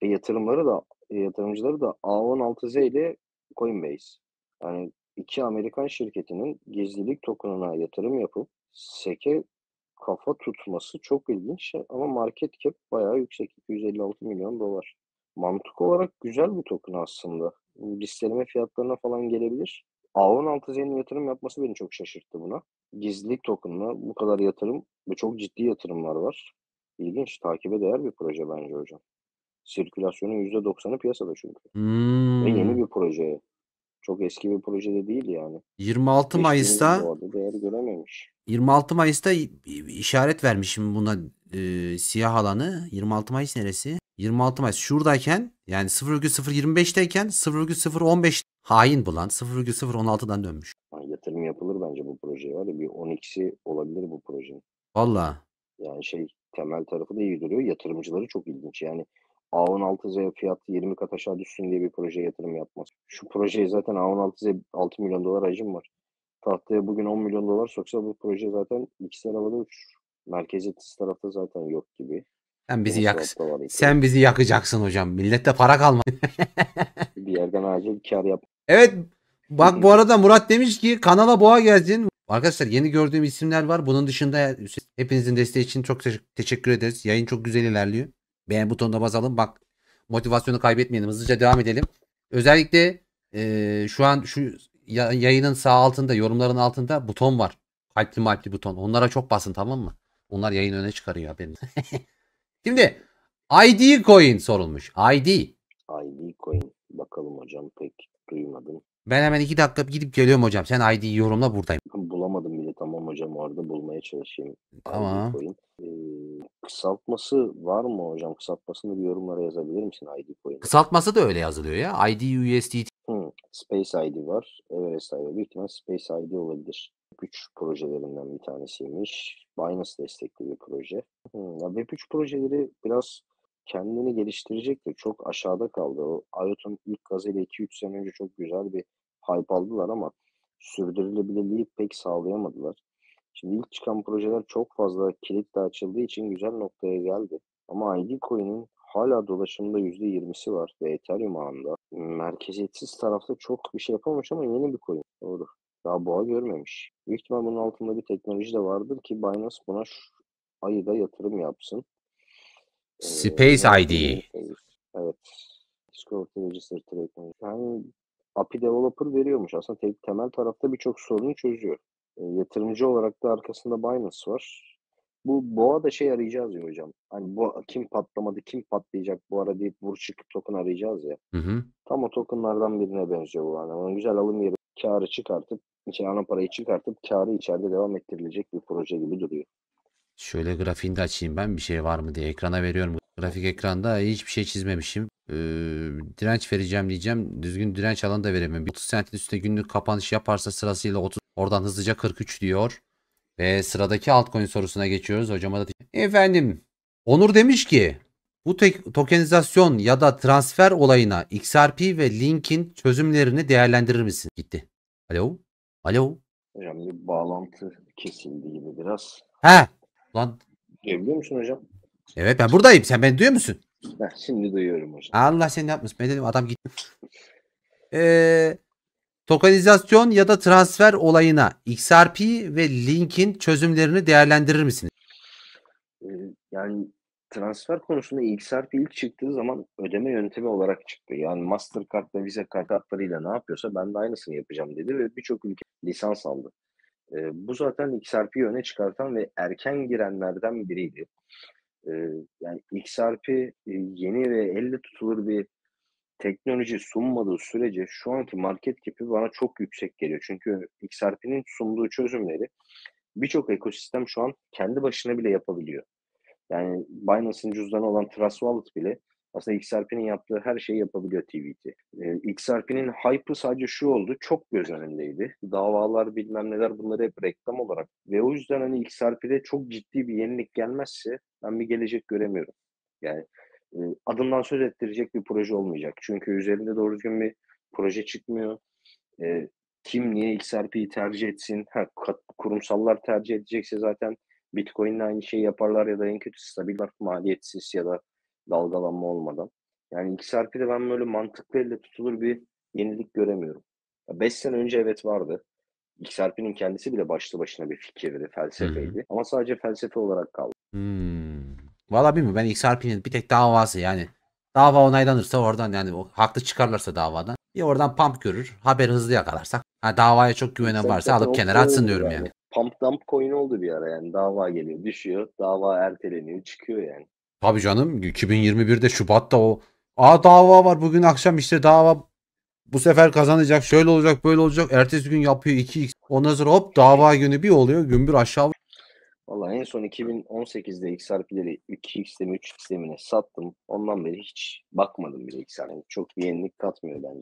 Yatırımcıları da A16Z ile Coinbase. Yani iki Amerikan şirketinin gizlilik token'ına yatırım yapıp SEC'e kafa tutması çok ilginç ama market cap bayağı yüksek. 256 milyon dolar. Mantık olarak güzel bir token aslında. Listeleme fiyatlarına falan gelebilir. A16Z'nin yatırım yapması beni çok şaşırttı buna. Gizlilik token'ına bu kadar yatırım ve çok ciddi yatırımlar var. İlginç, takibe değer bir proje bence hocam. Sirkülasyonun %90'ı piyasada çünkü. Ve yeni Hmm. bir proje. Çok eski bir proje de değil yani. 26 Geçtiğimiz yıl Mayıs'ta bu arada değer görememiş. 26 Mayıs'ta işaret vermişim buna siyah alanı. 26 Mayıs neresi? 26 Mayıs şuradayken yani 0,025'teyken 0,015 hain bu lan. 0,016'dan dönmüş. Yani yatırım yapılır bence bu projeye. Var ya, bir 10x'i olabilir bu projenin. Valla. Yani şey, temel tarafı da iyi duruyor. Yatırımcıları çok ilginç. Yani A16Z fiyatı 20 kat aşağı düşsün diye bir projeye yatırım yapmaz. Şu projeye zaten A16Z 6 milyon dolar hacim var. Tahtaya bugün 10 milyon dolar soksa bu proje zaten ikisi havada uçuşur. Merkeziyetsiz tarafta zaten yok gibi. Sen bizi yak Uniswap'ta var epey. Sen bizi yakacaksın hocam. Millette para kalmadı. Bir yerden acil kar yap. Evet. Bak bu arada Murat demiş ki kanala boğa gelsin. Arkadaşlar yeni gördüğüm isimler var. Bunun dışında hepinizin desteği için çok teşekkür ederiz. Yayın çok güzel ilerliyor. Beğen butonuna basalım. Bak motivasyonu kaybetmeyelim. Hızlıca devam edelim. Özellikle şu an şu yayının sağ altında yorumların altında buton var. Kalpli malpli buton. Onlara çok basın tamam mı? Onlar yayın öne çıkarıyor haberiniz. Şimdi ID coin sorulmuş. ID. ID coin. Bakalım hocam, pek duymadım. Ben hemen 2 dakika gidip geliyorum hocam. Sen ID'yi yorumla buradayım. Bulamadım bile, tamam hocam, orada bulmaya çalışayım. ID Tamam. coin. Kısaltması var mı hocam? Kısaltmasını bir yorumlara yazabilir misin ID coin'in? Kısaltması da öyle yazılıyor ya. ID USDT. Space ID var. Everest ID. Büyük ihtimal Space ID olabilir. Web3 projelerinden bir tanesiymiş. Binance destekli bir proje. Ya Web3 projeleri biraz kendini geliştirecektir. Çok aşağıda kaldı. O IOT'un ilk gazıyla 2-3 sene önce çok güzel bir hype aldılar ama sürdürülebilirliği pek sağlayamadılar. Şimdi ilk çıkan projeler çok fazla kilitle açıldığı için güzel noktaya geldi. Ama ID Coin'in hala dolaşımda %20'si var ve Ethereum ağında. Merkeziyetsiz tarafta çok bir şey yapamamış ama yeni bir coin. Doğru. Daha boğa görmemiş. Büyük ihtimal bunun altında bir teknoloji de vardır ki Binance buna ayda yatırım yapsın. Space Node ID. evet. Security Register Trade. Yani API developer veriyormuş. Aslında temel tarafta birçok sorunu çözüyor. Yatırımcı olarak da arkasında Binance var. Bu boğa da şey arayacağız ya hocam. Hani bu kim patlamadı, kim patlayacak bu ara deyip vur çıkıp token arayacağız ya. Hı hı. Tam o tokenlardan birine benziyor bu. Yani onun güzel alım yeri, karı çıkartıp, ana parayı çıkartıp karı içeride devam ettirilecek bir proje gibi duruyor. Şöyle grafiğini de açayım ben bir şey var mı diye ekrana veriyorum. Grafik ekranda hiçbir şey çizmemişim. Direnç vereceğim diyeceğim. Düzgün direnç alanı da veremem. 30 sentin üstüne günlük kapanış yaparsa sırasıyla 30. Oradan hızlıca 43 diyor. Ve sıradaki altcoin sorusuna geçiyoruz. Hocama da efendim Onur demiş ki bu tokenizasyon ya da transfer olayına XRP ve Link'in çözümlerini değerlendirir misin? Gitti. Alo? Alo? Hocam bir bağlantı kesildi gibi biraz. He. Lan Duyabiliyor musun hocam? evet ben buradayım. Sen beni duyuyor musun? Şimdi duyuyorum hocam. Allah seni yapmasın. Ben dedim adam gitti. Ee, tokenizasyon ya da transfer olayına XRP ve Link'in çözümlerini değerlendirir misiniz? Yani transfer konusunda XRP ilk çıktığı zaman ödeme yöntemi olarak çıktı. Yani Mastercard ve Visa kartlarıyla ne yapıyorsa ben de aynısını yapacağım dedi ve birçok ülke lisans aldı. Bu zaten XRP'yi öne çıkartan ve erken girenlerden biriydi. Yani XRP yeni ve elle tutulur bir teknoloji sunmadığı sürece şu anki market cap'i bana çok yüksek geliyor. Çünkü XRP'nin sunduğu çözümleri birçok ekosistem şu an kendi başına bile yapabiliyor. Yani Binance'ın cüzdanı olan Trust Wallet bile aslında XRP'nin yaptığı her şeyi yapabiliyor TVT. XRP'nin hype'ı sadece şu oldu, çok göz önündeydi. Davalar bilmem neler bunları hep reklam olarak. Ve o yüzden hani XRP'de çok ciddi bir yenilik gelmezse ben bir gelecek göremiyorum. Yani adından söz ettirecek bir proje olmayacak. Çünkü üzerinde doğru düzgün bir proje çıkmıyor. Kim niye XRP'yi tercih etsin? Kurumsallar tercih edecekse zaten Bitcoin'le aynı şeyi yaparlar ya da en kötü stabil maliyetsiz ya da dalgalanma olmadan. Yani XRP'de ben böyle mantıklı elle tutulur bir yenilik göremiyorum. 5 sene önce evet vardı. XRP'nin kendisi bile başlı başına bir fikirdi, Hı hı. felsefeydi. Ama sadece felsefe olarak kaldı. Valla bilmiyorum ben XRP'nin bir tek davası yani dava onaylanırsa oradan yani o haklı çıkarlarsa davadan bir oradan pump görür haber hızlı yakalarsak ha, davaya çok güvenen varsa Zaten alıp kenara o atsın oldu diyorum yani. yani. Pump dump coin oldu bir ara yani. Dava geliyor, düşüyor. Dava erteleniyor, çıkıyor yani. Tabii canım 2021'de Şubat'ta o dava var bugün akşam işte dava bu sefer kazanacak şöyle olacak böyle olacak ertesi gün yapıyor 2x ondan sonra hop dava günü bir oluyor gümbür aşağı. Vallahi en son 2018'de XRP'leri 2x'te mi 3x'te mi ne sattım. Ondan beri hiç bakmadım bile XRP'ye. Çok bir yenilik katmıyor bence.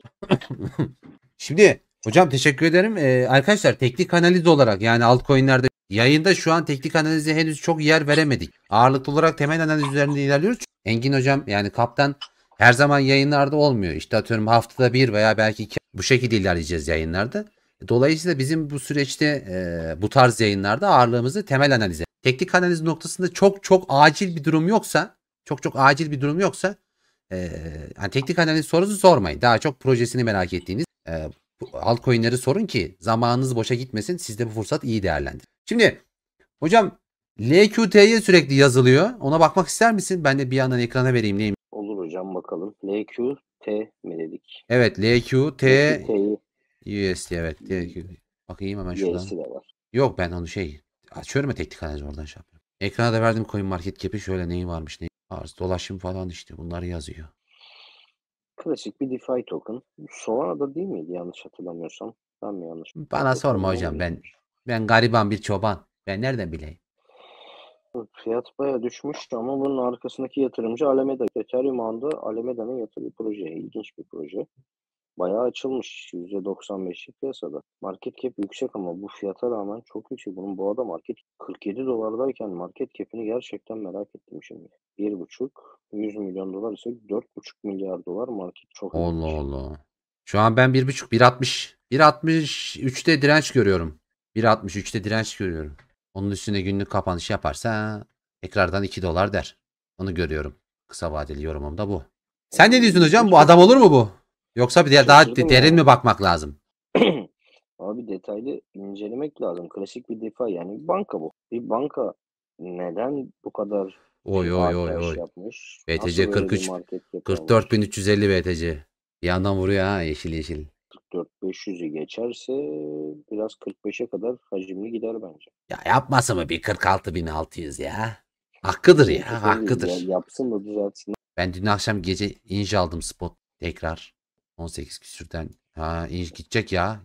Şimdi hocam teşekkür ederim. Arkadaşlar teknik analiz olarak yani altcoin'lerde yayında şu an teknik analize henüz çok yer veremedik. Ağırlıklı olarak temel analiz üzerinde ilerliyoruz. Engin hocam yani kaptan her zaman yayınlarda olmuyor. İşte atıyorum haftada bir veya belki iki bu şekilde ilerleyeceğiz yayınlarda. Dolayısıyla bizim bu süreçte bu tarz yayınlarda ağırlığımızı temel analize. Teknik analiz noktasında çok çok acil bir durum yoksa çok acil bir durum yoksa hani teknik analiz sorusu sormayın. Daha çok projesini merak ettiğiniz altcoin'leri sorun ki zamanınız boşa gitmesin. Siz de bu fırsat iyi değerlendirin. Şimdi hocam LQT'ye sürekli yazılıyor. Ona bakmak ister misin? Ben de bir yandan ekrana vereyim neyim? Olur hocam bakalım. LQT mi dedik? Evet LQT LQT'yi USD evet. LQ. Bakayım hemen şuradan. Y'si de var. Yok ben onu açıyorum ya teknik analiz oradan şey yapıyorum. Ekrana da verdim coin market cap'i şöyle neyi varmış neyi. Arz dolaşım falan işte bunları yazıyor. Klasik bir DeFi token. Solana'da değil miydi yanlış hatırlamıyorsam? Ben mi yanlış? Bana sorma Ekranda hocam olmayacak. ben gariban bir çoban. Ben nereden bileyim? Fiyat bayağı düşmüş ama bunun arkasındaki yatırımcı Alameda. Ethereum ağında Alameda'nın yatırdığı proje. İlginç bir proje. Bayağı açılmış. %95'i piyasada. Market cap yüksek ama bu fiyata rağmen çok yüksek. Bunun bu arada market 47 dolardayken market cap'ini gerçekten merak ettim şimdi. 1,5 100 milyon dolar ise 4,5 milyar dolar market. Çok Allah ilginç. Allah. Şu an ben 1,5 1,63'te direnç görüyorum. 1,63'te direnç görüyorum. Onun üstüne günlük kapanış yaparsa tekrardan 2 dolar der. Onu görüyorum. Kısa vadeli yorumum da bu. Sen ne diyorsun hocam? Bu İlginç bir adam olur mu bu? Yoksa bir daha şaşırdım derin yani. mi bakmak lazım? Abi detaylı incelemek lazım. Klasik bir DeFi yani bir banka bu. Bir banka neden bu kadar Oy oy oy Artaş oy. yapmış. Nasıl BTC böyle bir 43 market cap almış? 44.350 BTC. Bir yandan vuruyor ha, yeşil yeşil. 44.500'ü geçerse biraz 45'e kadar hacimli gider bence. Ya yapması mı bir 46.600 ya? Hakkıdır ya, Çok öyle değil. Ya, hakkıdır. yapsın da düzeltsin. Ben dün akşam gece inç aldım spot tekrar. 18 küsürden. Ha inç gidecek ya.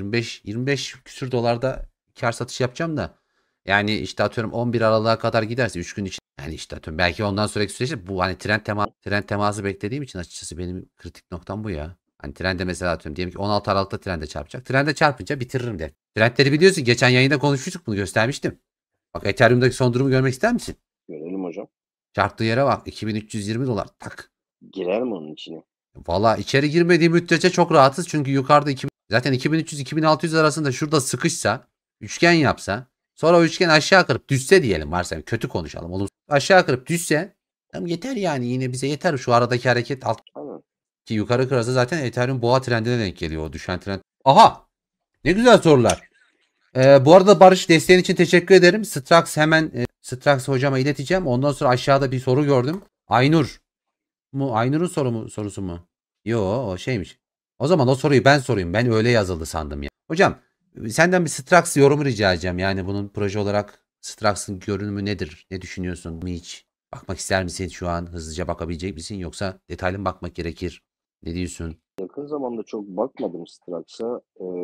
25 küsür dolarda kar satış yapacağım da. Yani işte atıyorum 11 Aralık'a kadar giderse 3 gün için. Yani işte atıyorum belki ondan sonraki süreçte bu hani trend teması beklediğim için açıkçası benim kritik noktam bu ya. Hani trende mesela atıyorum diyelim ki 16 Aralık'ta trende çarpacak. Trende çarpınca bitiririm de. Trendleri biliyorsun, geçen yayında konuşmuştuk, bunu göstermiştim. Bak Ethereum'daki son durumu görmek ister misin? Görelim hocam. Çarptığı yere bak, 2320 dolar tak. Girer mi onun içine? Valla içeri girmediği müddetçe çok rahatız. Çünkü yukarıda zaten 2300-2600 arasında şurada sıkışsa, üçgen yapsa, sonra o üçgen aşağı kırıp düşse diyelim, varsa kötü konuşalım. Oğlum aşağı kırıp düşse tamam yeter yani, yine bize yeter. Şu aradaki hareket alt Aynen. ki yukarı kırarsa zaten Ethereum boğa trendine denk geliyor, o düşen trend. Aha, ne güzel sorular. Bu arada Barış, desteğin için teşekkür ederim. Strax hemen Strax hocama ileteceğim. Ondan sonra aşağıda bir soru gördüm. Aynur mu? Aynur'un sorusu mu? Yo, o şeymiş. O zaman o soruyu ben sorayım. Ben öyle yazıldı sandım ya. Hocam senden bir Strax yorumu rica edeceğim. Yani bunun proje olarak Strax'ın görünümü nedir? Ne düşünüyorsun mi hiç? Bakmak ister misin şu an? Hızlıca bakabilecek misin? Yoksa detaylı mı bakmak gerekir? Ne diyorsun? Yakın zamanda çok bakmadım Strax'a.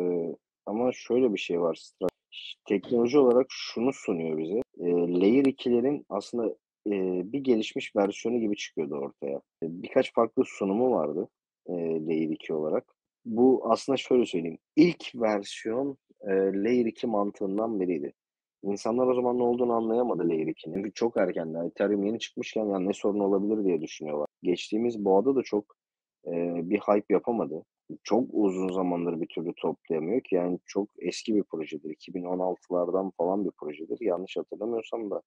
Ama şöyle bir şey var. Strax teknoloji olarak şunu sunuyor bize. Layer 2'lerin aslında bir gelişmiş versiyonu gibi çıkıyordu ortaya. Birkaç farklı sunumu vardı Layer 2 olarak. Bu aslında şöyle söyleyeyim. İlk versiyon Layer 2 mantığından biriydi. İnsanlar o zaman ne olduğunu anlayamadı Layer 2'nin. Çünkü çok erkendi. Ethereum yeni çıkmışken yani ne sorun olabilir diye düşünüyorlar. Geçtiğimiz boğada da çok bir hype yapamadı. Çok uzun zamandır bir türlü toplayamıyor ki yani çok eski bir projedir. 2016'lardan falan bir projedir. Yanlış hatırlamıyorsam da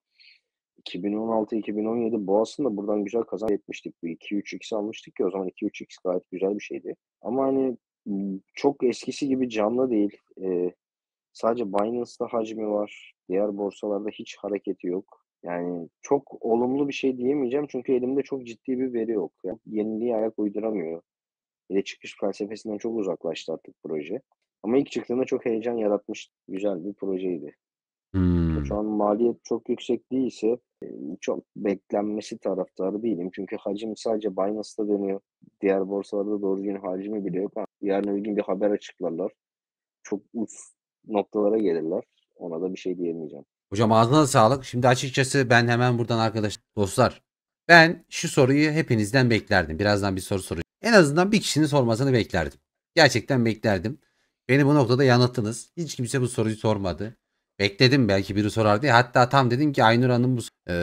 2016-2017 boğasında buradan güzel kazanç etmiştik. Bir 2-3x almıştık ki o zaman 2-3x gayet güzel bir şeydi. Ama hani çok eskisi gibi canlı değil. Sadece Binance'da hacmi var. Diğer borsalarda hiç hareketi yok. Yani çok olumlu bir şey diyemeyeceğim çünkü elimde çok ciddi bir veri yok. Yani yeniliğe ayak uyduramıyor. Bir de çıkış felsefesinden çok uzaklaştı artık proje. Ama ilk çıktığında çok heyecan yaratmış. Güzel bir projeydi. Şu Hmm. an maliyet çok yüksek değilse çok beklenmesi taraftarı değilim. Çünkü hacim sadece Binance'da dönüyor. Diğer borsalarda doğru düzgün hacmi bile yok. Yarın öbür gün bir haber açıklarlar. Çok uç noktalara gelirler. Ona da bir şey diyemeyeceğim. Hocam ağzına sağlık. Şimdi açıkçası ben hemen buradan arkadaş dostlar, ben şu soruyu hepinizden beklerdim. Birazdan bir soru soracağım. En azından bir kişinin sormasını beklerdim. Gerçekten beklerdim. Beni bu noktada yanılttınız. Hiç kimse bu soruyu sormadı. Bekledim belki biri sorar diye. Hatta tam dedim ki Aynur Hanım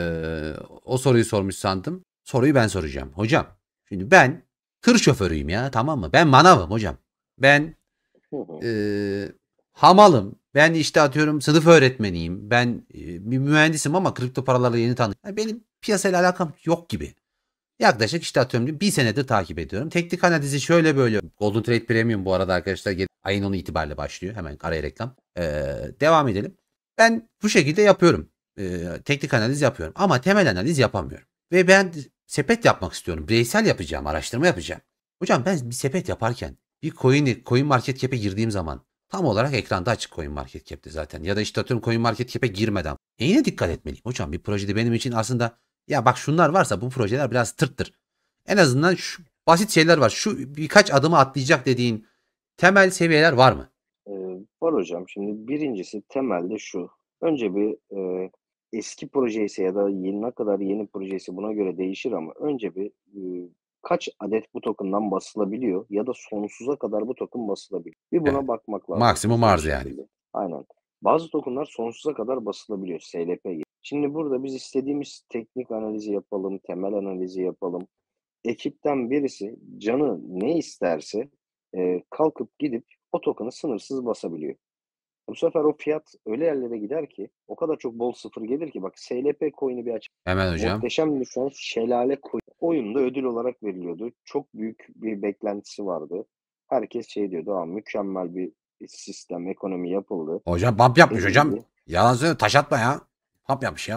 o soruyu sormuş sandım. Soruyu ben soracağım. Hocam şimdi ben tır şoförüyüm ya, tamam mı? Ben manavım hocam. Ben Hı hı. e, hamalım. Ben işte atıyorum sınıf öğretmeniyim. Ben bir mühendisim ama kripto paralarla yeni tanıştım. Yani benim piyasayla alakam yok gibi. Yaklaşık işte atıyorum bir senedir takip ediyorum. Teknik analizi şöyle böyle. Golden Trade Premium bu arada arkadaşlar ayın 10'u itibariyle başlıyor. Hemen araya reklam. Devam edelim. Ben bu şekilde yapıyorum. Teknik analiz yapıyorum. Ama temel analiz yapamıyorum. Ve ben sepet yapmak istiyorum. Bireysel yapacağım. Araştırma yapacağım. Hocam ben bir sepet yaparken bir coin market cap'e girdiğim zaman tam olarak ekranda açık coin market cap'te zaten. Ya da işte atıyorum coin market cap'e girmeden. Neyine dikkat etmeliyim hocam? Bir projede benim için aslında ya bak şunlar varsa bu projeler biraz tırttır. En azından şu basit şeyler var. Şu birkaç adımı atlayacak dediğin temel seviyeler var mı? Var hocam. Şimdi birincisi temelde şu. Önce bir eski projeyse ya da ne kadar yeni projeyse buna göre değişir ama önce bir kaç adet bu token'dan basılabiliyor ya da sonsuza kadar bu token basılabiliyor. Bir Evet. buna bakmak lazım Maksimum hızlı bir arz yani. şekilde. Aynen. Bazı token'lar sonsuza kadar basılabiliyor SLP gibi. Şimdi burada biz istediğimiz teknik analizi yapalım, temel analizi yapalım. Ekipten birisi canı ne isterse kalkıp gidip o token'ı sınırsız basabiliyor. Bu sefer o fiyat öyle yerlere gider ki o kadar çok bol sıfır gelir ki bak SLP coin'i bir aç. Hemen hocam. Muhteşem şu an şelale coin. Oyunda ödül olarak veriliyordu. Çok büyük bir beklentisi vardı. Herkes şey diyordu, mükemmel bir sistem, ekonomi yapıldı, Hocam bump yapmış hocam. edildi. Yalan söyle, taş atma ya. Bump yapmış ya.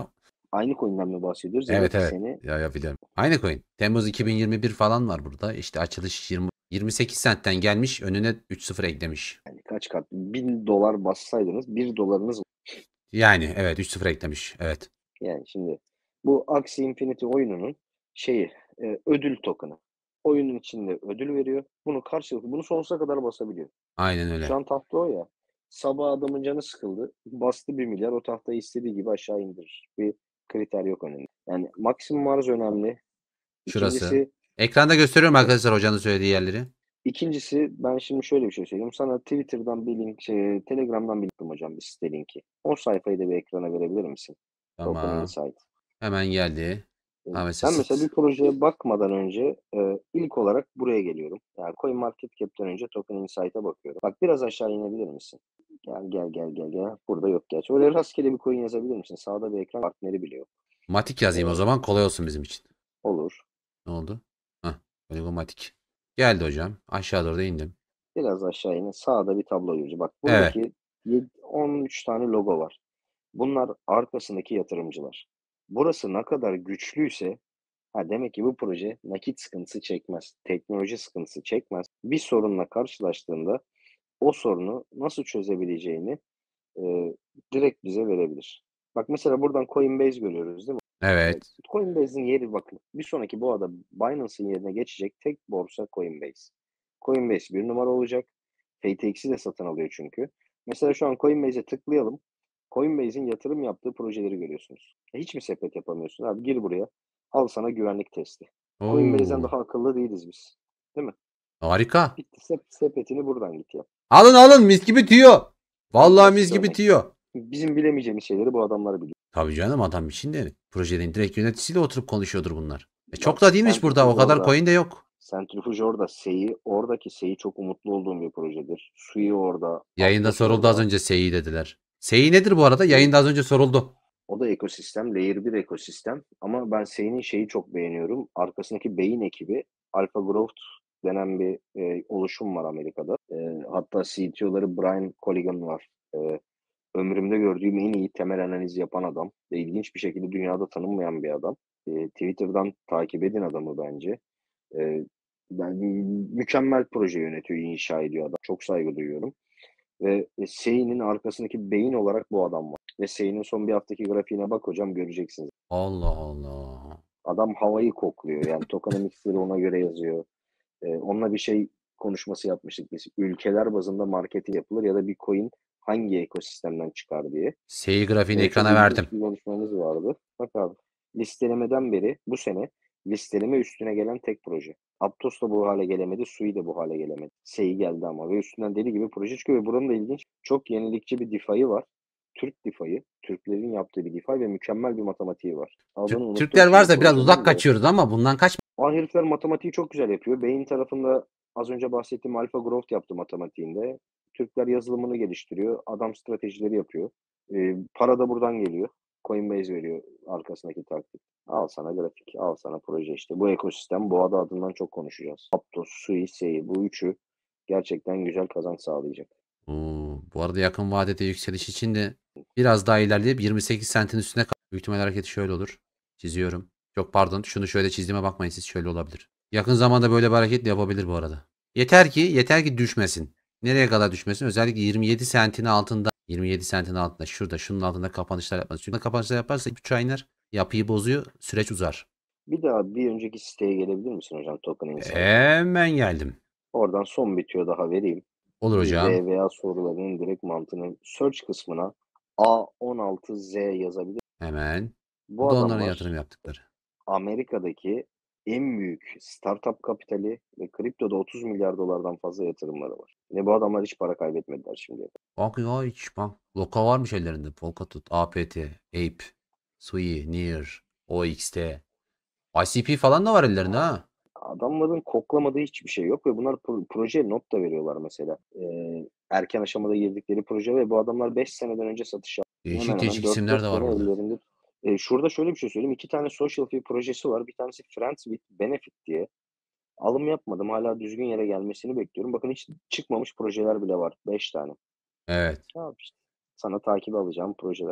Aynı coin'den mi bahsediyoruz? Evet, Evet, evet. seni Ya biliyorum. Aynı coin. Temmuz 2021 falan var burada. İşte açılış 28 centten gelmiş. Önüne 3-0 eklemiş. yani kaç kat? $1000 bassaydınız $1 Yani evet 3-0 eklemiş. Evet. yani şimdi bu Axie Infinity oyununun şeyi ödül token'ı. Oyunun içinde ödül veriyor. Bunu karşılıklı bunu sonsuza kadar basabiliyor. Aynen Şu öyle. an tahta o ya. Sabah adamın canı sıkıldı. Bastı 1 milyar o tahtayı istediği gibi aşağı indirir. Bir kriter yok önünde. Yani maksimum arz önemli. Şurası. İkincisi Ekranda gösteriyorum evet. arkadaşlar hocanın söylediği yerleri. İkincisi ben şimdi şöyle bir şey söyleyeyim. Sana Twitter'dan bir link, Telegram'dan bir linkim hocam bir site linki. O sayfayı da bir ekrana verebilir misin? Token Tamam. Insight. Hemen geldi. Ha mesela Ben mesela bir projeye bakmadan önce ilk olarak buraya geliyorum. Yani CoinMarketCap'ten önce Token Insight'a bakıyorum. Bak biraz aşağı inebilir misin? Gel. Burada yok gerçi. Oraya rastgele bir coin yazabilir misin? Sağda bir ekran partneri bile yok. Matik yazayım o E, zaman kolay olsun bizim için. olur. Ne oldu? Hah. Matik. Geldi hocam. Aşağı doğru da indim. Biraz aşağı inin. Sağda bir tablo görücü. Bak Evet. buradaki 13 tane logo var. Bunlar arkasındaki yatırımcılar. Burası ne kadar güçlüyse demek ki bu proje nakit sıkıntısı çekmez. Teknoloji sıkıntısı çekmez. Bir sorunla karşılaştığında o sorunu nasıl çözebileceğini direkt bize verebilir. Bak mesela buradan Coinbase görüyoruz değil mi? Evet. Coinbase'in yeri bakın. Bir sonraki bu arada Binance'ın yerine geçecek tek borsa Coinbase. Coinbase bir numara olacak. FTX'i de satın alıyor çünkü. Mesela şu an Coinbase'e tıklayalım. Coinbase'in yatırım yaptığı projeleri görüyorsunuz. Hiç mi sepet yapamıyorsun? Abi gir buraya. Al sana güvenlik testi. Coinbase'den Oo. daha akıllı değiliz biz. Değil mi? Harika. Bitti. Sepetini buradan git yap. Alın alın mis gibi tüyo. En Vallahi mis basit gibi örnek. tüyo. Bizim bilemeyeceğimiz şeyleri bu adamlar biliyor. Tabii canım adam için de projenin direkt yöneticisiyle oturup konuşuyordur bunlar. Çok Bak da değilmiş burada. Centrifuge O kadar orada. coin de yok. Centrifuge orada. Oradaki Sei çok umutlu olduğum bir projedir. Sui orada. Yayında Aptos soruldu az orada. önce SEI dediler. SEI nedir bu arada? E, Yayında az önce soruldu. O da ekosistem. Layer 1 ekosistem. Ama ben Sei'nin şeyi çok beğeniyorum. Arkasındaki beyin ekibi Alpha Growth denen bir oluşum var Amerika'da. Hatta CTO'ları Brian Colligan var. Ömrümde gördüğüm en iyi temel analiz yapan adam. Ve ilginç bir şekilde dünyada tanınmayan bir adam. Twitter'dan takip edin adamı bence. Ee, Ben mükemmel proje yönetiyor, inşa ediyor adam. Çok saygı duyuyorum. Ve Sei'nin arkasındaki beyin olarak bu adam var. Ve Sei'nin son bir haftaki grafiğine bak hocam göreceksiniz. Allah Allah. Adam havayı kokluyor. Yani tokenomics'leri ona göre yazıyor. Onunla bir şey konuşması yapmıştık biz. Ülkeler bazında marketi yapılır ya da bir coin hangi ekosistemden çıkar diye. SEI grafiğini Çok ekrana verdim. ilginç bir konuşmamız vardı. Bak abi, listelemeden beri bu sene listeleme üstüne gelen tek proje. Aptos da bu hale gelemedi, Sui de bu hale gelemedi. Sei geldi ama ve üstünden deli gibi proje çıkıyor ve buranın da ilginç, çok yenilikçi bir DeFi'yi var. Türk DeFi'yi, Türklerin yaptığı bir DeFi ve mükemmel bir matematiği var. Adını unuttum Türkler şimdi varsa biraz uzak projenin de. kaçıyoruz ama bundan kaç. O herifler matematiği çok güzel yapıyor. Beyin tarafında az önce bahsettiğim Alpha Growth yaptı matematiğinde. Türkler yazılımını geliştiriyor. Adam stratejileri yapıyor. Para da buradan geliyor. Coinbase veriyor arkasındaki taktik. Al sana grafik, al sana proje işte. Bu ekosistem, bu adından çok konuşacağız. Aptos, Sui, Sei bu üçü gerçekten güzel kazanç sağlayacak. Bu arada yakın vadede yükseliş için de biraz daha ilerleyip 28 sentin üstüne büyük ihtimal hareketi şöyle olur. Çiziyorum. Çok pardon. Şunu şöyle çizdiğime bakmayın siz şöyle olabilir. Yakın zamanda böyle bir hareket de yapabilir bu arada. Yeter ki düşmesin. Nereye kadar düşmesin? Özellikle 27 sentin altında 27 sentin altında şurada şunun altında kapanışlar yapması. Çünkü kapanışlar yaparsa 3 aylar yapıyı bozuyor. Süreç uzar. Bir daha bir önceki siteye gelebilir misin hocam Token Insight'a? Hemen geldim. Oradan son bitiyor daha vereyim. Olur Bir hocam. VBA sorularının direkt mantığını search kısmına A16Z yazabilir. Hemen. Bu Bu da onların yatırım adamlar yaptıkları. Amerika'daki en büyük startup kapitali ve kriptoda 30 milyar dolardan fazla yatırımları var. Ve bu adamlar hiç para kaybetmediler şimdiye kadar. Bak ya hiç bak. Loka varmış ellerinde. Polkadot, APT, Ape, Sui, Near, OXT. ICP falan da var ellerinde ha. Adamların koklamadığı hiçbir şey yok ve bunlar projeye not da veriyorlar mesela. Erken aşamada girdikleri proje ve bu adamlar 5 seneden önce satış yaptı. Değişik Hemen hemen değişik dört isimler beş de var sene burada. ellerinde. Şurada şöyle bir şey söyleyeyim. 2 tane social fee projesi var. Bir tanesi Friends with Benefit diye. Alım yapmadım. Hala düzgün yere gelmesini bekliyorum. Bakın hiç çıkmamış projeler bile var. 5 tane. Evet. Ne yap işte. Sana takibe alacağım projeler.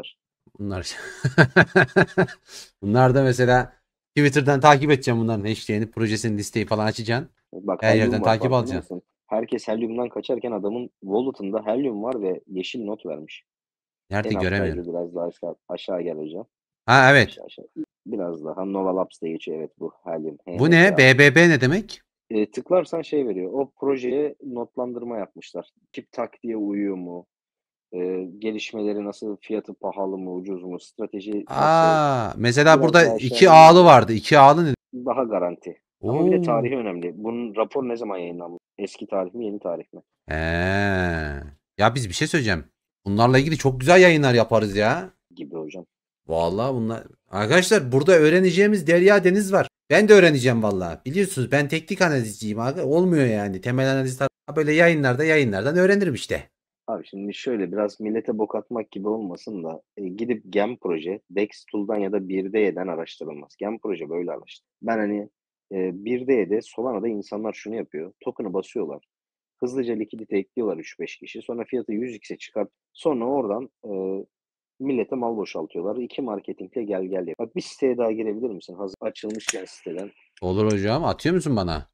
Bunlar bunlar da mesela Twitter'dan takip edeceğim bunların hashtag'ini, projesinin listeyi falan açacaksın. Bak Her helyum yerden var takip farkında alacaksın. mısın? Herkes helyumdan kaçarken adamın wallet'ında helyum var ve yeşil not vermiş. Nerede En göremiyorum. alttaydı biraz daha aşağı gel hocam. Ha evet. Aşağı. Biraz daha Nova Labs diye geçiyor evet bu helyum Bu ne? HNK. BBB ne demek? Tıklarsan şey veriyor. O projeye notlandırma yapmışlar. Tip taktiğe uyuyor mu? Gelişmeleri nasıl? Fiyatı pahalı mı? Ucuz mu? Strateji nasıl? Mesela Biraz burada daha aşağı iki A'lı inince vardı. İki A'lı ne? daha garanti. Ama bir de Oo. tarihi önemli. Bunun rapor ne zaman yayınlanmış? Eski tarih mi, yeni tarih mi? He. Ya biz bir şey söyleyeceğim. Bunlarla ilgili çok güzel yayınlar yaparız ya. Gibi hocam. Vallahi bunlar. Arkadaşlar burada öğreneceğimiz derya deniz var. Ben de öğreneceğim vallahi. Biliyorsunuz ben teknik analizciyim abi. Olmuyor yani. Temel analiz böyle yayınlardan öğrenirim işte. Abi şimdi şöyle biraz millete bok atmak gibi olmasın da gidip Gem proje Dextool'dan ya da 1D'den araştırılmaz. Gem proje böyle araştır. Ben hani 1D'de Solana'da insanlar şunu yapıyor. Token'ı basıyorlar. Hızlıca likidite ekliyorlar 3-5 kişi. Sonra fiyatı 100x'e çıkart. Sonra oradan millete mal boşaltıyorlar. İki marketingle gel gel yap. Bak bir siteye daha girebilir misin? Hazır açılmışken siteden. Olur hocam. Atıyor musun bana?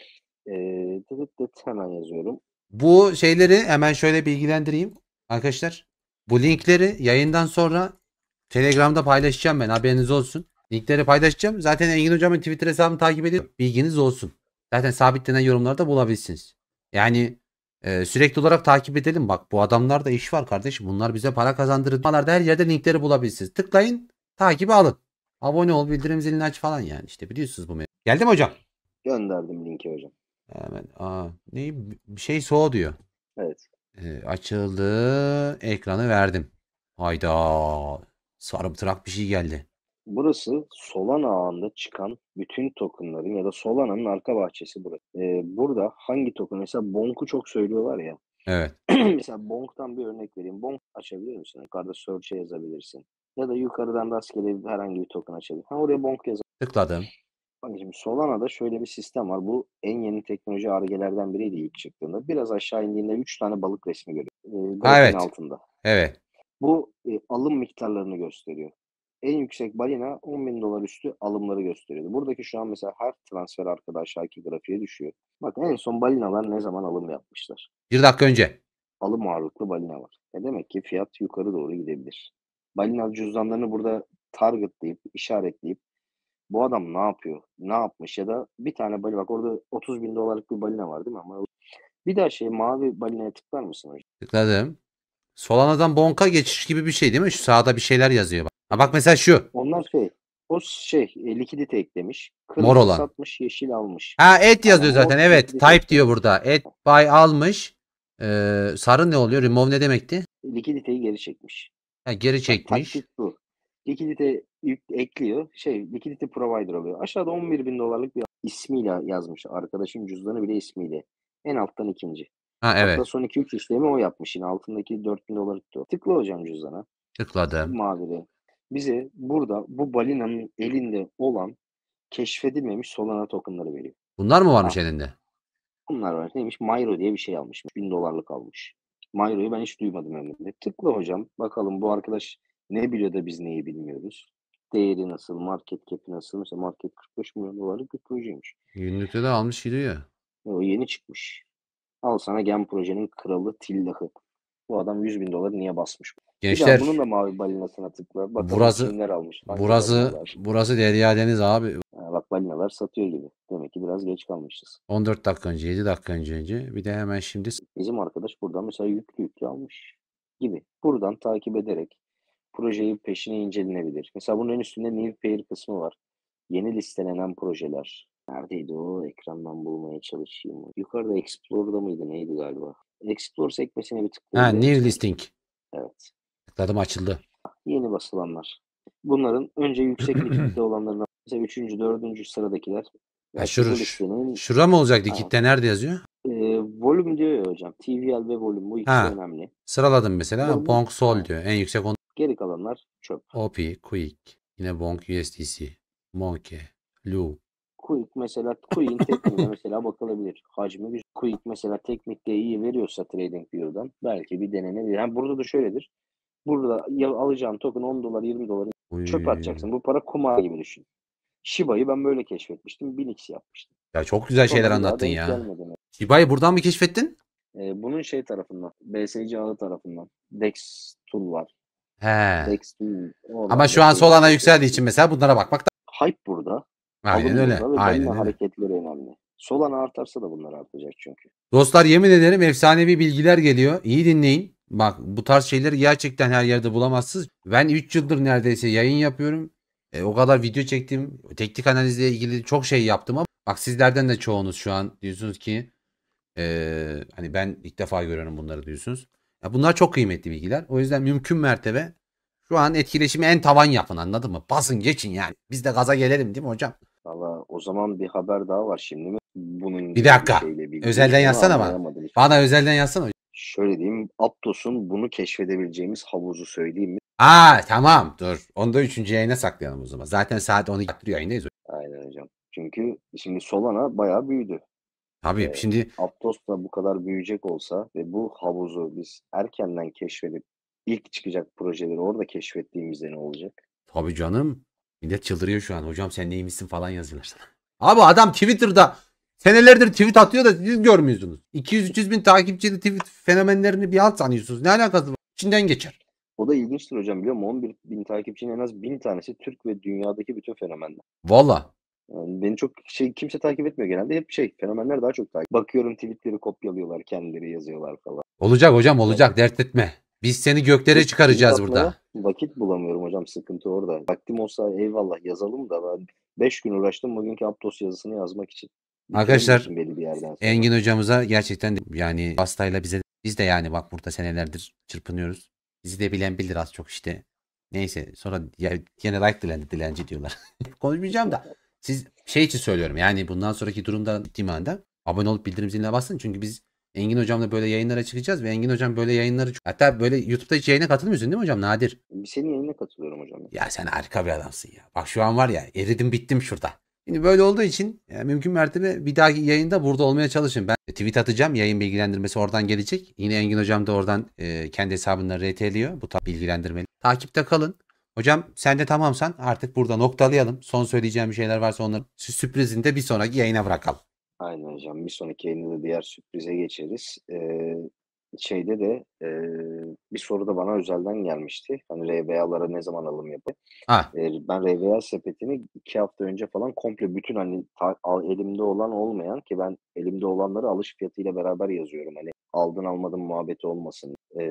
Hemen yazıyorum. Bu şeyleri hemen şöyle bilgilendireyim. Arkadaşlar bu linkleri yayından sonra Telegram'da paylaşacağım ben. Haberiniz olsun. Linkleri paylaşacağım. Zaten Engin Hocam'ın Twitter hesabını takip edip bilginiz olsun. Zaten sabitlenen yorumlarda bulabilirsiniz. Yani sürekli olarak takip edelim. Bak bu adamlarda iş var kardeşim. Bunlar bize para kazandırır. Bunlarda her yerde linkleri bulabilirsiniz. Tıklayın, takibi alın. Abone ol, bildirim zilini aç falan yani. İşte biliyorsunuz bu mevzu. Geldi mi hocam? Gönderdim linki hocam. Hemen. Ne bir şey soğu diyor. Evet. Açıldı. Ekranı verdim. Hayda. Sarımtırak bir şey geldi. Burası Solana ağında çıkan bütün tokenların ya da Solana'nın arka bahçesi burası. Burada hangi token? Mesela Bonk'u çok söylüyorlar ya. Evet. Mesela Bonk'tan bir örnek vereyim. Bonk açabilir misin? Yukarıda search'e yazabilirsin. Ya da yukarıdan rastgele herhangi bir token açabilirsin. Ha oraya Bonk yaz. Tıkladım. Bak şimdi Solana'da şöyle bir sistem var. Bu en yeni teknoloji argelerden biriydi ilk çıktığında. Biraz aşağı indiğinde 3 tane balık resmi görüyor. Ha Grafiğin evet. altında. Evet. Bu alım miktarlarını gösteriyor. En yüksek balina 10 bin dolar üstü alımları gösteriyordu. Buradaki şu an mesela her transfer arkada aşağıki grafiğe düşüyor. Bak en son balinalar ne zaman alım yapmışlar? Bir dakika önce. Alım ağırlıklı balina var. Demek ki fiyat yukarı doğru gidebilir. Balina cüzdanlarını burada targetleyip, işaretleyip bu adam ne yapıyor, ne yapmış ya da bir tane balina bak orada 30 bin dolarlık bir balina var değil mi? Ama bir daha mavi balinaya tıklar mısın hocam? Tıkladım. Solana'dan Bonk'a geçiş gibi bir şey değil mi? Şu sağda bir şeyler yazıyor. Bak mesela şu. Onlar o likidite eklemiş. Mor Kırmızı olan. satmış, yeşil almış. Ha et Aynen yazıyor mor zaten. Evet. likidite Type diyor eklemiş. burada. Et buy almış. Sarı ne oluyor? Remove ne demekti? Likiditeyi geri çekmiş. Ha, geri Bak çekmiş. taktik bu. Likidite ekliyor. Likidite provider oluyor. Aşağıda 11 bin dolarlık bir ismiyle yazmış. Arkadaşın cüzdanı bile ismiyle. En alttan ikinci. Ha Hatta evet. son 2-3 işlemi o yapmış yine. Altındaki 4 bin dolarlıktı o. Tıkla hocam cüzdana. Tıkladım. Mavide. Bize burada bu balinanın elinde olan keşfedilmemiş Solana tokenları veriyor. Bunlar mı varmış Ah, elinde? bunlar var. Neymiş? Myro diye bir şey almış. 1000 dolarlık almış. Myro'yu ben hiç duymadım ömrümde. Tıkla hocam. Bakalım bu arkadaş ne biliyor da biz neyi bilmiyoruz. Değeri nasıl? Market cap'i nasıl? Mesela market 45 milyon dolarlık bir projeymiş. Günlükte de almış gidiyor. O yeni çıkmış. Al sana Gem projenin kralı Tillah'ı. Bu adam 100 bin doları niye basmış? Bir daha bunun Gençler da mavi balinasına tıkla. Bakalım burası kimler almış? Hangi burası balinalar? burası Derya Deniz abi. Ha, bak balinalar satıyor gibi. Demek ki biraz geç kalmışız. 14 dakika önce, 7 dakika önce. Bir de hemen şimdi Bizim arkadaş buradan mesela yüklü almış gibi. Buradan takip ederek projeyi peşine incelenebilir. Mesela bunun en üstünde New Pair kısmı var. Yeni listelenen projeler. Neredeydi o? Ekrandan bulmaya çalışayım. Yukarıda Explore'da mıydı? Neydi galiba? Explore sekmesine bir ha tıklayabilir new misin hocam? listing. Evet. Tıkladım açıldı. Yeni basılanlar. Bunların önce yüksek likidite olanlarından mesela 3. 4. sıradakiler. Ha Belki bu listenin şura mı olacak? aynen. Likitte nerede yazıyor? Volüm diyor ya hocam. TVL ve volüm bu ikisi Ha önemli. sıraladım mesela. Volüm Bonk Sol diyor. En yüksek geri kalanlar çöp. OP, Quick. Yine Bonk USDC. Monke. Lu. Quick mesela Quick'in tekniğine mesela bakılabilir. Hacmi güzel. Quick mesela teknikte iyi veriyorsa TradingView'dan belki bir denenebilir. Yani burada da şöyledir. Burada alacağın token $10, $20 çöpe Uy. atacaksın. Bu para kumar gibi düşün. Shiba'yı ben böyle keşfetmiştim. 1000x yapmıştım. Ya çok güzel şeyler Sonra bir daha anlattın denk ya. gelmedi. Shiba'yı buradan mı keşfettin? Bunun şey tarafından, BSC ağı tarafından. Dex Tool var. He. Dex Tool Ama şu oralarda an şeyler Solana yükseldiği keşfettim. için mesela bunlara bakmak da Hype burada. aynen Alım öyle. burada ve Aynen balina öyle. hareketleri önemli. Solana artarsa da bunlar artacak çünkü. Dostlar yemin ederim efsanevi bilgiler geliyor. İyi dinleyin. Bak bu tarz şeyleri gerçekten her yerde bulamazsınız. Ben 3 yıldır neredeyse yayın yapıyorum. O kadar video çektim. Teknik analizle ilgili çok şey yaptım ama bak sizlerden de çoğunuz şu an diyorsunuz ki hani ben ilk defa görüyorum bunları diyorsunuz. Ya bunlar çok kıymetli bilgiler. O yüzden mümkün mertebe şu an etkileşimi en tavan yapın, anladın mı? Basın geçin yani. Biz de gaza gelelim değil mi hocam? Valla o zaman bir haber daha var şimdi mi? Bunun Bir gibi bir dakika. şeyle bilgili. Özelden Onu yazsana bana. anlayamadım hiç. Bana özelden yazsana hocam. Şöyle diyeyim, Aptos'un bunu keşfedebileceğimiz havuzu söyleyeyim mi? Aa tamam dur. Onu da 3. yayına saklayalım o zaman. Zaten saat 12 yayındayız. Aynen hocam. Çünkü şimdi Solana bayağı büyüdü. Tabii şimdi Aptos da bu kadar büyüyecek olsa ve bu havuzu biz erkenden keşfedip ilk çıkacak projeleri orada keşfettiğimizde ne olacak? tabii canım. Millet çıldırıyor şu an. Hocam sen neymişsin falan yazıyorlar sana. Abi adam Twitter'da senelerdir tweet atıyor da siz görmüyorsunuz. 200-300 bin takipçili tweet fenomenlerini bir alt sanıyorsunuz. Ne alakası var? İçinden geçer. O da ilginçtir hocam, biliyor musun? 11 bin takipçinin en az 1000 tanesi Türk ve dünyadaki bütün fenomenler. Valla. Yani beni çok kimse takip etmiyor genelde. Hep fenomenler daha çok takip. Bakıyorum tweetleri kopyalıyorlar, kendileri yazıyorlar falan. Olacak hocam Güzel. olacak, dert etme. Biz seni göklere Tweet çıkaracağız atmaya burada. vakit bulamıyorum hocam, sıkıntı orada. Vaktim olsa eyvallah yazalım da ben 5 gün uğraştım bugünkü Aptos yazısını yazmak için. Arkadaşlar Bitiremiyorsun belli bir yerden sonra. Engin hocamıza gerçekten yani hastayla biz de yani bak burada senelerdir çırpınıyoruz. Bizi de bilen bilir az çok işte. Neyse sonra ya, gene like dilenci diyorlar. Konuşmayacağım da siz şey için söylüyorum yani bundan sonraki durumda dimanda abone olup bildirim ziline basın. Çünkü biz Engin hocamla böyle yayınlara çıkacağız ve Engin hocam böyle yayınları hatta böyle YouTube'da hiç yayına katılmıyorsun değil mi hocam? Nadir. Senin yayına katılıyorum hocam. Ya sen harika bir adamsın ya. Bak şu an var ya eridim bittim şurada. Şimdi böyle olduğu için mümkün mertebe bir dahaki yayında burada olmaya çalışın. Ben tweet atacağım. Yayın bilgilendirmesi oradan gelecek. Yine Engin hocam da oradan kendi hesabından RT'liyor bu tarz bilgilendirmeli. Takipte kalın. Hocam sen de tamamsan artık burada noktalayalım. Son söyleyeceğim bir şeyler varsa onları sürprizini de bir sonraki yayına bırakalım. Aynen hocam. Bir sonraki yayında da diğer sürprize geçeriz. Şeyde de bir soru da bana özelden gelmişti. Hani RBA'lara ne zaman alım yapayım? Ha, Ben RBA sepetini 2 hafta önce falan komple bütün hani elimde olan olmayan, ki ben elimde olanları alış fiyatıyla beraber yazıyorum. Hani aldın almadın muhabbeti olmasın.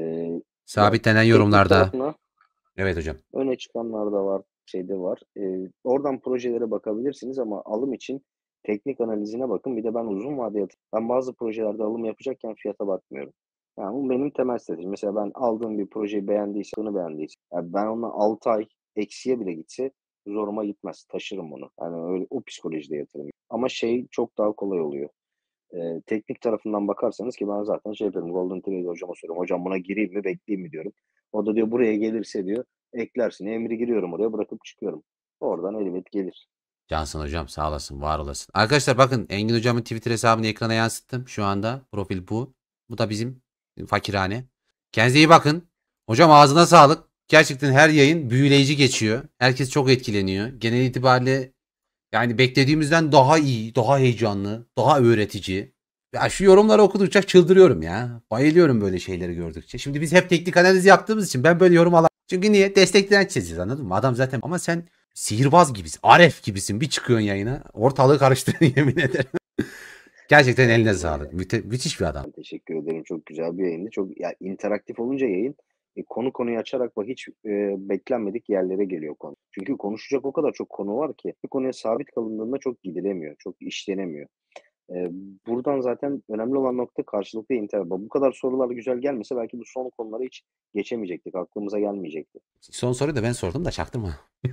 Ya sabitlenen teknik yorumlarda. tarafına Evet hocam. öne çıkanlar da var, şeyde var. Oradan projelere bakabilirsiniz ama alım için teknik analizine bakın. Bir de ben uzun vade ben bazı projelerde alım yapacakken fiyata bakmıyorum. Yani bu benim temel stratejim. Mesela ben aldığım bir projeyi beğendiysem, yani ben onunla 6 ay eksiye bile gitse zoruma gitmez. Taşırım onu. Yani öyle o psikolojide yatırım. Ama şey çok daha kolay oluyor. Teknik tarafından bakarsanız, ki ben zaten şey yapıyorum. Golden Trade hocama soruyorum. Hocam buna gireyim mi, bekleyeyim mi diyorum. O da diyor buraya gelirse diyor eklersin. Emri giriyorum oraya, bırakıp çıkıyorum. Oradan elbet gelir. Cansın hocam sağ olasın var olasın. Arkadaşlar bakın Engin hocamın Twitter hesabını ekrana yansıttım. Şu anda profil bu. Bu da bizim fakirhane. Kendinize iyi bakın. Hocam ağzına sağlık. Gerçekten her yayın büyüleyici geçiyor. Herkes çok etkileniyor. Genel itibariyle yani beklediğimizden daha iyi, daha heyecanlı, daha öğretici. Ya şu yorumları okudukça çıldırıyorum ya. Bayılıyorum böyle şeyleri gördükçe. Şimdi biz hep teknik analiz yaptığımız için ben böyle yorum alamam. Çünkü niye? Destekleyen çiziyoruz, anladın mı? Adam zaten ama sen sihirbaz gibisin. Aref gibisin. Bir çıkıyorsun yayına. Ortalığı karıştırıyorsun yemin ederim. Gerçekten eline Aynen sağlık. öyle. Müthiş bir adam. Ben teşekkür ederim. Çok güzel bir yayındı. Çok ya, interaktif olunca yayın konu konuyu açarak bak hiç beklenmedik yerlere geliyor konu. Çünkü konuşacak o kadar çok konu var ki bir konuya sabit kalındığında çok gidilemiyor, çok işlenemiyor. Eee, Buradan zaten önemli olan nokta karşılıklı interak. Bu kadar sorular güzel gelmese belki bu son konulara hiç geçemeyecektik, aklımıza gelmeyecekti. Son soruyu da ben sordum da çaktırma.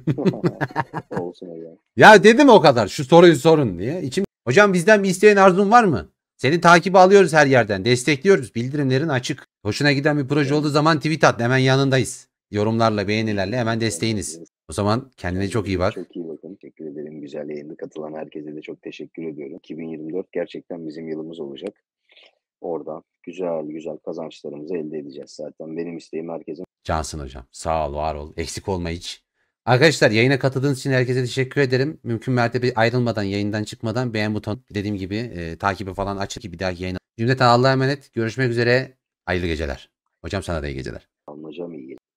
Olsun öyle. Ya dedim o kadar. Şu soruyu sorun diye. Hocam bizden bir isteğin arzun var mı? Seni takibi alıyoruz her yerden. Destekliyoruz. Bildirimlerin açık. Hoşuna giden bir proje olduğu zaman tweet at. Hemen yanındayız. Yorumlarla, beğenilerle hemen desteğiniz. O zaman kendine çok iyi Kendinize bak. çok iyi bakın. Teşekkür ederim. Güzel yayında katılan herkese de çok teşekkür ediyorum. 2024 gerçekten bizim yılımız olacak. Oradan güzel güzel kazançlarımızı elde edeceğiz zaten. Benim isteğim herkesin Cansın hocam. Sağ ol, var ol. Eksik olma hiç. Arkadaşlar yayına katıldığınız için herkese teşekkür ederim. Mümkün mertebe ayrılmadan, yayından çıkmadan beğen butonu dediğim gibi takibi falan açın ki bir dahaki yayına. Cümleten Allah'a emanet. Görüşmek üzere. Hayırlı geceler. Hocam sana da iyi geceler. Anlayacağım iyi.